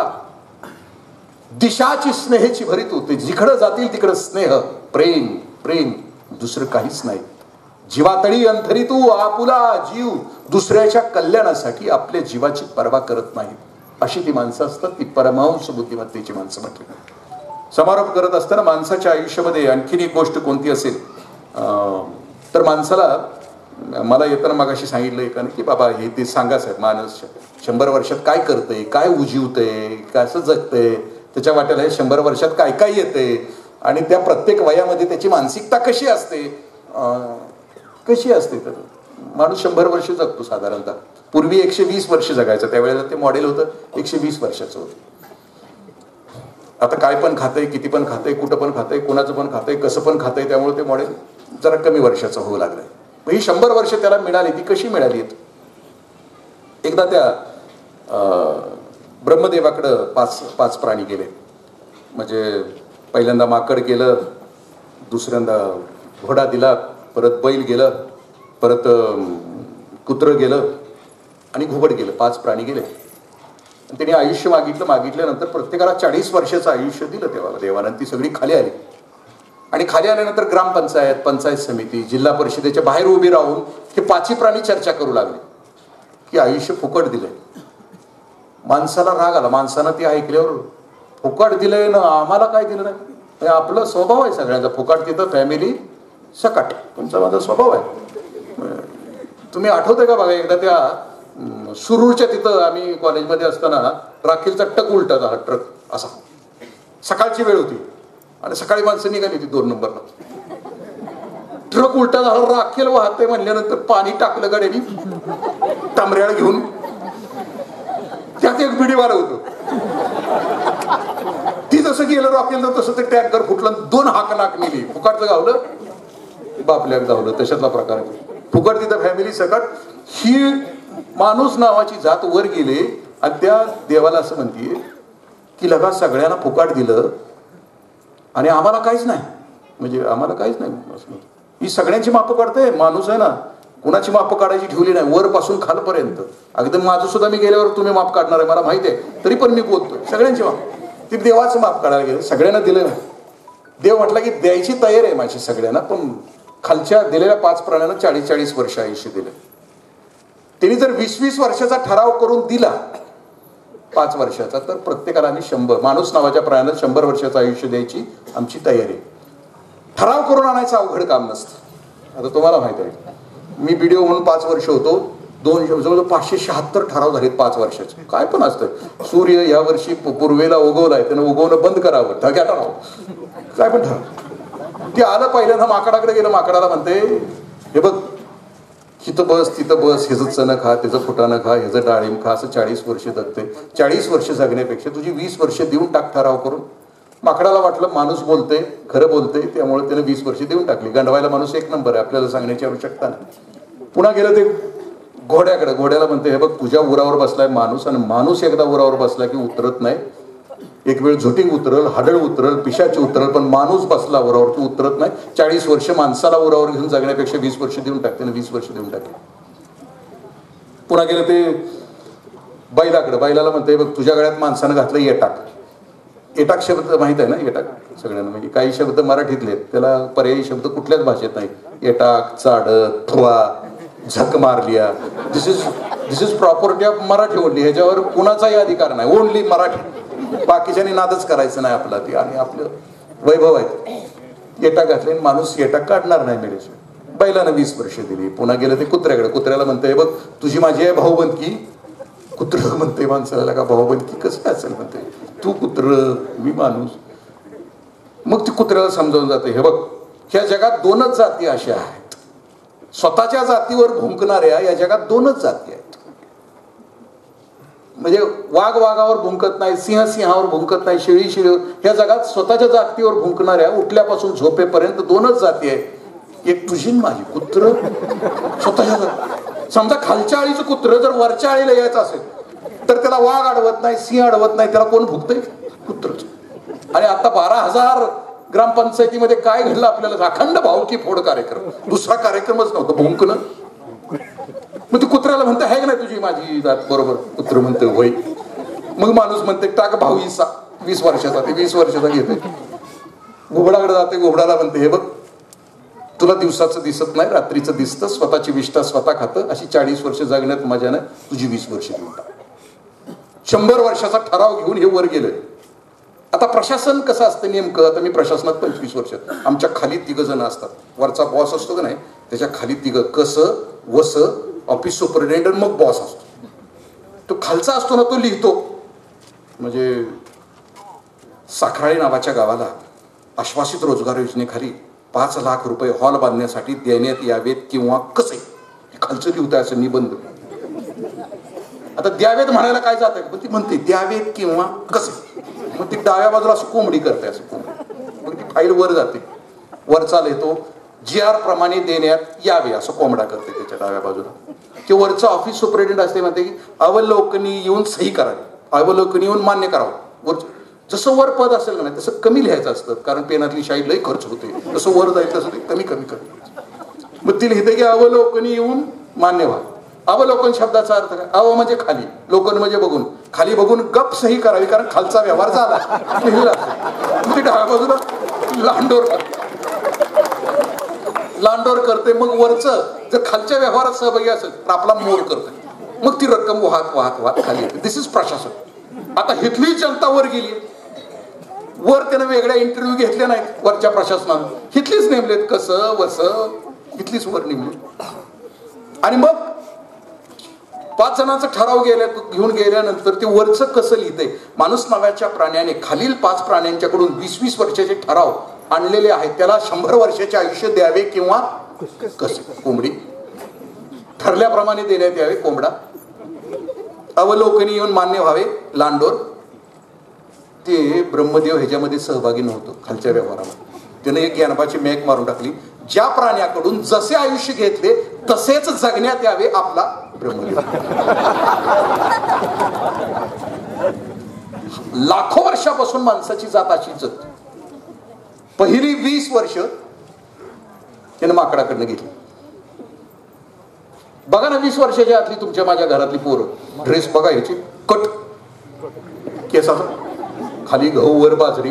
दिशाची स्नेहेची भरितू, ते जिकडं जातील तिकडं स्नेह, प्रेम, प्रेम, दुसरं काहीच नाही. जीवातळी अंथरितू आपुला जीव, दुसऱ्याच्या कल्याणासाठी आपल्या जीवाची पर्वा करत नाही, अशी ती माणसं असतात. ती परमांश बुद्धिमत्तेची माणसं म्हटली. समारोप करत असताना माणसाच्या आयुष्यामध्ये आणखीन एक गोष्ट कोणती असेल तर माणसाला, मला येताना मगाशी सांगितलं एकाने की बाबा हे ते सांगा साहेब, माणूस 100 वर्षात काय करतंय, काय उजीवतंय, कसं जगतंय, त्याच्या वाट्याला 100 वर्षात काय काय येतंय, आणि त्या प्रत्येक वयामध्ये त्याची मानसिकता कशी असते, कशी असते. तर माणूस 100 वर्ष जगतो साधारणतः. पूर्वी 120 वर्ष जगायचं, त्यावेळेला ते मॉडेल होतं 120 वर्षाचं होतं. आता काय पण खातंय, किती पण खातंय, कुठं पण खातंय, कोणाचं पण खातंय, कसं पण खातंय, त्यामुळे ते मॉडेल जरा कमी वर्षाचं होऊ लागलंय. ही 100 वर्ष त्याला मिळाली, ती कशी मिळाली. एकदा त्या ब्रह्मदेवाकडं पाच प्राणी गेले. म्हणजे पहिल्यांदा माकड गेलं, दुसऱ्यांदा घोडा दिला, परत बैल गेलं, परत कुत्रं गेलं आणि घुबड गेलं. 5 प्राणी गेले. त्यांनी आयुष्य मागितल्यानंतर प्रत्येकाला 40 वर्षाचं आयुष्य दिलं तेव्हा देवानं. ती सगळी खाली आली आणि खाली आल्यानंतर ग्रामपंचायत, पंचायत समिती, जिल्हा परिषदेच्या बाहेर उभी राहून हे 5ही प्राणी चर्चा करू लागले की आयुष्य फुकट दिलंय. माणसाला राग आला. माणसानं ते ऐकल्यावर, फुकट दिलंय ना, आम्हाला काय दिलं नाही. आपला स्वभाव आहे सगळ्यांचा, फुकट तिथं फॅमिली सकाट, तुमचा माझा स्वभाव आहे. तुम्ही आठवतंय का बघा, एकदा त्या सुरूरच्या तिथं आम्ही कॉलेजमध्ये असताना राखेलचा ट्रक उलटा झाला. ट्रक असा, सकाळची वेळ होती आणि सकाळी माणसं निघाली होती 2 नंबरला. ट्रक उलटा झाला, राखेल वाहते म्हणल्यानंतर पाणी टाकलं गाड्यानी तांबऱ्याला घेऊन. त्यात एक बिडीवाला होतो. ती जसं गेलं रॉकेल तसं ते टँकर फुटलं, 2 हाक नेली. फुकटचं गावलं, बापल्याक धावलं. तशातला प्रकार फुकट तिथं फॅमिली सकट. ही माणूस नावाची जात वर गेले आणि त्या देवाला असं म्हणते की लगा सगळ्यांना फुकट दिलं आणि आम्हाला काहीच नाही, म्हणजे आम्हाला काहीच नाही. ही सगळ्यांची मापं काढते. माणूस आहे ना, कुणाची मापं काढायची ठेवली नाही, वर पासून खालपर्यंत. अगदी माझं सुद्धा मी गेल्यावर तुम्ही माप काढणार आहे मला माहिती आहे, तरी पण मी बोलतोय सगळ्यांची माप. ती देवाचं माप काढायला गेलं, सगळ्यांना दिलं. देव म्हटला की द्यायची तयारी आहे माझी सगळ्यांना, पण खालच्या दिलेल्या 5 प्राण्यांना 40-40 वर्ष आयुष्य दिलं. त्यांनी जर 20-20 वर्षाचा ठराव करून दिला 5 वर्षाचा, तर प्रत्येकाला आम्ही 100, माणूस नावाच्या प्राण्याला 100 वर्षाचं आयुष्य द्यायची आमची तयारी. ठराव करून आणायचं अवघड काम नसतं. आता तुम्हाला माहित आहे, मी व्हिडिओ म्हणून 5 वर्ष होतो, जवळजवळ 576 ठराव झालेत 5 वर्षाचे. काय पण असतं, सूर्य या वर्षी पूर्वेला उगवलाय, त्यानं उगवणं बंद करावं, ढग्या ठराव, काय पण ठराव. ते आलं पहिल्यांदा माकडाकडे गेलं. माकडाला म्हणते, हे बघ, इथं बस, तिथं बस, ह्याचं चणं खा, त्याचं फुटाणं खा, ह्याचं डाळिंब खा, असं 40 वर्ष जगते. 40 वर्ष जगण्यापेक्षा तुझी 20 वर्ष देऊन टाक ठराव करून. माकडाला वाटलं माणूस बोलते, खरं बोलते, त्यामुळे त्याने 20 वर्ष देऊन टाकली. गंडवायला माणूस एक नंबर आहे, आपल्याला सांगण्याची आवश्यकता नाही. पुन्हा गेलं ते घोड्याकडे. घोड्याला म्हणते, हे बघ, तुझ्या उरावर बसलाय माणूस, आणि माणूस एकदा उरावर बसला की उतरत नाही. एक वेळ झोटिंग उतरल, हाडळ उतरल, पिशाची उतरल, पण माणूस बसला उरावर की उतरत नाही. 40 वर्ष माणसाला उरावर घेऊन जगण्यापेक्षा 20 वर्ष देऊन टाकते. 20 वर्ष देऊन टाकले. पुन्हा गेलं ते बैलाकडे. बैलाला म्हणते, बघ, तुझ्या गळ्यात माणसानं घातलं येटाक. येटाक शब्द माहित आहे ना, येटाक सगळ्यांना, म्हणजे काही शब्द मराठीतले, त्याला पर्यायी शब्द कुठल्याच भाषेत नाही. येटाक, चाड, थवा, झक मारलिया, this is property of Marathi only. ह्याच्यावर कुणाचाही अधिकार नाही, ओनली मराठी. बाकीच्यानी नादच करायचं नाही आपला. ती आणि आपलं वैभव आहे. येटाक घातले, माणूस येटाक काढणार नाही मेल्याशिवाय. बैलानं 20 वर्ष दिली. पुन्हा गेलं ते कुत्र्याकडे. कुत्र्याला म्हणते, बघ, तुझी माझी आहे भाऊबंदकी. कुत्र म्हणते माणसाला, का भाऊबंदकी कसं असेल, म्हणते, तू कुत्र, मी माणूस. मग ती कुत्र्याला समजावून जाते, हे बघ, ह्या जगात 2च जाती अशा आहेत, स्वतःच्या जातीवर भुंकणाऱ्या या जगात 2च जाती आहेत. म्हणजे वाघ वाघावर भुंकत नाही, सिंह सिंहावर भुंकत नाही, शेळी शेळीवर. ह्या जगात स्वतःच्या जातीवर भुंकणाऱ्या उठल्यापासून झोपेपर्यंत दोनच जाती आहे, एक तुझी माझी. कुत्र स्वतःच्या समजा खालच्या आळीचं कुत्र जर वरच्या आळीला यायचं असेल तर त्याला वाघ अडवत नाही, सिंह अडवत नाही, त्याला कोण भुकतंय? कुत्रच. आणि आता 12,000 ग्रामपंचायतीमध्ये काय घडलं आपल्याला? अखंड भावकी फोड कार्यक्रम, दुसरा कार्यक्रमच नव्हता, भुंकणं. मग ती कुत्र्याला म्हणते आहे का नाही तुझी माझी जात? बरोबर. कुत्र म्हणते होय. मग माणूस म्हणते टाक भाऊ हिस्सा, 20 वर्षाचा. ते 20 वर्षाचा घेते, घोबडाकडे जाते, घोबडाला म्हणते हे बघ तुला दिवसाचं दिसत नाही, रात्रीचं दिसतं, स्वतःची विष्ठा स्वतः खातं, अशी 40 वर्ष जगण्यात मजा नाही, तुझी 20 वर्ष घेऊन टाक. 100 वर्षाचा ठराव घेऊन हे वर गेलं. आता प्रशासन कसं असतं नेमकं? आता मी प्रशासनात 25 वर्ष, आमच्या खाली 3 जण असतात. वरचा बॉस असतो का नाही, त्याच्या खाली 3, कसं, वस, ऑफिस सुपरिटेंडंट, मग बॉस असतो. तो खालचा असतो ना, तो लिहितो. म्हणजे साखराळे नावाच्या गावाला आश्वासित रोजगार योजनेखाली 5 लाख रुपये हॉल बांधण्यासाठी देण्यात यावेत किंवा कसे, खालचं लिहित आहे असं निबंध. आता द्यावेत म्हणायला काय जात आहे, पण ती म्हणते द्यावेत किंवा कसे. मग ती डाव्या बाजूला असं कोंबडी करते, असं कोंबडी. मग ती फाईल वर जाते, वरचा लिहितो GR प्रमाणे देण्यात यावे, असं कोंबडा करते त्याच्या डाव्या बाजूला. की वरचं ऑफिस सुपरिटेंडंट असते म्हणते की अवलोकनी येऊन सही करावी, अवलोकनी येऊन मान्य करावं. वर जसं वर पद असेल ना तसं कमी लिहायचं असतं, कारण पेनातली शाई लई खर्च होते. जसं वर जाईल तसं ते कमी कमी कमी. मग ती लिहिते की अवलोकनी येऊन मान्य व्हा. अवलोकन शब्दाचा अर्थ काय? अव म्हणजे खाली, लोकन म्हणजे बघून, खाली बघून गप सही करावी, कारण खालचा व्यवहार झाला. ती डाव्या बाजूला लांडोर करते. मग वरचं जर खालच्या व्यवहारात सहभागी असेल तर आपला मोड करते. मग ती रक्कम वाहत वाहत वाहत खाली येते. दिस इज प्रशासन. आता हिथली जनता वर गेली, वर त्यानं वेगळ्या इंटरव्ह्यू घेतले नाहीत वरच्या प्रशासनानं, हिथलीच नेमलेत, कसं वसं हिथलीच वर नेमले. आणि मग 5 जणांचा ठराव घेऊन गेल्यानंतर ते वरचं कसं लिहितंय. माणूस नावाच्या प्राण्याने खालील 5 प्राण्यांच्याकडून 20-20 वर्षाचे ठराव आणलेले आहेत, त्याला 100 वर्षाचे आयुष्य द्यावे किंवा कसे. कोंबडी ठरल्याप्रमाणे देण्यात यावे, कोंबडा. अवलोकनी येऊन मान्य व्हावे, लांडोर. ते ब्रह्मदेव ह्याच्यामध्ये सहभागी नव्हतं खालच्या व्यवहारामध्ये. त्याने एक ज्ञानबाची मेक मारून टाकली, ज्या प्राण्याकडून जसे आयुष्य घेतले तसेच जगण्यात यावे, आपला ब्रह्मदेव. लाखो वर्षापासून माणसाची जात अशी जगते. पहिली 20 वर्ष त्यानं माकडाकडनं घेतली. बघा ना 20 वर्षाच्या आतली तुमच्या माझ्या घरातली पोरं, ड्रेस बघा ह्याची, कट केसाचा, खाली गहू वर बाजरी.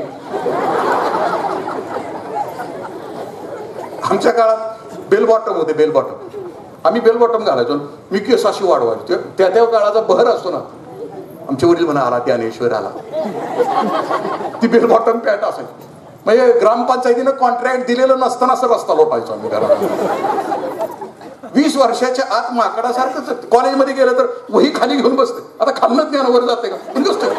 आमच्या काळात बेल बॉटम होते, बेल बॉटम. आम्ही बेल बॉटम घालायचो. मी केस अशी वाढवायचो. त्या काळाचा बहर असतो ना, आमचे वडील म्हणा आला ज्ञानेश्वर आला, ती बेल बॉटम पॅन्ट असायची. म्हणजे ग्रामपंचायतीनं कॉन्ट्रॅक्ट दिलेलं नसताना असं रस्ता लोटायचो आम्ही घरात. 20 वर्षाच्या आत माकडासारखंच. कॉलेजमध्ये गेलं तर वही खाली घेऊन बसते. आता खाल्लं ज्ञान वर जाते का?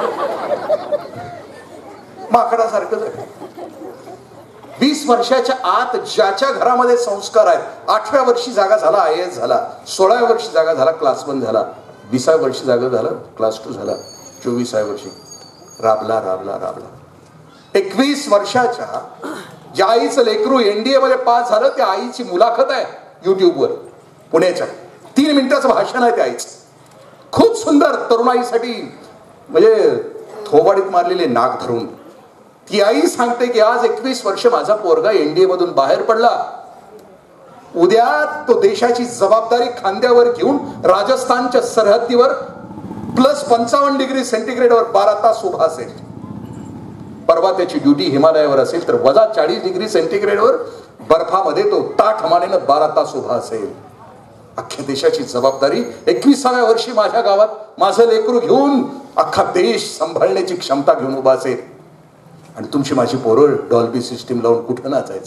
माकडासारखंच आहे. 20 वर्षाच्या आत ज्याच्या घरामध्ये संस्कार आहेत, 8व्या वर्षी जागा झाला IAS झाला, 16व्या वर्षी जागा झाला क्लास 1 झाला, 20व्या वर्षी जागा झाला क्लास 2 झाला, 24व्या वर्षी राबला राबला राबला. 21 वर्षाच्या ज्या आईचं लेकरू NDA मध्ये पास झालं, त्या आईची मुलाखत आहे युट्यूबवर पुण्याच्या. 3 मिनिटाचं भाषण आहे त्या आईचं. खूप सुंदर, तरुणाईसाठी म्हणजे थोबाडीत मारलेले नाक धरून. ती आई सांगते की आज 21 वर्ष माझा पोरगा NDA मधून बाहेर पडला, उद्या तो देशाची जबाबदारी खांद्यावर घेऊन राजस्थानच्या सरहद्दीवर +55 डिग्री सेंटीग्रेडवर 12 तास उभा असेल. परवा त्याची ड्युटी हिमालयावर असेल तर -40 डिग्री सेंटीग्रेडवर बर्फामध्ये तो ताठ मानेनं 12 तास उभा असेल. अख्ख्या देशाची जबाबदारी 21व्या वर्षी माझ्या गावात माझं लेकरू घेऊन अख्खा देश सांभाळण्याची क्षमता घेऊन उभा असेल. आणि तुमची माझी पोरं डॉल्बी सिस्टीम लावून कुठं नाचायचं,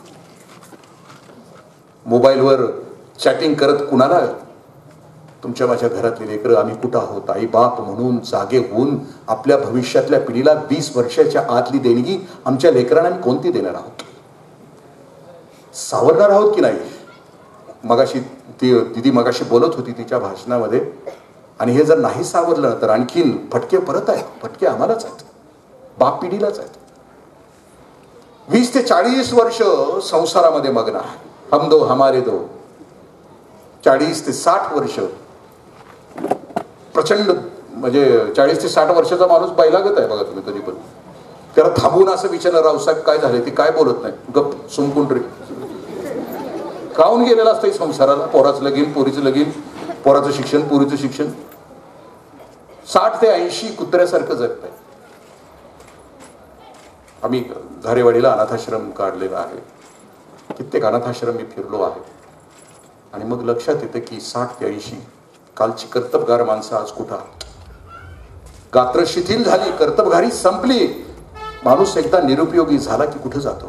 मोबाईलवर चॅटिंग करत कुणाला. तुमच्या माझ्या घरातली लेकरं आम्ही कुठं आहोत, आई बाप म्हणून जागे होऊन आपल्या भविष्यातल्या पिढीला 20 वर्षाच्या आतली देणगी आमच्या लेकरांना आम्ही कोणती देणार आहोत? सावरणार आहोत की नाही? मगाशी ती दिदी मगाशी बोलत होती तिच्या भाषणामध्ये आणि हे जर नाही सावरलं तर आणखीन फटके परत आहेत, फटके आम्हालाच आहेत, बाप पिढीलाच आहेत. 20 ते 40 वर्ष संसारामध्ये मग्न आहे, हम दो हमारे दो. 40 ते 60 वर्ष प्रचंड, म्हणजे 40 ते 60 वर्षाचा माणूस बैलागत आहे बघा तुम्ही. कधी पण त्याला थांबून असं विचारलं, रावसाहेब काय झाले, ती काय बोलत नाही, गप सुमकुंड रे. काहून गेलेला असतं संसाराला, पोराचं लगीन, पोरीचं लगीन, पोराचं शिक्षण, पोरीचं शिक्षण. 60 ते 80 कुत्र्यासारखं जगत आहे. आम्ही झारेवाडीला अनाथाश्रम काढलेला आहे, कित्येक अनाथाश्रम मी फिरलो आहे. आणि मग लक्षात येतं की 60 ते 80 कालची कर्तबगार माणसं आज कुठं, गात्र शिथिल झाली, कर्तबगारी संपली, माणूस एकदा निरुपयोगी झाला की कुठं जातो.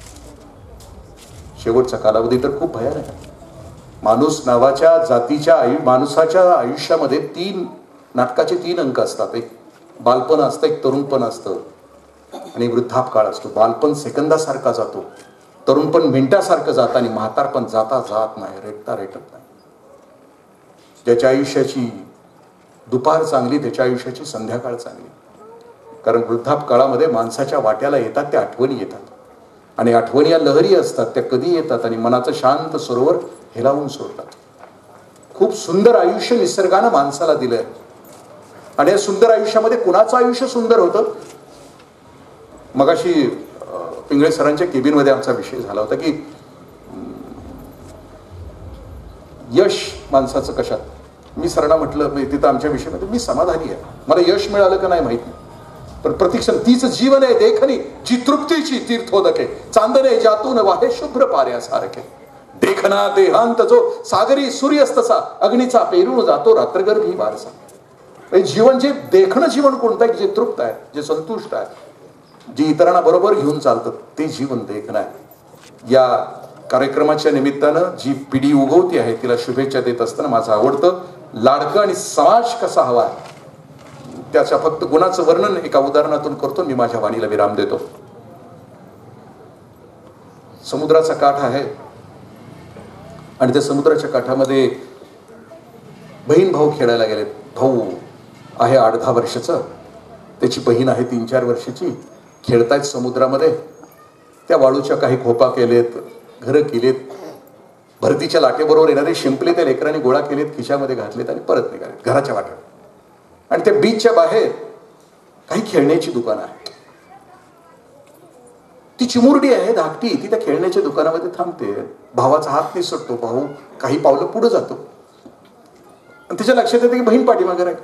शेवटचा कालावधी तर खूप भयानक आहे. माणूस नावाच्या जातीच्या माणसाच्या आयुष्यामध्ये 3 नाटकाचे 3 अंक असतात. एक बालपण असतं, एक तरुणपण असतं आणि वृद्धापकाळ असतो. बालपण सेकंदासारखा जातो, तरुणपण मिनिटासारखं जात आणि म्हातारपण जाता जात नाही, रेटता रेटत नाही. ज्याच्या आयुष्याची दुपार चांगली त्याच्या आयुष्याची संध्याकाळ चांगली. कारण वृद्धापकाळामध्ये माणसाच्या वाट्याला येतात त्या आठवणी येतात, आणि आठवणी या लहरी असतात, त्या कधी येतात आणि मनाचं शांत सरोवर हेलावून सोडतात. खूप सुंदर आयुष्य निसर्गानं माणसाला दिलंय, आणि या सुंदर आयुष्यामध्ये कुणाचं आयुष्य सुंदर होतं. मगाशी पिंगळे सरांच्या केबिनमध्ये आमचा विषय झाला होता की यश माणसाचं कशात. मी सरांना म्हटलं, तिथं आमच्या विषयामध्ये मी समाधानी आहे, मला यश मिळालं का नाही माहित नाही, पण प्रतीक्षण तीच जीवन आहे देखणी जी तृप्तीची तीर्थोदके, चांदणे ज्यातून वाहे शुभ्र पाऱ्यासारखे. देखना देहांत जो सागरी सूर्यस्तसा, अग्नीचा पेरून जातो रात्रगर्भी वारसा. जीवन जे देखणं जीवन कोणतं आहे, जे तृप्त आहे, जे संतुष्ट आहे, जे इतरांना बरोबर घेऊन चालतं, ते जीवन देखणं आहे. या कार्यक्रमाच्या निमित्तानं जी पिढी उगवती आहे तिला शुभेच्छा देत असताना माझं आवडतं लाडकं आणि समाज कसा हवा आहे त्याच्या फक्त गुणाचं वर्णन एका उदाहरणातून करतो. मी माझ्या वाणीला विराम देतो. समुद्राचा काठ आहे आणि त्या समुद्राच्या काठामध्ये बहीण भाऊ खेळायला गेलेत. भाऊ आहे 8-10 वर्षाचं, त्याची बहीण आहे 3-4 वर्षाची. खेळतायत समुद्रामध्ये. त्या वाळूच्या काही खोपा केलेत, घरं केलेत, भरतीच्या लाटेबरोबर येणारे शिंपले त्या लेकरांनी गोळा केलेत, खिशामध्ये घातलेत आणि परत निघालेत घराच्या वाटेवर. आणि त्या बीचच्या बाहेर काही खेळण्याची दुकानं आहेत. ती चिमुरडी आहे धाकटी, ती त्या खेळण्याच्या दुकानामध्ये थांबते. भावाचा हात निसटतो, भाऊ काही पावलं पुढे जातो आणि तिच्या लक्षात येते की बहीण पाठीमागे आहे.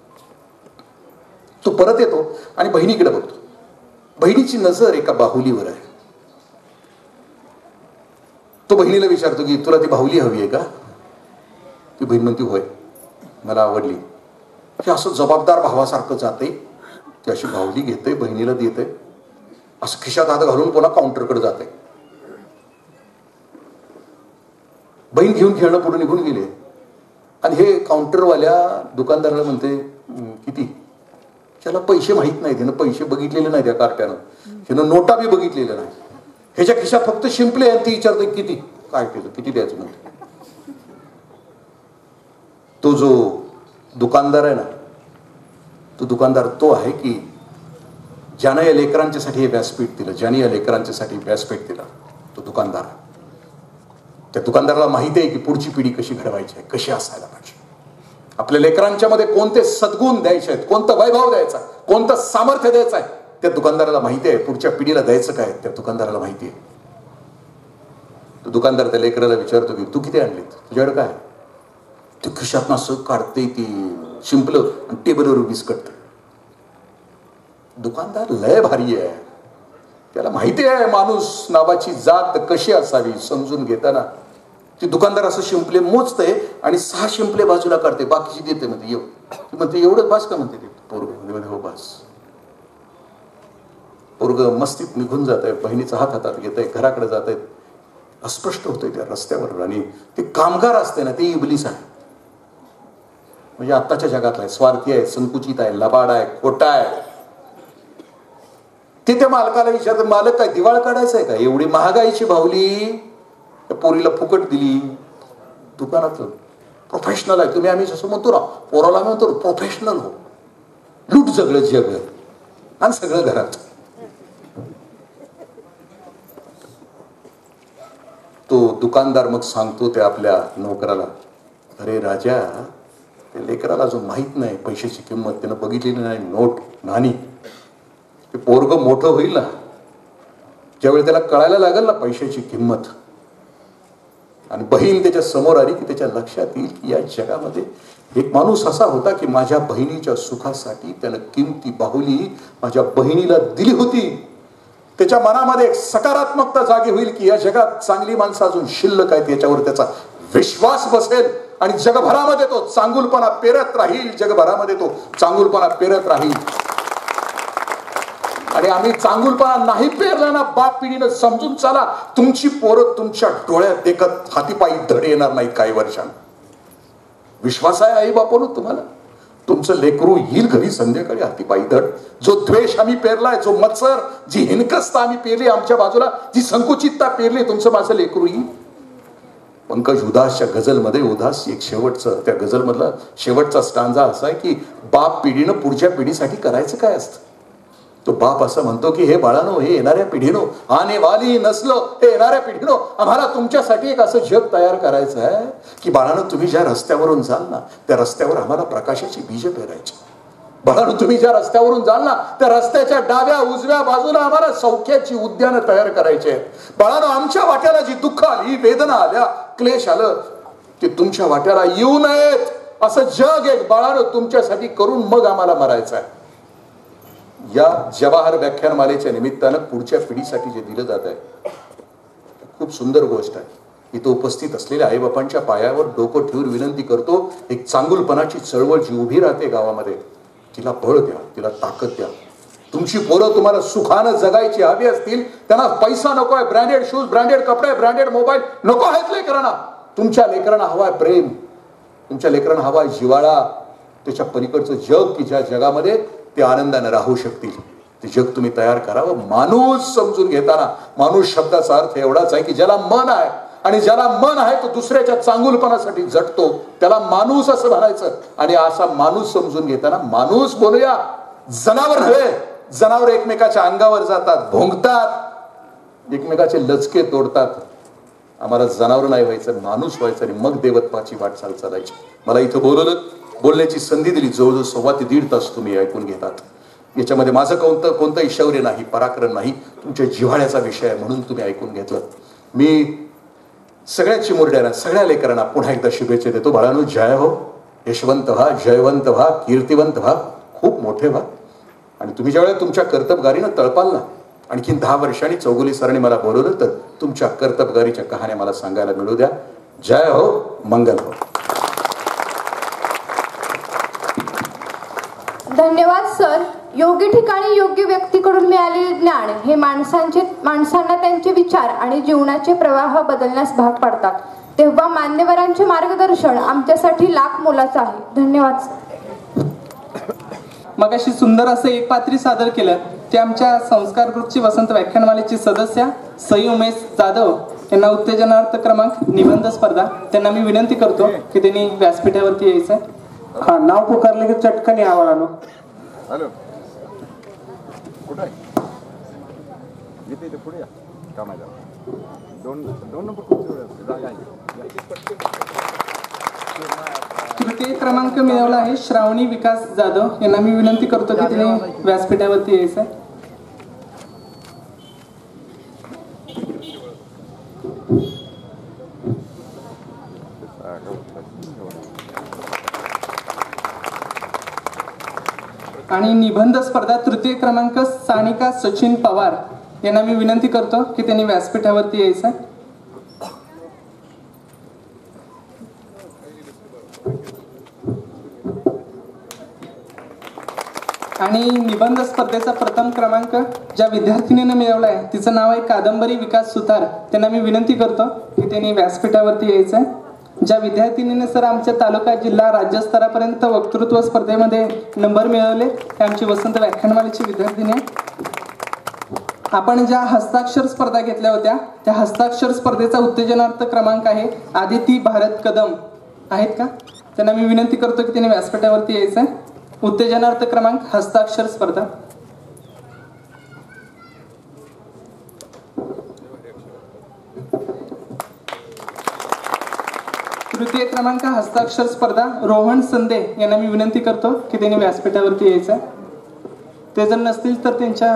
तो परत येतो आणि बहिणीकडे बघतो. बहिणीची नजर एका बाहुलीवर आहे. तो बहिणीला विचारतो की तुला ती बाहुली हवी आहे का. ती बहीण म्हणते होय, मला आवडली. की असं जबाबदार भावासारखं जाते, ती अशी बाहुली घेते, बहिणीला देते, असं खिशात हात घालून पुन्हा काउंटरकडे जाते. बहीण घेऊन खेळणं पुढे निघून गेले आणि हे काउंटरवाल्या दुकानदाराला म्हणते किती. त्याला पैसे माहित नाही, त्यानं पैसे बघितलेले नाही त्या कार्ट्यानं, त्यानं नोटा बी बघितलेल्या नाही. ह्याच्या खिशात फक्त शिंपले आणि ती विचारते किती. काय केलं, किती द्यायचं म्हणते. तो जो दुकानदार आहे ना, तो दुकानदार तो आहे की ज्यानं या लेकरांच्यासाठी हे व्यासपीठ दिलं, ज्याने या लेकरांच्यासाठी व्यासपीठ दिलं, तो दुकानदार. त्या दुकानदाराला माहिती आहे की पुढची पिढी कशी घडवायची आहे, कशी असायला पाहिजे. आपल्या लेकरांच्या मध्ये कोणते सद्गुण द्यायचे आहेत, कोणतं वैभव द्यायचं आहे, कोणतं सामर्थ्य द्यायचं आहे, त्या दुकानदाराला माहिती आहे. पुढच्या पिढीला द्यायचं काय त्या दुकानदाराला माहिती आहे. तो दुकानदार त्या लेकराला विचारतो की तू किती आणलीत, तुझ्याकडे काय. ते खिशात असं काढते ती शिंपलं आणि टेबलवर विस्कटते. दुकानदार लय भारी आहे, त्याला माहिती आहे माणूस नावाची जात कशी असावी. समजून घेताना ती दुकानदार असं शिंपले मोजते आणि 6 शिंपले बाजूला काढते, बाकीची देते. म्हणते येऊ, म्हणते एवढं बास का म्हणते. ते पोरग हो बास. पोरग मस्तीत निघून जात आहे, बहिणीचा हात हातात घेत आहे, घराकडे जात आहेत. अस्पष्ट होतंय त्या रस्त्यावर. आणि ते कामगार असते ना, ते इबलीस आहे. म्हणजे आत्ताच्या जगातला आहे, स्वार्थी आहे, संकुचित आहे, लबाड आहे, खोटा आहे. ते त्या मालकाला विचारतं, मालक काय दिवाळ काढायचं आहे का, एवढी महागाईची बाहुली त्या पोरीला फुकट दिली. दुकानात प्रोफेशनल आहे तुम्ही. आम्ही जसं म्हणतो ना पोराला आम्ही म्हणतो प्रोफेशनल हो, लूट सगळं जग आणि सगळं घरात. तो दुकानदार मग सांगतो त्या आपल्या नोकराला, अरे राजा, त्या लेकराला अजून माहित नाही पैशाची किंमत, त्यानं बघितलेली नाही नोट नाणी. ते पोरग मोठं होईल ना, ज्यावेळी त्याला कळायला लागेल ना पैशाची किंमत, आणि बहीण त्याच्या समोर आली की त्याच्या लक्षात येईल की या जगामध्ये एक माणूस असा होता की माझ्या बहिणीच्या सुखासाठी त्यानं किमती बाहुली माझ्या बहिणीला दिली होती. त्याच्या मनामध्ये एक सकारात्मकता जागी होईल की या जगात चांगली माणसं अजून शिल्लक आहेत, याच्यावर त्याचा विश्वास बसेल आणि जगभरामध्ये तो चांगुलपणा पेरत राहील. जगभरामध्ये तो चांगुलपणा पेरत राहील. आणि आम्ही चांगुलपणा नाही पेरला ना, बाप पिढीनं समजून चाला, तुमची पोरं तुमच्या डोळ्यात देखत हातीपायी धड येणार नाहीत काही वर्षांनी. विश्वास आहे आई बापानो तुम्हाला? तुमचं लेकरू येईल घरी संध्याकाळी हातीपायी धड. जो द्वेष आम्ही पेरलाय, जो मत्सर, जी हिनकस्ता आम्ही पेरली आमच्या बाजूला, जी संकुचितता पेरली, तुमचं माझं लेकरू येईल. पंकज उदासच्या गझलमध्ये उदास एक शेवटचं, त्या गझलमधला शेवटचा स्टांजा असा आहे की बाप पिढीनं पुढच्या पिढीसाठी करायचं काय असतं. तो बाप असं म्हणतो की हे बाळानो, हे येणाऱ्या पिढीनो, आने वाली नसलो, हे येणाऱ्या पिढीनो, आम्हाला तुमच्यासाठी एक असं जग तयार करायचं आहे की बाळानो तुम्ही ज्या रस्त्यावरून जाल ना त्या रस्त्यावर आम्हाला प्रकाशाची बीज पेरायची. बाळानो तुम्ही ज्या रस्त्यावरून जाल ना त्या रस्त्याच्या डाव्या उजव्या बाजूला आम्हाला सौख्याची उद्यानं तयार करायची आहेत. बाळानो आमच्या वाट्याला जी दुःख आली, वेदना आल्या, क्लेश आलं, ते तुमच्या वाट्याला येऊ नयेत असं जग एक बाळानो तुमच्यासाठी करून मग आम्हाला मरायचं आहे. या जवाहर व्याख्यानमालेच्या निमित्तानं पुढच्या पिढीसाठी जे दिलं जात आहे खूप सुंदर गोष्ट आहे. इथं उपस्थित असलेल्या आईबापांच्या पायावर डोकं ठेवून विनंती करतो, एक चांगुलपणाची चळवळ जी उभी राहते गावामध्ये, तिला बळ द्या, तिला ताकद द्या. तुमची पोरं तुम्हाला सुखानं जगायची हवी असतील, त्यांना पैसा नको आहे, ब्रँडेड शूज, ब्रँडेड कपडे, ब्रँडेड मोबाईल नको आहेत लेकरांना. तुमच्या लेकरांना हवाय प्रेम, तुमच्या लेकरांना हवाय जिव्हाळा, त्याच्या पलीकडचं जग की ज्या जगामध्ये ते आनंदाने राहू शकतील, ते जग तुम्ही तयार करावं. माणूस समजून घेताना माणूस शब्दाचा अर्थ एवढाच आहे की ज्याला मन आहे, आणि ज्याला मन आहे तो दुसऱ्याच्या चांगुलपणासाठी झटतो, त्याला माणूस असं म्हणायचं. आणि असा माणूस समजून घेताना माणूस बोलूया, जनावर नव्हे. जनावर एकमेकाच्या अंगावर जातात, भोंगतात, एकमेकाचे लचके तोडतात. आम्हाला जनावर नाही व्हायचं, माणूस व्हायचं आणि मग देवत्वाची वाटचाल चालायची. मला इथं बोलण्याची संधी दिली. जवळजवळ 1.25 ते 1.5 तास तुम्ही ऐकून घेतात. याच्यामध्ये माझं कोणतंही शौर्य नाही, पराक्रम नाही, तुमच्या जिव्हाळ्याचा विषय आहे म्हणून तुम्ही ऐकून घेतलं. मी सगळ्या चिमुरड्यांना, सगळ्या लेकरांना पुन्हा एकदा शुभेच्छा देतो. बाळांनो, जय हो, यशवंत व्हा, जयवंत व्हा, कीर्तिवंत व्हा, खूप मोठे व्हा. आणि तुम्ही ज्यावेळेला तुमच्या कर्तबगारीनं तळपाल ना, आणखीन 10 वर्षांनी चौगुले सरांनी मला बोलवलं तर तुमच्या कर्तबगारीच्या कहाण्या मला सांगायला मिळू द्या. जय हो, मंगल हो. धन्यवाद सर. योग्य ठिकाणी योग्य व्यक्तीकडून मिळालेले ज्ञान हे माणसांना त्यांचे विचार आणि जीवनाचे प्रवाह बदलण्यास भाग पाडतात. तेव्हा मान्यवरांचे मार्गदर्शन आमच्यासाठी लाख मोलाचं आहे. धन्यवाद सर. मग अशी सुंदर असं एक पात्री सादर केलं ते आमच्या संस्कार ग्रुपची वसंत व्याख्यानमालेची सदस्य सई उमेश जाधव यांना उत्तेजनार्थ क्रमांक निबंध स्पर्धा. त्यांना मी विनंती करतो की त्यांनी व्यासपीठावरती यायचं. हा, नाव पुकारले की चटकन यावं आलो. हॅलो, कुठं आहे? इथे इथे पुढे या. काम आहे जरा. दोन नंबर खूप जागा आहे. तृतीय क्रमांक मिळवला आहे श्रावणी विकास जाधव. यांना मी विनंती करतो की त्यांनी व्यासपीठावरती यायचं. आणि निबंध स्पर्धा तृतीय क्रमांक सानिका सचिन पवार यांना मी विनंती करतो की त्यांनी व्यासपीठावरती यायचं. आणि निबंध स्पर्धेचा प्रथम क्रमांक ज्या विद्यार्थिनीने मिळवला आहे तिचं नाव आहे कादंबरी विकास सुतार. त्यांना मी विनंती करतो की त्यांनी व्यासपीठावरती यायचं. ज्या विद्यार्थिनीने सर आमच्या तालुका जिल्हा राज्यस्तरापर्यंत वक्तृत्व स्पर्धेमध्ये नंबर मिळवले ते आमची वसंत व्याख्यानमालेची विद्यार्थिनी आहे. आपण ज्या हस्ताक्षर स्पर्धा घेतल्या होत्या त्या हस्ताक्षर स्पर्धेचा उत्तेजनार्थ क्रमांक आहे आदिती भारत कदम. आहेत का? त्यांना मी विनंती करतो की त्यांनी व्यासपीठावरती यायचं आहे. उत्तेजनार्थ क्रमांक हस्ताक्षर स्पर्धा. तृतीय क्रमांक हस्ताक्षर स्पर्धा रोहन संदे यांना मी विनंती करतो की त्यांनी व्यासपीठावरती यायचं. ते जर नसतील तर त्यांच्या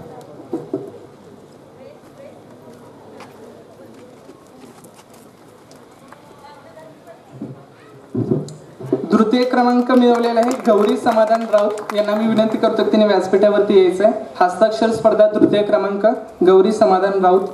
तृतीय क्रमांक मिळवलेला आहे गौरी समाधान राऊत यांना मी विनंती करतो की त्यांनी व्यासपीठावरती यायचं आहे. हस्ताक्षर स्पर्धा तृतीय क्रमांक गौरी समाधान राऊत.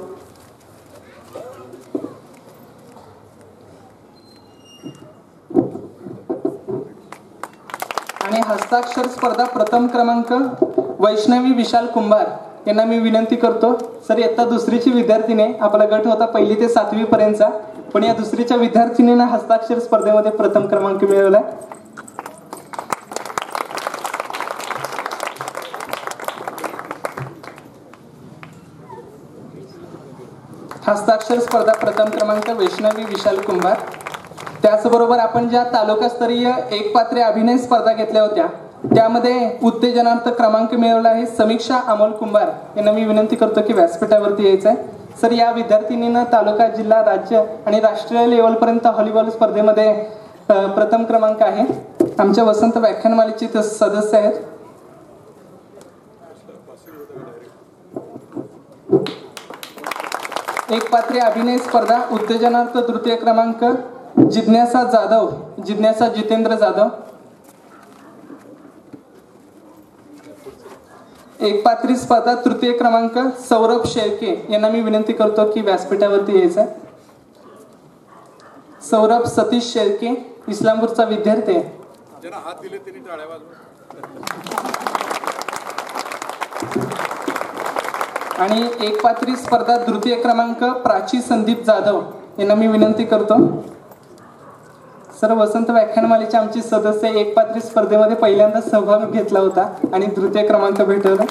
आणि हस्ताक्षर स्पर्धा प्रथम क्रमांक वैष्णवी विशाल कुंभार यांना मी विनंती करतो. सर इयत्ता दुसरीची विद्यार्थिनी, आपला गट होता 1ली ते 7वी पर्यंतचा, पण या दुसरीच्या विद्यार्थिनींना हस्ताक्षर स्पर्धेमध्ये प्रथम क्रमांक मिळवला. हस्ताक्षर स्पर्धा प्रथम क्रमांक वैष्णवी विशाल कुंभार. त्याचबरोबर आपण ज्या तालुकास्तरीय एकपात्रे अभिनय स्पर्धा घेतल्या होत्या त्यामध्ये उत्तेजनार्थ क्रमांक मिळवला आहे समीक्षा अमोल कुंभार यांना मी विनंती करतो की व्यासपीठावरती यायचं आहे. सर या विद्यार्थिनीनं तालुका, जिल्हा, राज्य आणि राष्ट्रीय लेवलपर्यंत व्हॉलीबॉल स्पर्धेमध्ये प्रथम क्रमांक आहे. आमच्या वसंत व्याख्यानमालेचे ते सदस्य आहेत. एकपात्रे अभिनय स्पर्धा उत्तेजनार्थ तृतीय क्रमांक जिज्ञासा जाधव, जिज्ञासा जितेंद्र जाधव. एकपात्री स्पर्धा तृतीय क्रमांक सौरभ शेळके यांना मी विनंती करतो की व्यासपीठावरती यायचं. सौरभ सतीश शेळके इस्लामपूरचा विद्यार्थी आहे. आणि एकपात्री स्पर्धा तृतीय क्रमांक प्राची संदीप जाधव यांना मी विनंती करतो. सर वसंत व्याख्यानमालेचे आमचे सदस्य एकपात्री स्पर्धेमध्ये पहिल्यांदा सहभाग घेतला होता आणि तृतीय क्रमांक भेटवला.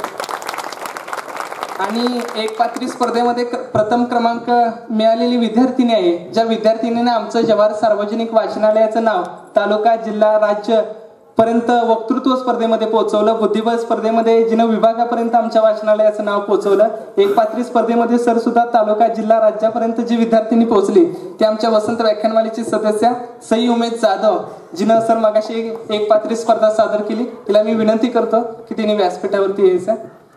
आणि एकपात्री स्पर्धेमध्ये प्रथम क्रमांक मिळालेली विद्यार्थिनी आहे, ज्या विद्यार्थिनीने आमचं जवाहर सार्वजनिक वाचनालयाचं नाव तालुका, जिल्हा, राज्य पर्यंत वक्तृत्व स्पर्धेमध्ये पोहोचवलं. बुद्धिबळ स्पर्धेमध्ये जिनं विभागापर्यंत आमच्या वाचनालयाचं नाव पोहोचवलं. एकपात्री स्पर्धेमध्ये सर सुद्धा तालुका, जिल्हा, राज्यापर्यंत जी विद्यार्थिनी पोहोचली ते आमच्या वसंत व्याख्यानमालेची सदस्य सई उमेश जाधव, जिनं सर मगाशी एकपात्री स्पर्धा सादर केली. तिला मी विनंती करतो की तिने व्यासपीठावरती यायचं.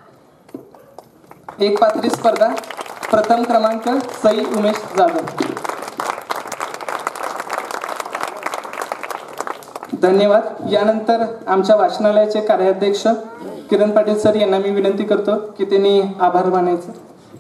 एकपात्री स्पर्धा प्रथम क्रमांक सई उमेश जाधव. धन्यवाद. यानंतर आमच्या वाचनालयाचे कार्याध्यक्ष किरण पाटील सर यांना मी विनंती करतो की त्यांनी आभार मानायचं.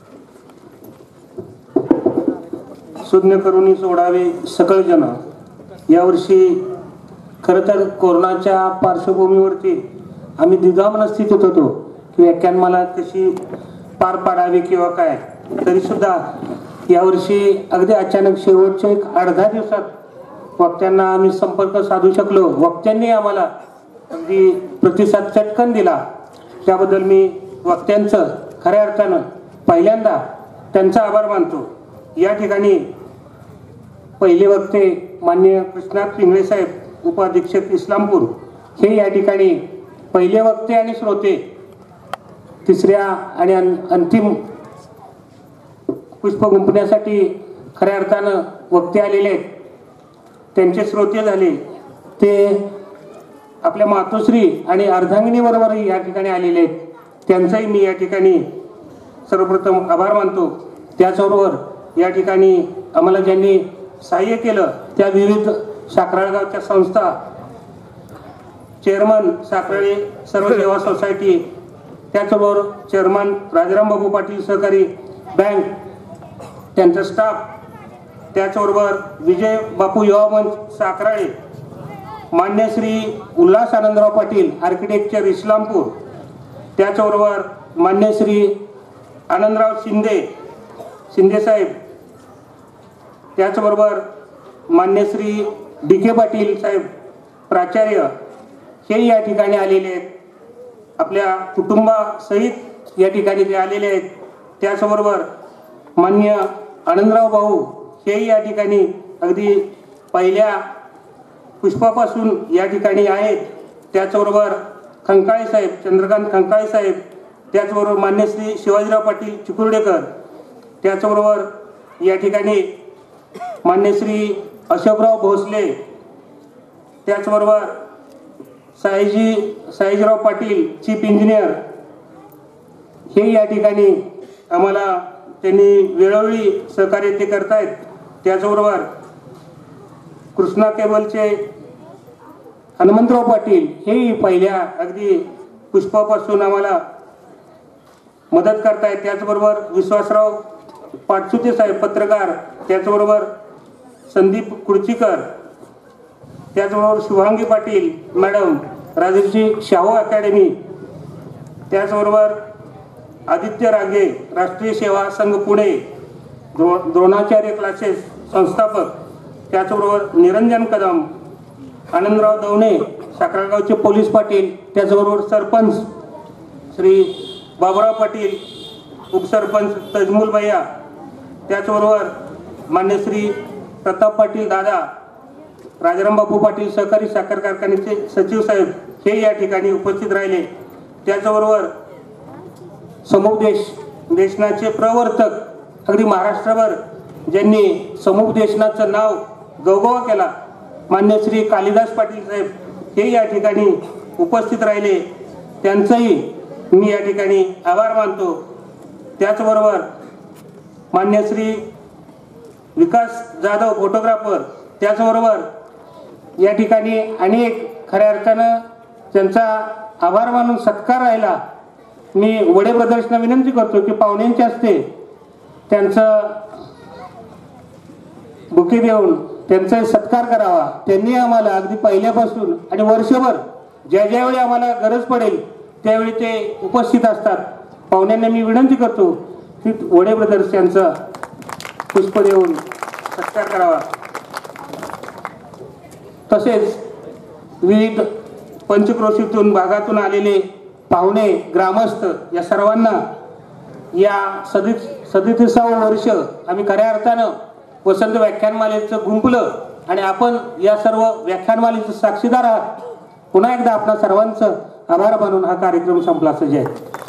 शून्य करुणी सोडावे सकळ जन. यावर्षी खरं तर कोरोनाच्या पार्श्वभूमीवरती आम्ही द्विधा स्थितीत होतो की व्याख्यानमाला कशी पार पाडावी किंवा काय. तरी सुद्धा यावर्षी अगदी अचानक शेवटच्या एक 8-10 दिवसात वक्त्यांना आम्ही संपर्क साधू शकलो. वक्त्यांनी आम्हाला अगदी प्रतिसाद चटकन दिला. त्याबद्दल मी वक्त्यांचं खऱ्या अर्थानं पहिल्यांदा त्यांचा आभार मानतो. या ठिकाणी पहिले वक्ते माननीय कृष्णात पिंगळे साहेब, उपाधीक्षक इस्लामपूर, हे या ठिकाणी पहिले वक्ते आणि श्रोते. तिसऱ्या आणि अंतिम पुष्प गुंफण्यासाठी खऱ्या अर्थानं वक्ते आलेले आहेत, त्यांचे श्रोते झाले. ते आपल्या मातोश्री आणि अर्धांगिनी बरोबरही या ठिकाणी आलेले आहेत. त्यांचाही मी या ठिकाणी सर्वप्रथम आभार मानतो. त्याचबरोबर या ठिकाणी आम्हाला ज्यांनी सहाय्य केलं त्या विविध साखराळगावच्या संस्था, चेअरमन साखराळे सर्व सेवा सोसायटी, त्याचबरोबर चेअरमन राजाराम बाबू पाटील सहकारी बँक, त्यांचा स्टाफ, त्याचबरोबर विजय बापू युवा मंच साखराळे, मान्य श्री उल्हास आनंदराव पाटील आर्किटेक्चर इस्लामपूर, त्याचबरोबर मान्य श्री आनंदराव शिंदे साहेब, त्याचबरोबर मान्य श्री DK पाटील साहेब प्राचार्य, हे या ठिकाणी आलेले आहेत. आपल्या कुटुंबासहित या ठिकाणी ते आलेले आहेत. त्याचबरोबर मान्य आनंदराव भाऊ, हेही या ठिकाणी अगदी पहिल्या पुष्पापासून या ठिकाणी आहेत. त्याचबरोबर खंकाळे साहेब, चंद्रकांत खंकाळे साहेब, त्याचबरोबर मान्य श्री शिवाजीराव पाटील चिकुर्डेकर, त्याचबरोबर या ठिकाणी मान्य श्री अशोकराव भोसले, त्याचबरोबर सायाजीराव पाटील चीफ इंजिनियर, हे या ठिकाणी आम्हाला त्यांनी वेळोवेळी सहकार्य ते करतायत. त्याचबरोबर कृष्णा केबलचे हनुमंतराव पाटील हेही पहिल्या अगदी पुष्पापासून आम्हाला मदत करतायत. त्याचबरोबर विश्वासराव पाटसुते साहेब पत्रकार, त्याचबरोबर संदीप कुर्चीकर, त्याचबरोबर शुभांगी पाटील मॅडम, राजर्षी शाहू अकॅडमी, त्याचबरोबर आदित्य रागे राष्ट्रीय सेवा संघ पुणे, द्रोणाचार्य क्लासेस संस्थापक, त्याचबरोबर निरंजन कदम, आनंदराव दवणे साखरगावचे पोलीस पाटील, त्याचबरोबर सरपंच श्री बाबुराव पाटील, उपसरपंच तजमुल भैया, त्याचबरोबर मान्य श्री प्रताप पाटील दादा, राजाराम बापू पाटील सहकारी साखर कारखान्याचे सचिव साहेब हे या ठिकाणी उपस्थित राहिले. त्याचबरोबर समुपदेशनाचे प्रवर्तक अगदी महाराष्ट्रभर ज्यांनी समुपदेशनाचं नाव गवगवा केला, मान्य श्री कालिदास पाटील साहेब हे या ठिकाणी उपस्थित राहिले. त्यांचंही मी या ठिकाणी आभार मानतो. त्याचबरोबर मान्य श्री विकास जाधव फोटोग्राफर, त्याचबरोबर या ठिकाणी अनेक खऱ्या अर्थानं त्यांचा आभार मानून सत्कार राहिला. मी वडे ब्रदर्सना विनंती करतो की पाहुण्यांच्या हस्ते त्यांचं बुके देऊन त्यांचा सत्कार करावा. त्यांनी आम्हाला अगदी पहिल्यापासून आणि वर्षभर ज्या ज्यावेळी आम्हाला गरज पडेल त्यावेळी ते उपस्थित असतात. पाहुण्यांना मी विनंती करतो की वडे ब्रदर्स यांचा पुष्प देऊन सत्कार करावा. तसेच विविध पंचक्रोशीतून भागातून आलेले पाहुणे, ग्रामस्थ या सर्वांना या 37वे वर्ष आम्ही खऱ्या अर्थानं वसंत व्याख्यानमालेचं गुंपलं आणि आपण या सर्व व्याख्यानमालेचे साक्षीदार आहात. पुन्हा एकदा आपणा सर्वांचं आभार मानून हा कार्यक्रम संपला. जय.